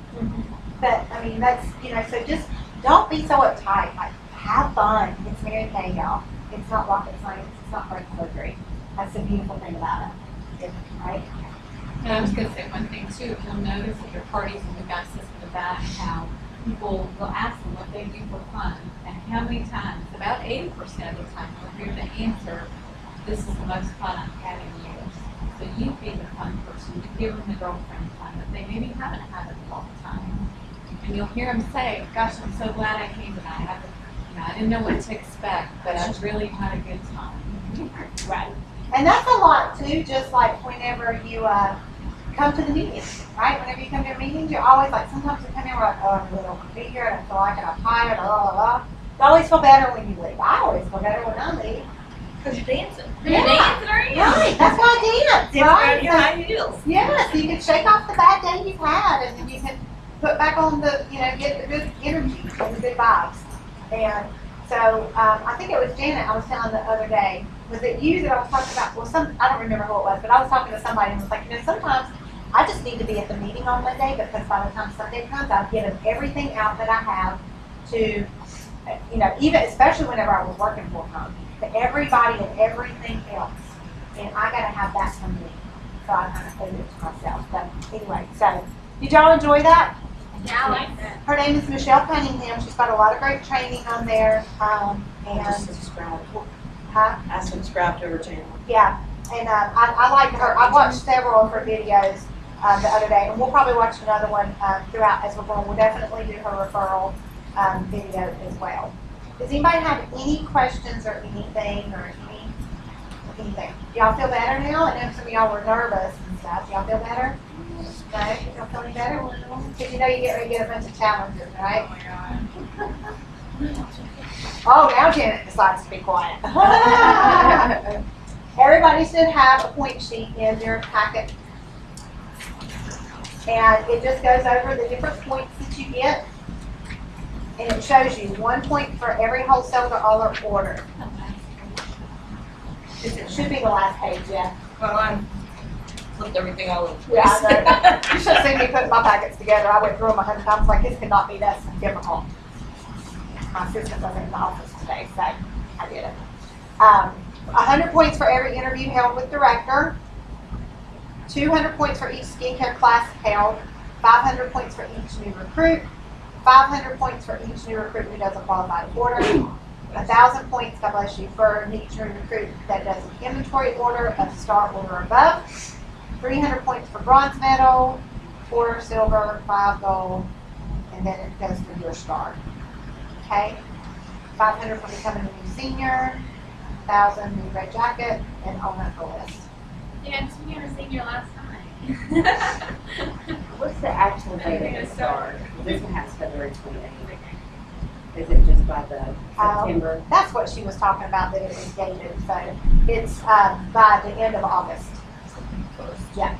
But I mean, that's, you know, so just don't be so uptight. Like, have fun. It's Mary Kay, y'all. It's not rocket science. It's not brain surgery. That's the beautiful thing about it. Right? And I was gonna say one thing too, if you'll notice at your parties and the guys sit in the back, how people will ask them what they do for fun, and how many times, about eighty percent of the time, you'll hear the answer, this is the most fun I've had in years. So you be the fun person, you give them the girlfriend fun, but they maybe haven't had it all the time. And you'll hear them say, gosh, I'm so glad I came tonight. I, you know, I didn't know what to expect, but I really had a good time. Right. And that's a lot too, just like whenever you uh, come to the meetings, right? Whenever you come to meetings, you're always like, sometimes you come in, we're like, oh, I really don't want to be here, I don't feel like it, I'm tired, blah, blah, blah. You always feel better when you leave. I always feel better when I leave. Because you're dancing. Yeah. You're dancing, are you? Right, that's why I dance, Dance right? around your high heels. Yeah, so you can shake off the bad day you've had, and then you can put back on the, you know, get the good energy and the good vibes. And so um, I think it was Janet I was telling the other day, was it you that I was talking about, well, some, I don't remember who it was, but I was talking to somebody and was like, you know, sometimes I just need to be at the meeting on Monday because by the time Sunday comes, I've given everything out that I have to, you know, even, especially whenever I was working full time, to everybody and everything else. And I got to have that from me. So I kind of owed it to myself. But anyway, so did y'all enjoy that? Yeah, I like that. Her name is Michelle Cunningham. She's got a lot of great training on there. Um, I just and, subscribed. huh? I subscribed to her channel. Yeah, and um, I, I like her. I watched several of her videos um, the other day, and we'll probably watch another one um, throughout as we're going. We'll definitely do her referral um, video as well. Does anybody have any questions or anything or any anything? Y'all feel better now? I know some of y'all were nervous and stuff. Y'all feel better? No? Y'all feel any better? Because you know you get ready to get a bunch of challenges, right? Oh, now Janet decides to be quiet. Everybody should have a point sheet in their packet. And it just goes over the different points that you get. And it shows you one point for every wholesale dollar order. It should be the last page, yeah. Well, I flipped everything all over. Yeah, I know. You should have seen me putting my packets together. I went through them a hundred times, like this could not be that difficult. My assistant wasn't in the office today, so I did it. Um, one hundred points for every interview held with director. two hundred points for each skincare class held. five hundred points for each new recruit. five hundred points for each new recruit who doesn't qualify to order. one thousand points, God bless you, for each new recruit that does an inventory order of star order above. three hundred points for bronze medal, four silver, five gold, and then it goes for your star. Okay? five hundred for becoming a new senior, one thousand new red jacket, and on that the list. Yeah, it's me and senior last time. What's the actual date of the start? This one has February twenty-eighth. Is it just by the September? Um, that's what she was talking about, that it was dated. So it's um, by the end of August. Yeah.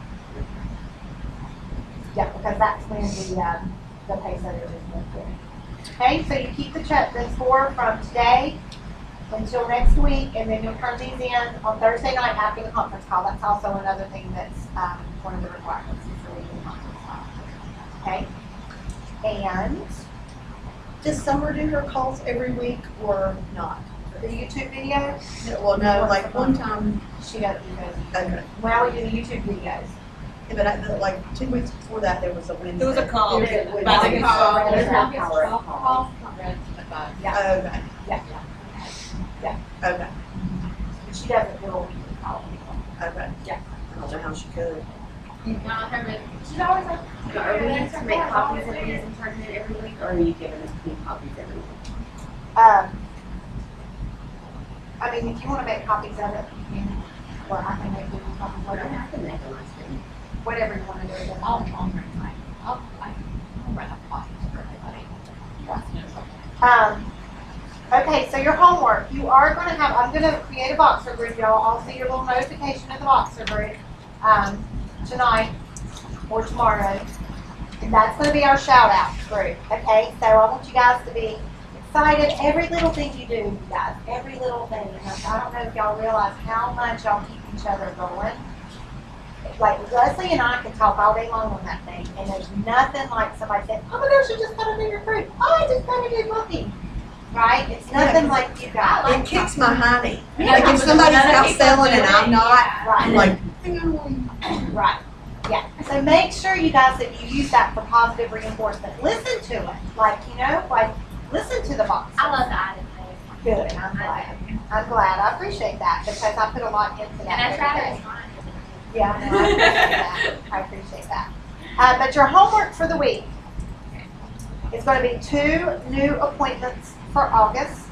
Yeah, because that's when the um, the pay center is moved in. Okay, so you keep the check, the score from today until next week, and then you'll turn these in on Thursday night after the conference call. That's also another thing that's um, one of the requirements is for the conference call. Okay, and Does Summer do her calls every week or not? the YouTube video, Well, no, like one time, she does YouTube. okay. Well, we do the YouTube videos. Yeah, but I, like two weeks before that, there was a Wednesday. There was a call. There was a By the Wednesday. call. There's no August power twelfth call. call, not read to the bus. Yeah, Okay, yeah. okay, She doesn't do a weekly call. okay. Yeah. I don't know how she could. Well, her, but she's always like, Are we need to make copies of these and turn it every week, or are you giving us clean copies every week? Um, I mean, if you wanna make copies of it, you can, or I can make you copies, whatever, I can make a list. whatever you wanna do. it doesn't I'll, matter. I'll bring mine. I'll, I, I'll run up copies for everybody. Um, okay, so your homework, you are gonna have, I'm gonna create a Boxer group, y'all, I'll see your little notification of the Boxer group, um, tonight or tomorrow. And that's gonna be our shout out group, okay? So I want you guys to be excited, every little thing you do, you guys, every little thing. And I don't know if y'all realize how much y'all keep each other going. Like Leslie and I can talk all day long on that thing, and there's nothing like somebody saying, oh my gosh, you just got a new recruit. Oh, I just got a new booking. Right? It's nothing like you guys. It kicks my hiney. Like if somebody's out selling and I'm not, I'm Right, like, right. Yeah. So make sure you guys that you use that for positive reinforcement. Listen to it. Like, you know, like listen to the box. I love the item. Good. I'm glad. I'm glad. I appreciate that because I put a lot into that. And I every tried day. it. Fine. Yeah, no, I appreciate that. I appreciate that. Uh, but your homework for the week is going to be two new appointments for August,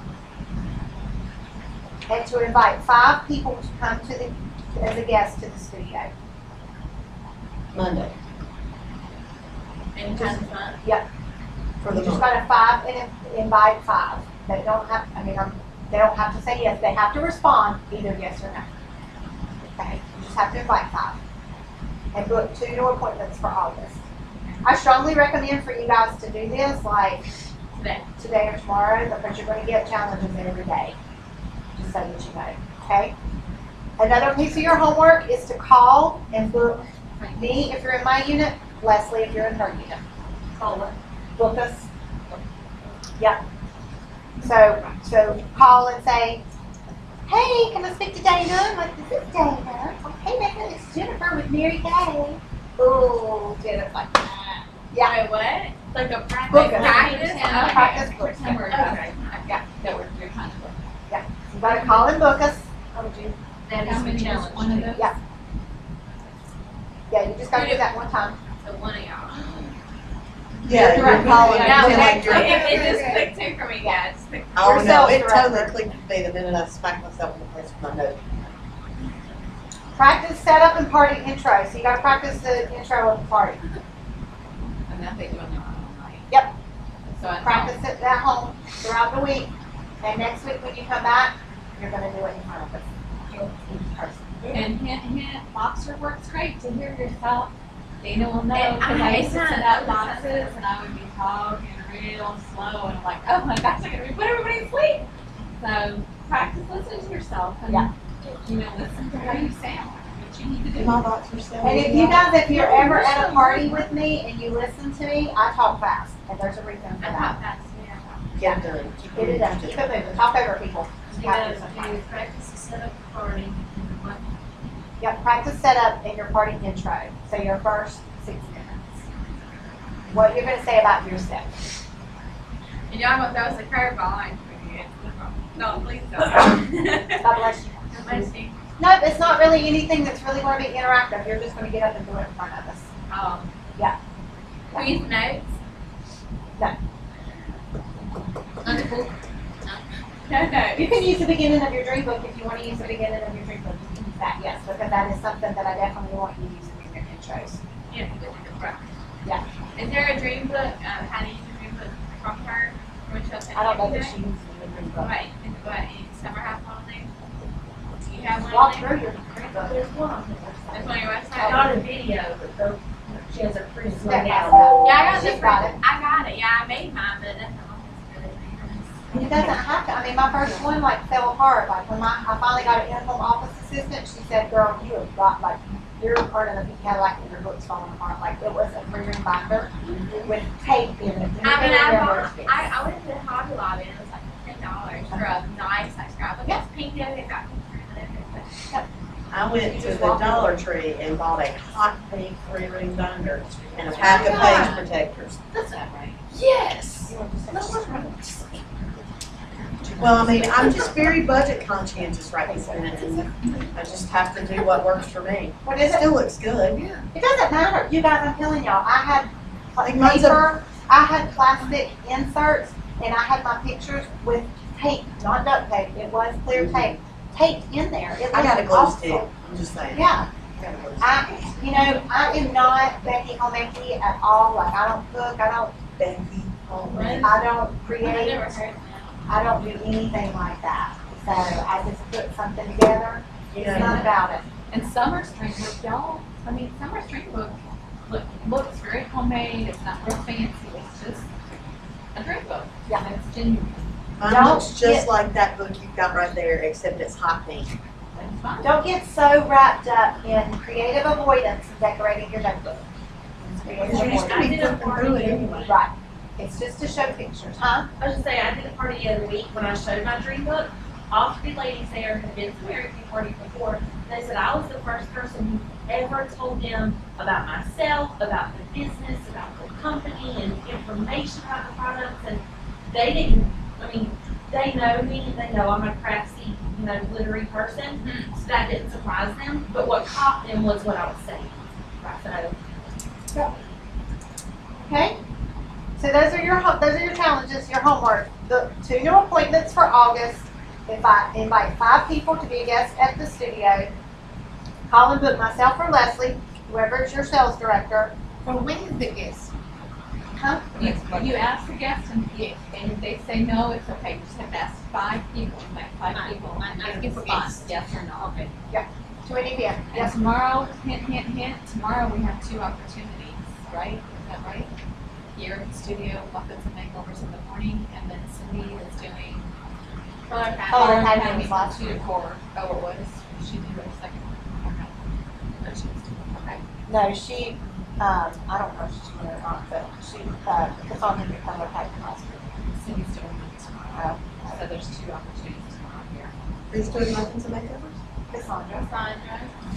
and to invite five people to come to the as a guest to the studio. Monday, And just fun. for the You just month. got to five and in- invite five. They don't have. I mean, um, they don't have to say yes. They have to respond either yes or no. Okay, you just have to invite five and book two new appointments for August. I strongly recommend for you guys to do this like Today. today or tomorrow because you're going to get challenges every day, just so that you know, okay? Another piece of your homework is to call and book me if you're in my unit, Leslie if you're in her unit. Call her, book us. Yep. So, so call and say, hey, can I speak to Dana? I'm like, this is Dana. Oh, hey, Dana, it's Jennifer with Mary Kay. Ooh, Jennifer like that. Yeah. Wait, what? Like a practice? Book us. Practice? Yeah. Okay. Practice book. Pretend we're, Okay. Yeah. that we're, we're kind of. You gotta call and book us. How would you? That is the challenge. One of those? Yeah. Yeah, you just gotta do that one time. So one of y'all. Yeah, You're you're calling right. and Yeah, feel okay. like you're, It, it just clicked in for me, yeah. It just clicked. oh no, Yourself, it director. totally clicked with me the minute I smacked myself in the face with my note. Practice setup and party intro. So you gotta practice the intro of the party. And I think doing that all night. Yep. So I Practice it at home throughout the week. And next week when you come back, you're gonna do it in front of us. In person. And hint, hint, Boxer works great to hear yourself. Dana will know, And because I I- used to it's send not- out boxes and I would be talking real slow and I'm like, oh my gosh, I'm gonna be put everybody to sleep. So practice listening to yourself and, Yeah. you know, listen to how you sound, what you need to do. My box are still. And if you guys, if you're ever at a party with me and you listen to me, I talk fast. And there's a reason for I that. thought that's, yeah. Get it done. Get it done. Keep it moving. Talk over people. You gotta do practice to set up a party and what Yep, practice setup and your party intro. So your first six minutes. What you're gonna say about yourself. And y'all gonna throw us a curveball in for you. No, please don't. God bless you. Unless you, Nope, it's not really anything that's really gonna be interactive. You're just gonna get up and do it in front of us. um, Yeah. we use notes. No. Wonderful. No, no. You can use the beginning of your dream book if you wanna use the beginning of your dream book. You can use that, yes, because that is something that I definitely want you using in your intros. Yeah, good to go. Yeah. Is there a dream book? Um, how to use a dream book from her? Or she'll send I don't know you that she today? uses the dream book. What? Is what? Any summer have one on there? Do you have one Walk on there? through your dream book. there's one on the That's website. on your website? Not a video, but though, she has a pretty slow Step by down. step. Yeah, I got She's the got it. I got it. Yeah, I made mine, but that's not really It doesn't have to, I mean, my first one like fell apart, like when my, I finally got an in-home office assistant, she said, girl, you have got like, you're part of the pink Cadillac and your book's falling apart, like it was a three-ring binder with tape in it. I mean, I Remember bought, this. I, I went to the Hobby Lobby and it was like ten dollars for a nice like scrapbook. Yeah. It's pink and it got pink. I went to the Dollar Tree and bought a hot pink three ring binder and a pack of page protectors. That's not right. Yes. You want to just- Two Well, I mean, I'm just very budget conscientious right this minute, and I just have to do what works for me. What It is it? still looks good. It doesn't matter, you guys, I'm telling y'all, I had Like mine's a- paper, I had plastic inserts, and I had my pictures with tape, not duct tape, it was clear tape, taped in there. It I got a looked glow awful. stick, I'm just saying. Yeah, I got a glow stick. I, you know, I am not Becky Homeki at all, like, I don't cook, I don't, Becky, oh, man. I don't I create, never heard I don't do anything like that. So I just put something together, You it's know, not about it. And summer string book, y'all, I mean, summer string book look, looks very homemade, it's not real fancy, it's just a drink book. Yeah. And it's genuine, Mine Don't looks just get- like that book you've got right there, except it's hot pink. and it's fine. Don't get so wrapped up in creative avoidance and decorating your notebook. It's creative Because you're just avoidance. gonna be flipping through it anyway. Right, it's just to show pictures, huh? I was just saying, I did a party the other week when I showed my dream book. All three ladies there had been to American party before. And they said I was the first person who ever told them about myself, about the business, about the company, and information about the products. And they didn't. I mean, they know me. They know I'm a craftsy, you know, glittery person. So that didn't surprise them. But what caught them was what I was saying. Right. So. Okay? So those are your, ho- those are your challenges, your homework. The two new appointments for August. If I invite five people to be a guest at the studio, call and book myself or Leslie, whoever is your sales director. For when is the guest? Huh? You, you ask the guest and if, and if they say no, it's okay, you just have to ask five people, like five Fine, people. fine, and get a asking for response, guests. yes or no. Okay. To any event. And Yes, tomorrow, hint, hint, hint, tomorrow we have two opportunities, right? Is that right? Here at the studio, muffins and makeovers in the morning, and then Cindy is doing Color Oh, color okay, academy was last two to four. Oh, it was? She did her second one. Okay. No, she was doing, okay. no, she, um, I don't know if she's doing it or not, but she, uh, Cassandra did color typing last week. Cindy's doing it tomorrow. So there's two opportunities tomorrow here. Who's doing muffins and makeovers? Cassandra. Sandra.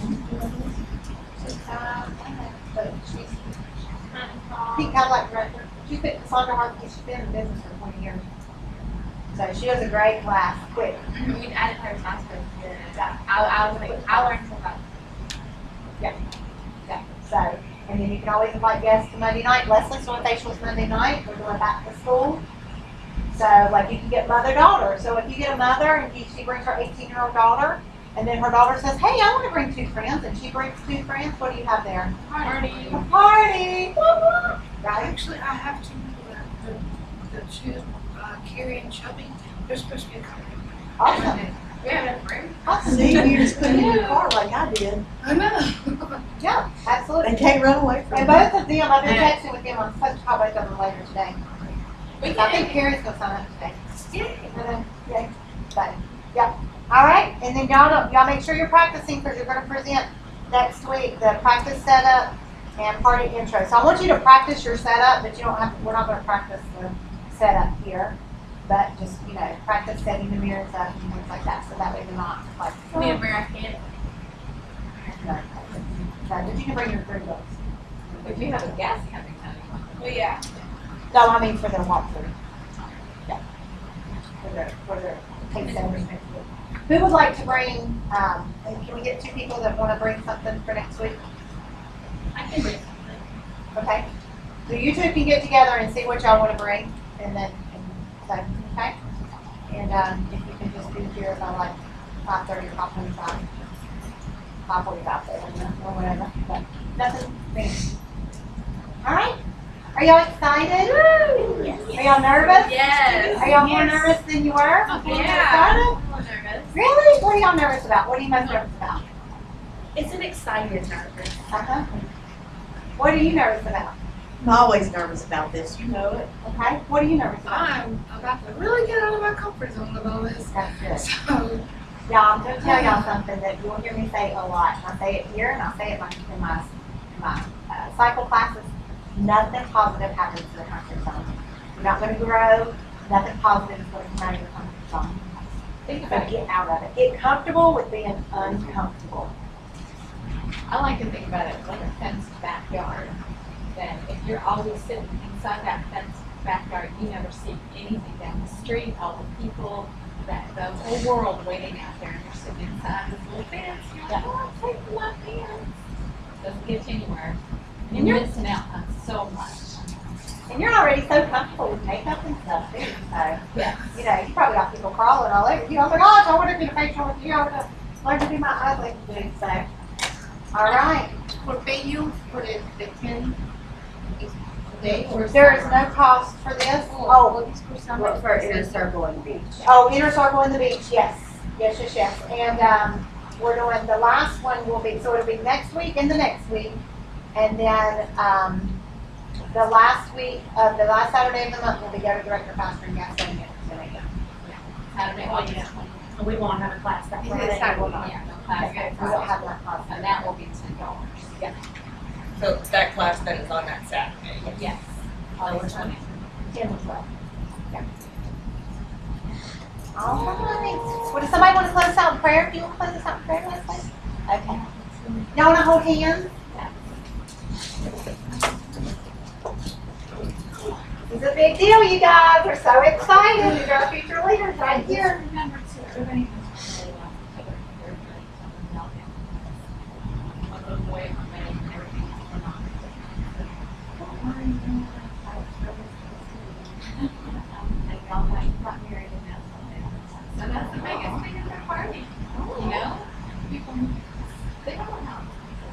She's, uh, but she's Pete Cadillac director. She's been, Cassandra Hartley, she's been in business for twenty years. So she has a great class, quick. We added her class for the, I, I was like, I learned so much. Yeah, so, and then you can always invite guests to Monday night. Leslie's doing facials Monday night. We're doing back to school. So, like, you can get mother-daughter. So if you get a mother and she brings her eighteen-year-old daughter, and then her daughter says, hey, I want to bring two friends, and she brings two friends, what do you have there? Party. A party! Right? Actually, I have two people that, the, the two, uh, Carrie and Shelby, they're supposed to be coming. Awesome. We have a room. Awesome. See, you just put it in your car like I did, I know. Yeah, absolutely. and can't run away from And it. both of them, I've been texting with them. I'm supposed to call both of them later today. We I think can, Carrie's gonna sign up today. yeah. And then, yeah, but, yeah. All right, and then y'all don't, y'all make sure you're practicing because you're gonna present next week, the practice setup and party intro. So I want you to practice your setup, but you don't have to, we're not gonna practice the setup here. But just, you know, practice setting the mirrors up and things like that, so that way they're not like. Me and Vera can't. No, but you can bring your three books. If you have a guest coming, honey. Well, yeah. No, I mean for their walkthrough. Yeah. For their, for their take setters. Who would like to bring, um, can we get two people that wanna bring something for next week? I can bring something. Okay? So you two can get together and see what y'all wanna bring, and then, and so, okay? And, um, if you can just be here by like five thirty or five twenty-five. Five forty-five, or whatever, but nothing, fancy. All right? Are y'all excited? Are y'all nervous? Yes. Are y'all more nervous than you were before you Yeah. started? I'm a little nervous. Really? What are y'all nervous about? What are you most nervous about? It's an exciting nervous. Uh-huh. What are you nervous about? I'm always nervous about this, you know it. Okay. What are you nervous about? I'm about to really get out of my comfort zone with all this. That's good. So, Y'all, I'm gonna tell y'all something that you'll hear me say a lot. And I say it here and I say it in my, in my, in my uh, cycle classes. Nothing positive happens in the comfort zone. You're not gonna grow. Nothing positive is gonna come out of your comfort zone. Think So about it. get out of it. Get comfortable with being uncomfortable. I like to think about it like a fenced backyard. Then if you're always sitting inside that fenced backyard, you never see anything down the street, all the people, that, the whole world waiting out there, and you're sitting inside this little fence, you're like, oh, I'm taking my fence. Doesn't get you anywhere. And You're you're- missing out on so much. And you're already so comfortable with makeup and stuff too, so, Yes. you know, you probably got people crawling all over you. Oh my gosh, I want to get a facial with you. I want to learn to do my eyes like you do, so. All right. For pay you for the, the ten is today or? There is no cost for this. Oh, it's for some. Look for Inner Circle and Beach. oh, Inner Circle in the Beach, yes. Yes, yes, yes. And, um, we're doing, the last one will be, so it'll be next week and the next week. And then, um, the last week of, the last Saturday of the month will be Governor Director Pastor and Gastonia. Saturday, August twenty. We won't have a class that You said Friday. Saturday. We'll not. Yeah, no class. Okay, we don't have that cost. And that will be ten dollars. So that class then is on that Saturday. Yes. August twenty. ten or twelve. Yeah. All right. Well, does somebody want to close us out in prayer? Do you want to close us out in prayer, Leslie? Okay. Y'all want to hold hands? This is a big deal, you guys. We're so excited. You're our future leaders right here. Remember to, everybody has to really love each other. Everybody has to love them. One of them away from me, and everything is going on. Don't worry, you know, I was really supposed to. And y'all know you got married and that's something. So that's the biggest thing at their party. You know? People, they don't know how.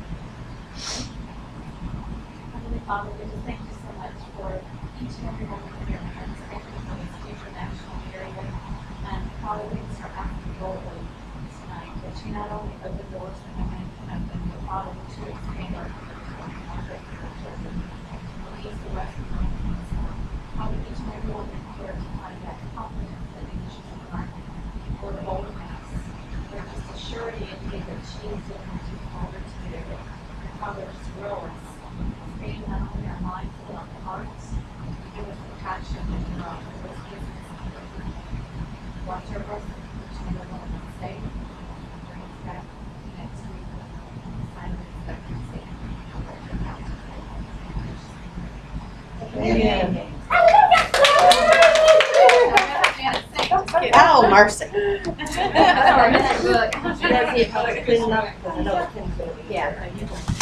Heavenly Father, we just thank you so much for each and every one of your hands, especially for this international area. And Father, we just are asking boldly tonight that you not only open doors that no man can open, but Father, that you expand our children, release the rest of them. Father, each and every one that's here to find that confidence that they should be right, or the boldness, or just a surety in you that she is doing what you've called her to do. And Father, just grow us, expand not only our minds, but our hearts. Give us the passion and love for this business. Watch over us and each and every one of us safe. Bring us back next week. Sign of expectancy. Amen. Oh, Oh, mercy. Sorry, I missed the book. She does it, cleaning up, because I know it's ten. Yeah.